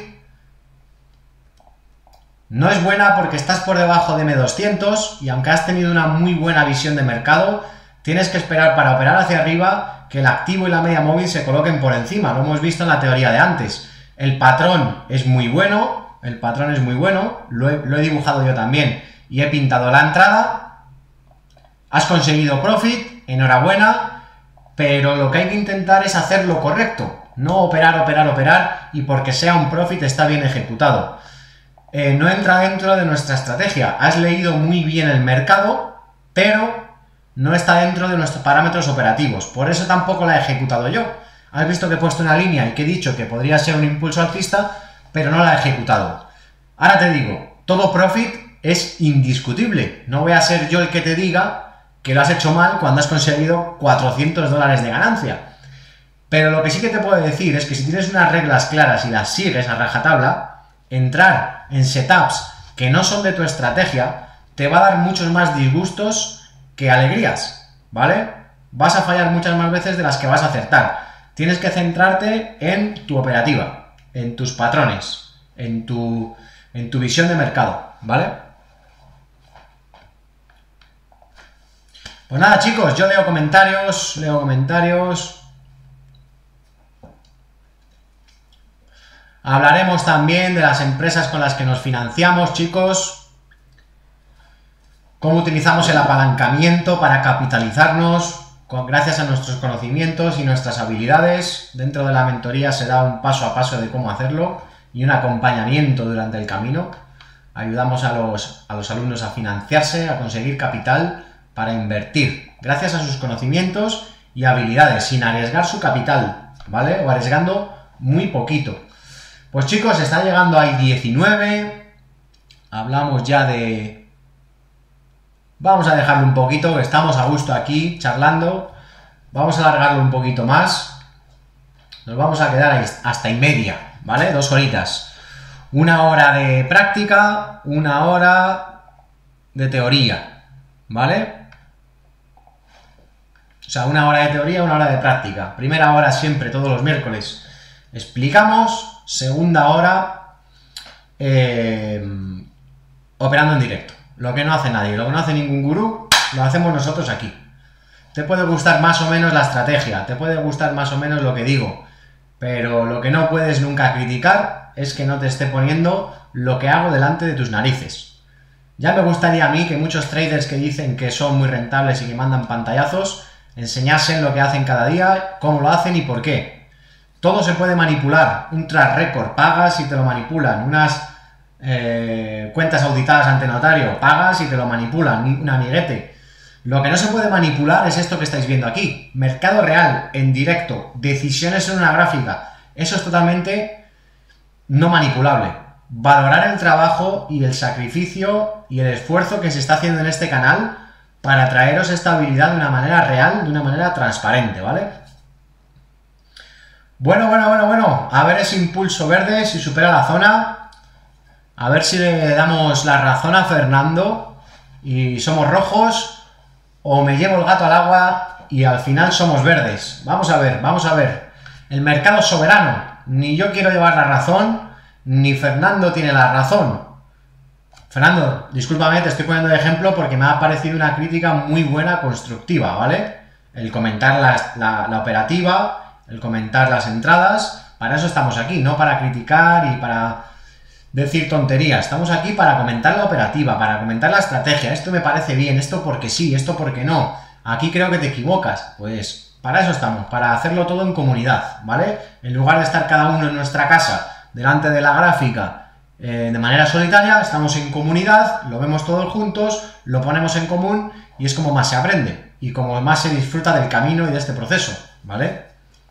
No es buena porque estás por debajo de M doscientos y aunque has tenido una muy buena visión de mercado, tienes que esperar para operar hacia arriba que el activo y la media móvil se coloquen por encima, lo hemos visto en la teoría de antes. El patrón es muy bueno, el patrón es muy bueno, lo he, lo he dibujado yo también y he pintado la entrada. Has conseguido profit, enhorabuena, pero lo que hay que intentar es hacer lo correcto, no operar, operar, operar y porque sea un profit está bien ejecutado. Eh, no entra dentro de nuestra estrategia, has leído muy bien el mercado, pero no está dentro de nuestros parámetros operativos, por eso tampoco la he ejecutado yo. Has visto que he puesto una línea y que he dicho que podría ser un impulso alcista, pero no la he ejecutado. Ahora te digo, todo profit es indiscutible. No voy a ser yo el que te diga que lo has hecho mal cuando has conseguido cuatrocientos dólares de ganancia. Pero lo que sí que te puedo decir es que si tienes unas reglas claras y las sigues a rajatabla, entrar en setups que no son de tu estrategia te va a dar muchos más disgustos que alegrías, ¿vale? Vas a fallar muchas más veces de las que vas a acertar. Tienes que centrarte en tu operativa, en tus patrones, en tu, en tu visión de mercado, ¿vale? Pues nada, chicos, yo leo comentarios, leo comentarios. Hablaremos también de las empresas con las que nos financiamos, chicos. Cómo utilizamos el apalancamiento para capitalizarnos. Gracias a nuestros conocimientos y nuestras habilidades, dentro de la mentoría se da un paso a paso de cómo hacerlo y un acompañamiento durante el camino. Ayudamos a los, a los alumnos a financiarse, a conseguir capital para invertir, gracias a sus conocimientos y habilidades, sin arriesgar su capital, ¿vale? O arriesgando muy poquito. Pues chicos, está llegando ahí diecinueve, hablamos ya de... Vamos a dejarlo un poquito, estamos a gusto aquí, charlando. Vamos a alargarlo un poquito más. Nos vamos a quedar hasta y media, ¿vale? Dos horitas. Una hora de práctica, una hora de teoría, ¿vale? O sea, una hora de teoría, una hora de práctica. Primera hora siempre, todos los miércoles, explicamos. Segunda hora, eh, operando en directo. Lo que no hace nadie, lo que no hace ningún gurú, lo hacemos nosotros aquí. Te puede gustar más o menos la estrategia, te puede gustar más o menos lo que digo, pero lo que no puedes nunca criticar es que no te esté poniendo lo que hago delante de tus narices. Ya me gustaría a mí que muchos traders que dicen que son muy rentables y que mandan pantallazos, enseñasen lo que hacen cada día, cómo lo hacen y por qué. Todo se puede manipular, un track record, pagas y te lo manipulan, unas... Eh, cuentas auditadas ante notario, pagas y te lo manipulan, un amiguete. Lo que no se puede manipular es esto que estáis viendo aquí. Mercado real, en directo, decisiones en una gráfica. Eso es totalmente no manipulable. Valorar el trabajo y el sacrificio y el esfuerzo que se está haciendo en este canal para traeros estabilidad de una manera real, de una manera transparente, ¿vale? Bueno, bueno, bueno, bueno. A ver ese impulso verde, si supera la zona. A ver si le damos la razón a Fernando y somos rojos. O me llevo el gato al agua y al final somos verdes. Vamos a ver, vamos a ver. El mercado es soberano. Ni yo quiero llevar la razón, ni Fernando tiene la razón. Fernando, discúlpame, te estoy poniendo de ejemplo porque me ha parecido una crítica muy buena, constructiva, ¿vale? El comentar la, la, la operativa, el comentar las entradas. Para eso estamos aquí, no para criticar y para decir tonterías. Estamos aquí para comentar la operativa, para comentar la estrategia. Esto me parece bien, esto porque sí, esto porque no. Aquí creo que te equivocas. Pues para eso estamos, para hacerlo todo en comunidad, ¿vale? En lugar de estar cada uno en nuestra casa, delante de la gráfica, eh, de manera solitaria, estamos en comunidad, lo vemos todos juntos, lo ponemos en común y es como más se aprende y como más se disfruta del camino y de este proceso, ¿vale?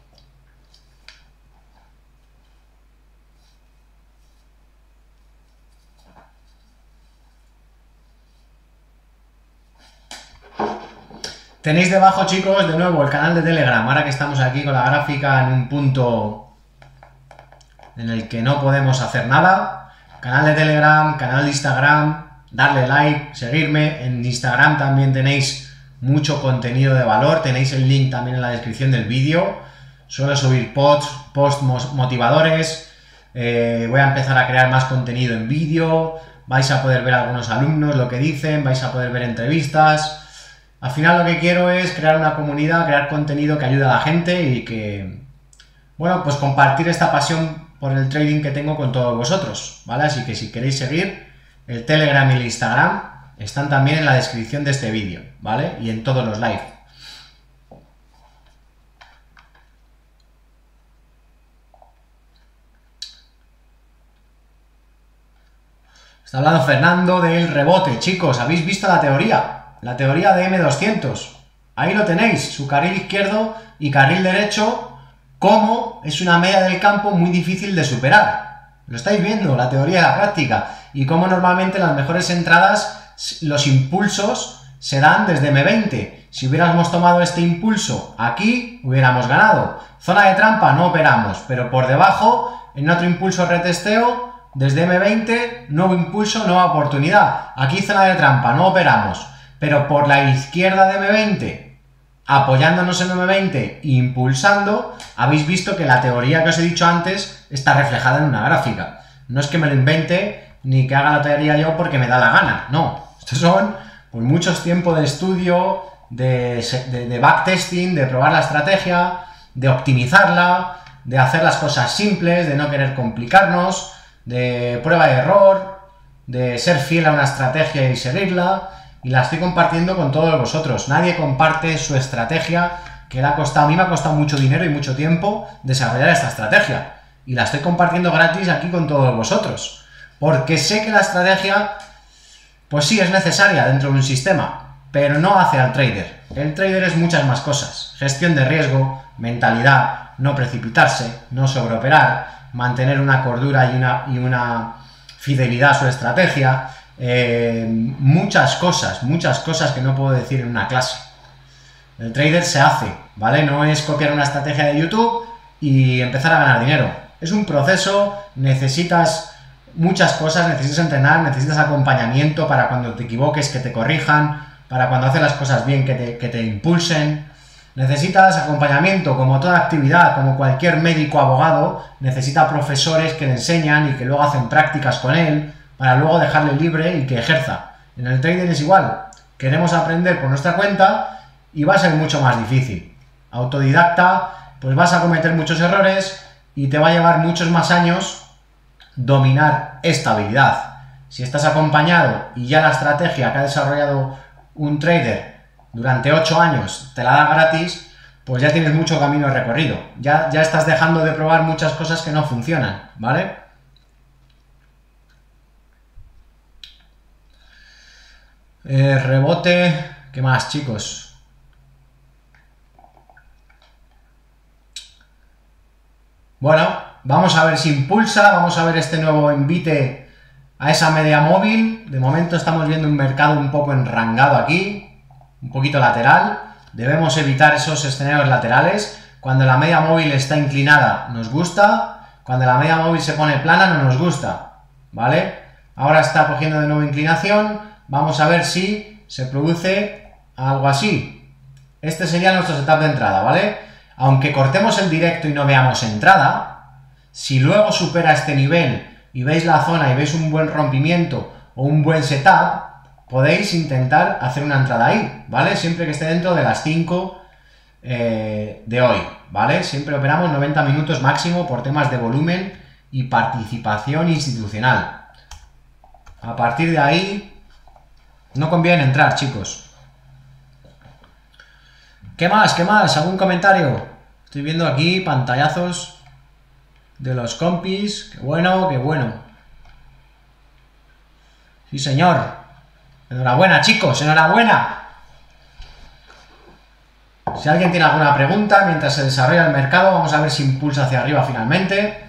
Tenéis debajo, chicos, de nuevo el canal de Telegram, ahora que estamos aquí con la gráfica en un punto en el que no podemos hacer nada. Canal de Telegram, canal de Instagram, darle like, seguirme. En Instagram también tenéis mucho contenido de valor, tenéis el link también en la descripción del vídeo. Suelo subir posts, posts motivadores, eh, voy a empezar a crear más contenido en vídeo, vais a poder ver a algunos alumnos lo que dicen, vais a poder ver entrevistas. Al final lo que quiero es crear una comunidad, crear contenido que ayude a la gente y que, bueno, pues compartir esta pasión por el trading que tengo con todos vosotros, ¿vale? Así que si queréis seguir, el Telegram y el Instagram están también en la descripción de este vídeo, ¿vale? Y en todos los live. Está hablando Fernando del rebote. Chicos, ¿habéis visto la teoría? La teoría de eme doscientos. Ahí lo tenéis, su carril izquierdo y carril derecho, cómo es una media del campo muy difícil de superar. Lo estáis viendo, la teoría de la práctica. Y cómo normalmente las mejores entradas, los impulsos, se dan desde eme veinte. Si hubiéramos tomado este impulso aquí, hubiéramos ganado. Zona de trampa, no operamos, pero por debajo, en otro impulso retesteo, desde eme veinte, nuevo impulso, nueva oportunidad. Aquí zona de trampa, no operamos. Pero por la izquierda de eme veinte, apoyándonos en eme veinte e impulsando, habéis visto que la teoría que os he dicho antes está reflejada en una gráfica. No es que me lo invente ni que haga la teoría yo porque me da la gana, no. Estos son pues, muchos tiempos de estudio, de, de, de backtesting, de probar la estrategia, de optimizarla, de hacer las cosas simples, de no querer complicarnos, de prueba y error, de ser fiel a una estrategia y seguirla. Y la estoy compartiendo con todos vosotros. Nadie comparte su estrategia, que le ha costado, a mí me ha costado mucho dinero y mucho tiempo desarrollar esta estrategia. Y la estoy compartiendo gratis aquí con todos vosotros. Porque sé que la estrategia, pues sí, es necesaria dentro de un sistema, pero no hace al trader. El trader es muchas más cosas. Gestión de riesgo, mentalidad, no precipitarse, no sobreoperar, mantener una cordura y una, y una fidelidad a su estrategia. Eh, muchas cosas, muchas cosas que no puedo decir en una clase. El trader se hace, ¿vale? No es copiar una estrategia de YouTube y empezar a ganar dinero. Es un proceso, necesitas muchas cosas, necesitas entrenar, necesitas acompañamiento para cuando te equivoques que te corrijan, para cuando haces las cosas bien que te, que te impulsen. Necesitas acompañamiento, como toda actividad, como cualquier médico abogado, necesita profesores que le enseñan y que luego hacen prácticas con él, para luego dejarle libre y que ejerza. En el trading es igual, queremos aprender por nuestra cuenta y va a ser mucho más difícil. Autodidacta, pues vas a cometer muchos errores y te va a llevar muchos más años dominar esta habilidad. Si estás acompañado y ya la estrategia que ha desarrollado un trader durante ocho años te la da gratis, pues ya tienes mucho camino recorrido. Ya, ya estás dejando de probar muchas cosas que no funcionan, ¿vale? Eh, rebote, ¿Qué más, chicos? Bueno, vamos a ver si impulsa, vamos a ver este nuevo envite a esa media móvil. De momento estamos viendo un mercado un poco enrangado aquí, un poquito lateral. Debemos evitar esos escenarios laterales. Cuando la media móvil está inclinada nos gusta, cuando la media móvil se pone plana no nos gusta, ¿vale? Ahora está cogiendo de nuevo inclinación, vamos a ver si se produce algo así. Este sería nuestro setup de entrada, ¿vale? Aunque cortemos el directo y no veamos entrada, si luego supera este nivel y veis la zona y veis un buen rompimiento o un buen setup, podéis intentar hacer una entrada ahí, ¿vale? Siempre que esté dentro de las cinco eh, de hoy, ¿vale? Siempre operamos noventa minutos máximo por temas de volumen y participación institucional. A partir de ahí, no conviene entrar, chicos. ¿Qué más? ¿Qué más? ¿Algún comentario? Estoy viendo aquí pantallazos de los compis. Qué bueno, qué bueno. Sí, señor. Enhorabuena, chicos, enhorabuena. Si alguien tiene alguna pregunta mientras se desarrolla el mercado, vamos a ver si impulsa hacia arriba finalmente.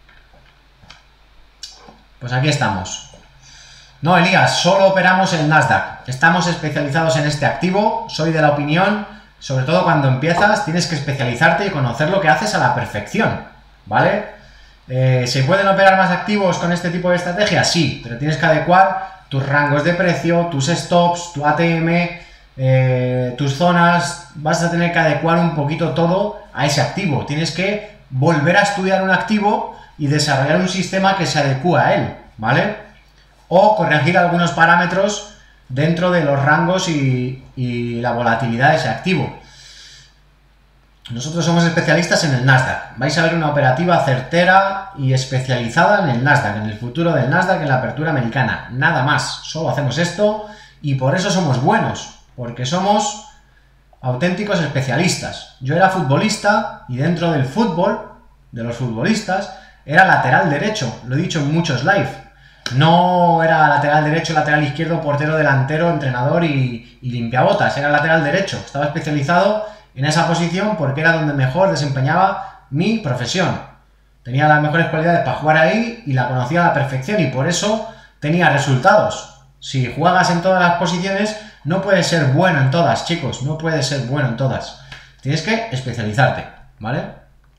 Pues aquí estamos. No, Elías, solo operamos en Nasdaq. Estamos especializados en este activo. Soy de la opinión, sobre todo cuando empiezas, tienes que especializarte y conocer lo que haces a la perfección, ¿vale? Eh, ¿Se pueden operar más activos con este tipo de estrategia? Sí, pero tienes que adecuar tus rangos de precio, tus stops, tu A T M, eh, tus zonas. Vas a tener que adecuar un poquito todo a ese activo. Tienes que volver a estudiar un activo y desarrollar un sistema que se adecue a él, ¿vale? O corregir algunos parámetros dentro de los rangos y, y la volatilidad de ese activo. Nosotros somos especialistas en el Nasdaq. Vais a ver una operativa certera y especializada en el Nasdaq, en el futuro del Nasdaq, en la apertura americana. Nada más. Solo hacemos esto y por eso somos buenos, porque somos auténticos especialistas. Yo era futbolista y dentro del fútbol, de los futbolistas, era lateral derecho. Lo he dicho en muchos live. No era lateral derecho, lateral izquierdo, portero, delantero, entrenador y, y limpiabotas. Era lateral derecho. Estaba especializado en esa posición porque era donde mejor desempeñaba mi profesión. Tenía las mejores cualidades para jugar ahí y la conocía a la perfección y por eso tenía resultados. Si juegas en todas las posiciones, no puedes ser bueno en todas, chicos. No puedes ser bueno en todas. Tienes que especializarte, ¿vale?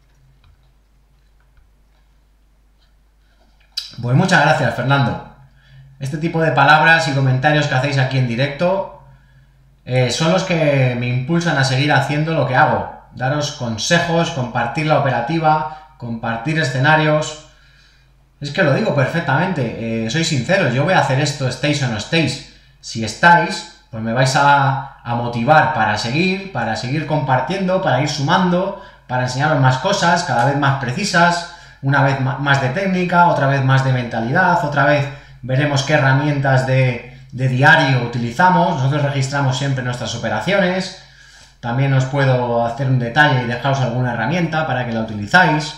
Pues muchas gracias, Fernando. Este tipo de palabras y comentarios que hacéis aquí en directo eh, son los que me impulsan a seguir haciendo lo que hago. Daros consejos, compartir la operativa, compartir escenarios. Es que lo digo perfectamente, eh, soy sincero, yo voy a hacer esto, estéis o no estéis. Si estáis, pues me vais a, a motivar para seguir, para seguir compartiendo, para ir sumando, para enseñaros más cosas, cada vez más precisas. Una vez más de técnica, otra vez más de mentalidad, otra vez veremos qué herramientas de, de diario utilizamos. Nosotros registramos siempre nuestras operaciones. También os puedo hacer un detalle y dejaros alguna herramienta para que la utilizáis.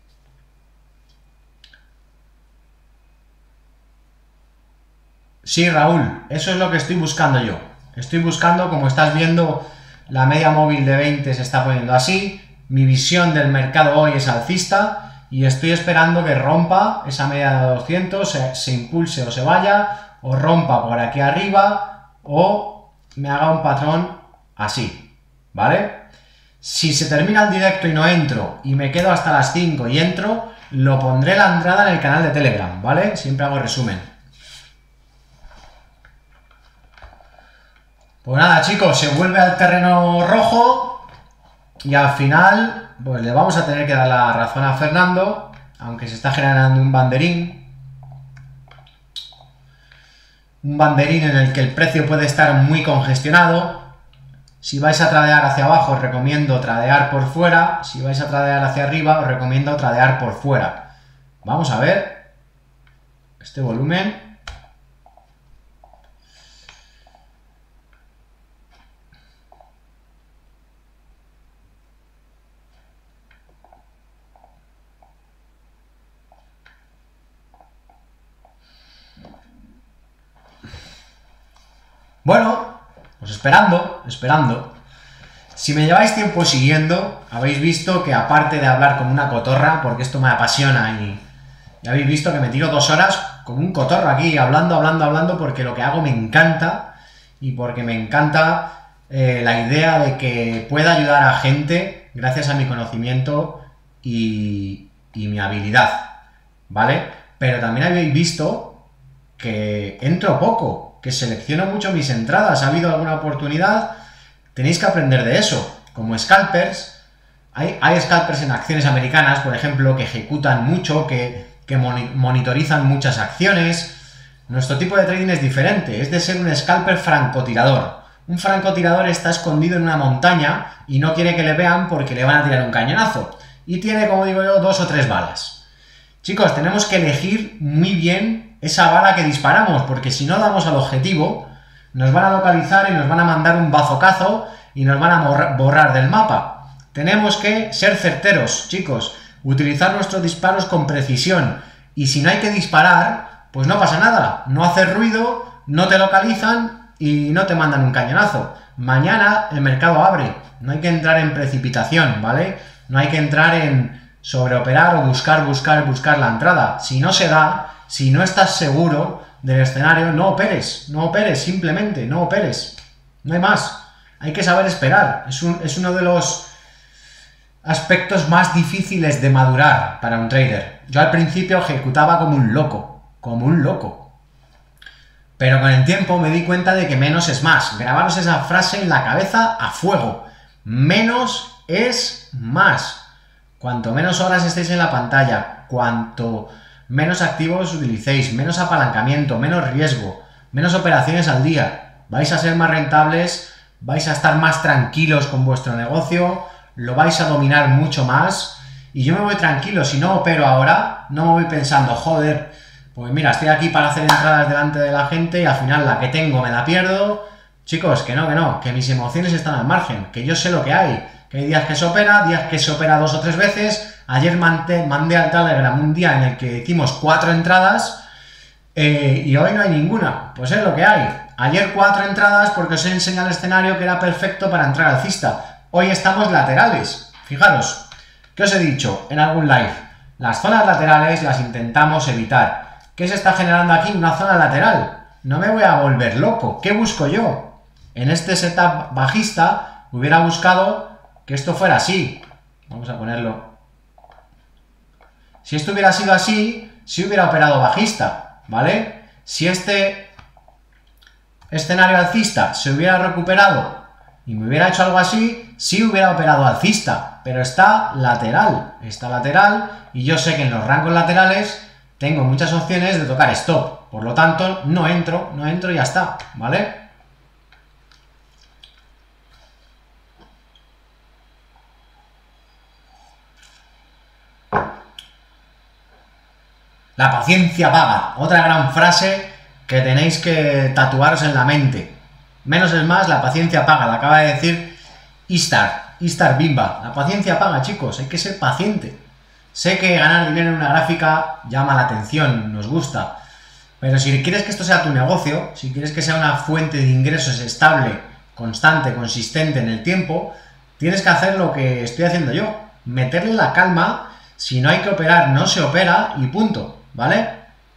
Sí, Raúl, eso es lo que estoy buscando yo. Estoy buscando, como estás viendo, la media móvil de veinte se está poniendo así. Mi visión del mercado hoy es alcista. Y estoy esperando que rompa esa media de doscientos, se, se impulse o se vaya, o rompa por aquí arriba, o me haga un patrón así, ¿vale? Si se termina el directo y no entro, y me quedo hasta las cinco y entro, lo pondré la entrada en el canal de Telegram, ¿vale? Siempre hago resumen. Pues nada, chicos, se vuelve al terreno rojo, y al final pues le vamos a tener que dar la razón a Fernando, aunque se está generando un banderín. Un banderín en el que el precio puede estar muy congestionado. Si vais a tradear hacia abajo, os recomiendo tradear por fuera. Si vais a tradear hacia arriba, os recomiendo tradear por fuera. Vamos a ver este volumen. Bueno, pues esperando, esperando. Si me lleváis tiempo siguiendo, habéis visto que aparte de hablar como una cotorra, porque esto me apasiona y, y habéis visto que me tiro dos horas como un cotorro aquí, hablando, hablando, hablando, porque lo que hago me encanta y porque me encanta eh, la idea de que pueda ayudar a gente gracias a mi conocimiento y, y mi habilidad, ¿vale? Pero también habéis visto que entro poco, que selecciono mucho mis entradas. ¿Ha habido alguna oportunidad? Tenéis que aprender de eso. Como scalpers, hay, hay scalpers en acciones americanas, por ejemplo, que ejecutan mucho, que, que monitorizan muchas acciones. Nuestro tipo de trading es diferente, es de ser un scalper francotirador. Un francotirador está escondido en una montaña y no quiere que le vean porque le van a tirar un cañonazo. Y tiene, como digo yo, dos o tres balas. Chicos, tenemos que elegir muy bien esa bala que disparamos, porque si no damos al objetivo, nos van a localizar y nos van a mandar un bazocazo y nos van a borrar del mapa. Tenemos que ser certeros, chicos, utilizar nuestros disparos con precisión, y si no hay que disparar, pues no pasa nada, no haces ruido, no te localizan y no te mandan un cañonazo. Mañana el mercado abre, no hay que entrar en precipitación, ¿vale? No hay que entrar en sobreoperar o buscar, buscar, buscar la entrada. Si no se da, si no estás seguro del escenario, no operes, no operes, simplemente, no operes. No hay más. Hay que saber esperar. Es, un, es uno de los aspectos más difíciles de madurar para un trader. Yo al principio ejecutaba como un loco, como un loco. Pero con el tiempo me di cuenta de que menos es más. Grabaros esa frase en la cabeza a fuego. Menos es más. Cuanto menos horas estéis en la pantalla, cuanto menos activos utilicéis, menos apalancamiento, menos riesgo, menos operaciones al día, vais a ser más rentables, vais a estar más tranquilos con vuestro negocio, lo vais a dominar mucho más. Y yo me voy tranquilo, si no opero ahora, no me voy pensando, joder, pues mira, estoy aquí para hacer entradas delante de la gente y al final la que tengo me la pierdo. Chicos, que no, que no, que mis emociones están al margen, que yo sé lo que hay, que hay días que se opera, días que se opera dos o tres veces. Ayer mandé, mandé al Telegram un día en el que hicimos cuatro entradas eh, y hoy no hay ninguna, pues es lo que hay. Ayer cuatro entradas porque os he enseñado el escenario que era perfecto para entrar alcista. Hoy estamos laterales. Fijaros, ¿qué os he dicho en algún live? Las zonas laterales las intentamos evitar. ¿Qué se está generando aquí? Una zona lateral. No me voy a volver loco. ¿Qué busco yo? En este setup bajista hubiera buscado que esto fuera así. Vamos a ponerlo. Si esto hubiera sido así, sí hubiera operado bajista, ¿vale? Si este escenario alcista se hubiera recuperado y me hubiera hecho algo así, sí hubiera operado alcista, pero está lateral, está lateral y yo sé que en los rangos laterales tengo muchas opciones de tocar stop, por lo tanto no entro, no entro y ya está, ¿vale? La paciencia paga, otra gran frase que tenéis que tatuaros en la mente. Menos es más, la paciencia paga, la acaba de decir Istar, Istar Bimba. La paciencia paga, chicos, hay que ser paciente. Sé que ganar dinero en una gráfica llama la atención, nos gusta, pero si quieres que esto sea tu negocio, si quieres que sea una fuente de ingresos estable, constante, consistente en el tiempo, tienes que hacer lo que estoy haciendo yo, meterle la calma. Si no hay que operar, no se opera y punto. ¿Vale?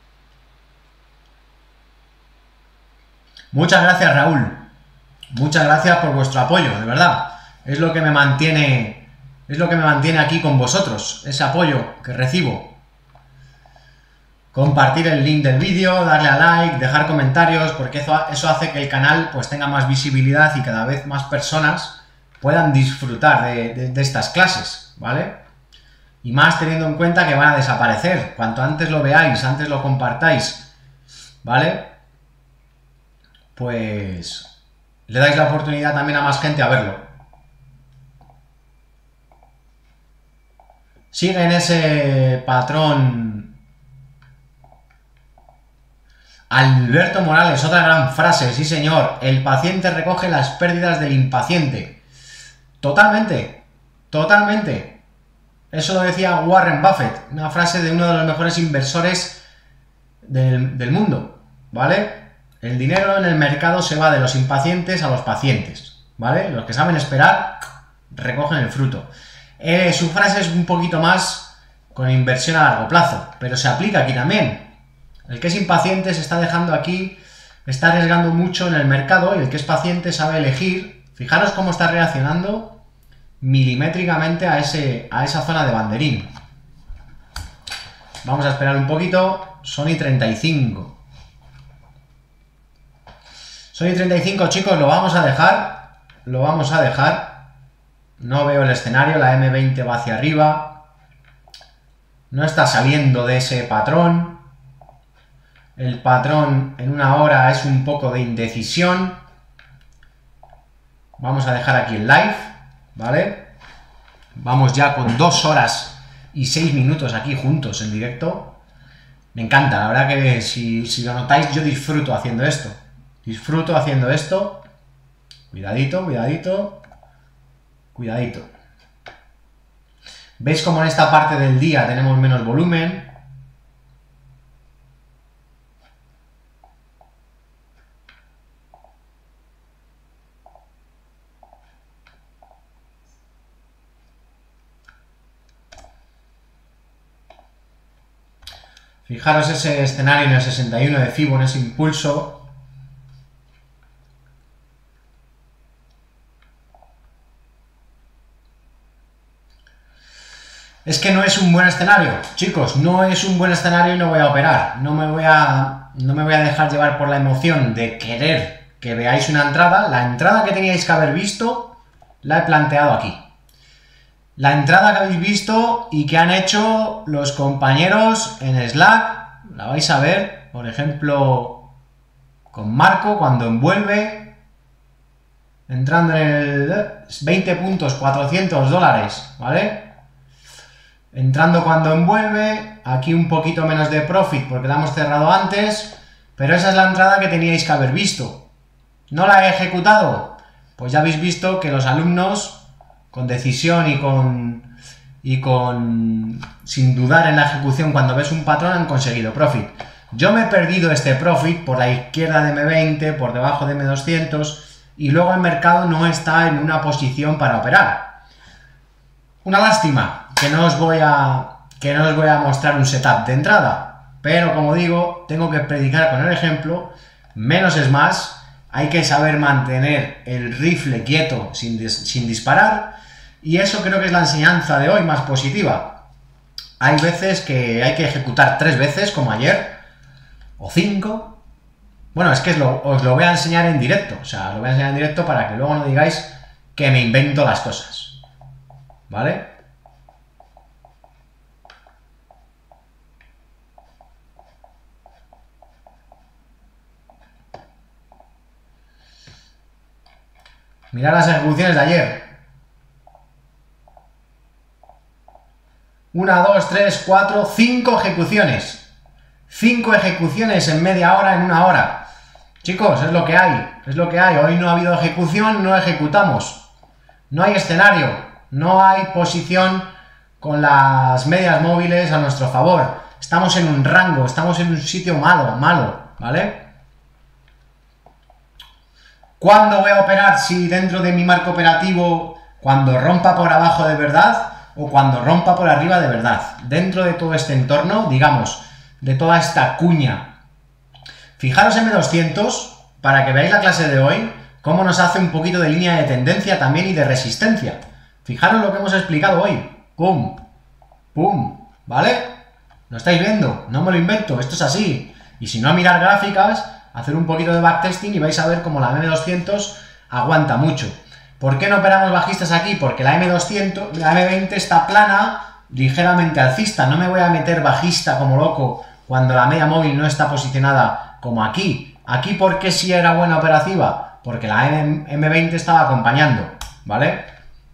Muchas gracias, Raúl. Muchas gracias por vuestro apoyo, de verdad. Es lo que me mantiene, es lo que me mantiene aquí con vosotros, ese apoyo que recibo. Compartir el link del vídeo, darle a like, dejar comentarios, porque eso, eso hace que el canal pues tenga más visibilidad y cada vez más personas puedan disfrutar de, de, de estas clases, ¿vale? Y más teniendo en cuenta que van a desaparecer. Cuanto antes lo veáis, antes lo compartáis, ¿vale? Pues le dais la oportunidad también a más gente a verlo. Sigue en ese patrón. Alberto Morales, otra gran frase, sí señor. El paciente recoge las pérdidas del impaciente. Totalmente, totalmente. Eso lo decía Warren Buffett, una frase de uno de los mejores inversores del, del mundo, ¿vale? el dinero en el mercado se va de los impacientes a los pacientes, ¿vale? Los que saben esperar recogen el fruto. Eh, su frase es un poquito más con inversión a largo plazo, pero se aplica aquí también. El que es impaciente se está dejando aquí, está arriesgando mucho en el mercado, y el que es paciente sabe elegir. Fijaros cómo está reaccionando milimétricamente a, ese, a esa zona de banderín. Vamos a esperar un poquito. Sony treinta y cinco. Sony treinta y cinco, chicos, lo vamos a dejar. Lo vamos a dejar. No veo el escenario, la eme veinte va hacia arriba. No está saliendo de ese patrón. El patrón en una hora es un poco de indecisión. Vamos a dejar aquí el live, ¿vale? Vamos ya con dos horas y seis minutos aquí juntos en directo. Me encanta, la verdad que si, si lo notáis, yo disfruto haciendo esto. Disfruto haciendo esto. Cuidadito, cuidadito. Cuidadito. ¿Veis cómo en esta parte del día tenemos menos volumen? Fijaros ese escenario en el sesenta y uno de Fibo, en ese impulso. Es que no es un buen escenario, chicos, no es un buen escenario y no voy a operar. No me voy a, no me voy a dejar llevar por la emoción de querer que veáis una entrada. La entrada que teníais que haber visto la he planteado aquí. La entrada que habéis visto y que han hecho los compañeros en Slack, la vais a ver, por ejemplo, con Marco, cuando envuelve, entrando en el veinte puntos, cuatrocientos dólares, ¿vale? Entrando cuando envuelve, aquí un poquito menos de profit porque la hemos cerrado antes, pero esa es la entrada que teníais que haber visto. ¿No la he ejecutado? Pues ya habéis visto que los alumnos, con decisión y con, y con sin dudar en la ejecución cuando ves un patrón, han conseguido profit. Yo me he perdido este profit por la izquierda de eme veinte, por debajo de eme doscientos, y luego el mercado no está en una posición para operar. Una lástima que no os voy a, que no os voy a mostrar un setup de entrada, pero como digo, tengo que predicar con el ejemplo. Menos es más. Hay que saber mantener el rifle quieto sin, dis sin disparar, y eso creo que es la enseñanza de hoy más positiva. Hay veces que hay que ejecutar tres veces, como ayer, o cinco. Bueno, es que es lo, os lo voy a enseñar en directo, o sea, lo voy a enseñar en directo para que luego no digáis que me invento las cosas, ¿vale? Mirad las ejecuciones de ayer. Una, dos, tres, cuatro, cinco ejecuciones. Cinco ejecuciones en media hora, en una hora. Chicos, es lo que hay. Es lo que hay. Hoy no ha habido ejecución, no ejecutamos. No hay escenario. No hay posición con las medias móviles a nuestro favor. Estamos en un rango, estamos en un sitio malo, malo, ¿vale? ¿Cuándo voy a operar? Si dentro de mi marco operativo, cuando rompa por abajo de verdad o cuando rompa por arriba de verdad. Dentro de todo este entorno, digamos, de toda esta cuña. Fijaros eme doscientos, para que veáis la clase de hoy, cómo nos hace un poquito de línea de tendencia también y de resistencia. Fijaros lo que hemos explicado hoy. Pum, pum, ¿vale? ¿Lo estáis viendo? No me lo invento, esto es así. Y si no, a mirar gráficas, hacer un poquito de backtesting y vais a ver cómo la eme doscientos aguanta mucho. ¿Por qué no operamos bajistas aquí? Porque la eme doscientos, la eme veinte está plana, ligeramente alcista. No me voy a meter bajista como loco cuando la media móvil no está posicionada como aquí. Aquí, ¿por qué sí era buena operativa? Porque la eme veinte estaba acompañando, ¿vale?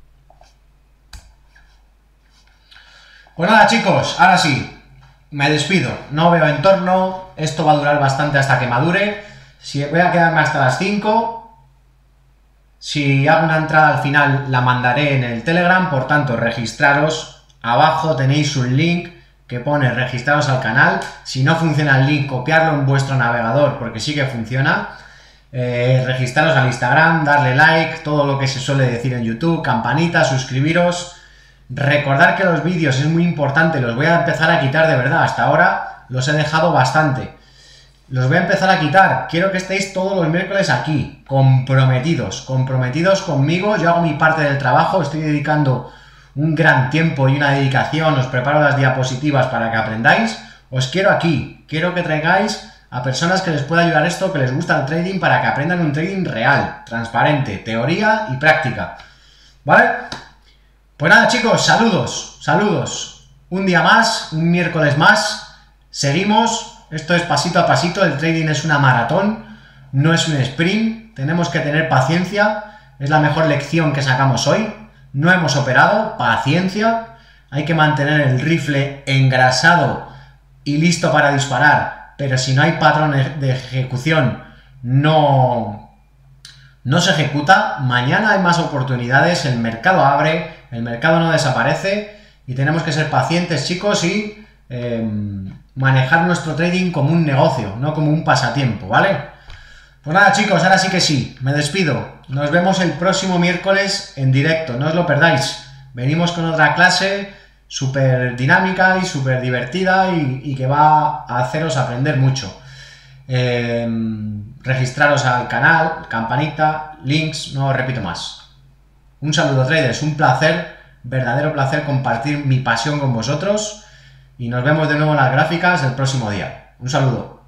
Pues nada, chicos, ahora sí. Me despido, no veo entorno, esto va a durar bastante hasta que madure. Si voy a quedarme hasta las cinco, si hago una entrada al final la mandaré en el Telegram, por tanto registraros, abajo tenéis un link que pone registraros al canal. Si no funciona el link, copiarlo en vuestro navegador, porque sí que funciona. Eh, registraros al Instagram, darle like, todo lo que se suele decir en YouTube, campanita, suscribiros. Recordar que los vídeos es muy importante, los voy a empezar a quitar de verdad. Hasta ahora los he dejado bastante. Los voy a empezar a quitar. Quiero que estéis todos los miércoles aquí, comprometidos, comprometidos conmigo. Yo hago mi parte del trabajo, estoy dedicando un gran tiempo y una dedicación, os preparo las diapositivas para que aprendáis. Os quiero aquí, quiero que traigáis a personas que les pueda ayudar esto, que les gusta el trading, para que aprendan un trading real, transparente, teoría y práctica. ¿Vale? Pues nada, chicos, saludos, saludos. Un día más, un miércoles más, seguimos. Esto es pasito a pasito, el trading es una maratón, no es un sprint, tenemos que tener paciencia, es la mejor lección que sacamos hoy. No hemos operado, paciencia, hay que mantener el rifle engrasado y listo para disparar, pero si no hay patrón de ejecución, no, no se ejecuta. Mañana hay más oportunidades, el mercado abre, el mercado no desaparece y tenemos que ser pacientes, chicos, y eh, manejar nuestro trading como un negocio, no como un pasatiempo, ¿vale? Pues nada, chicos, ahora sí que sí, me despido. Nos vemos el próximo miércoles en directo, no os lo perdáis. Venimos con otra clase súper dinámica y súper divertida y, y que va a haceros aprender mucho. Eh, registraros al canal, campanita, links, no os repito más. Un saludo, traders, un placer, verdadero placer compartir mi pasión con vosotros y nos vemos de nuevo en las gráficas el próximo día. Un saludo.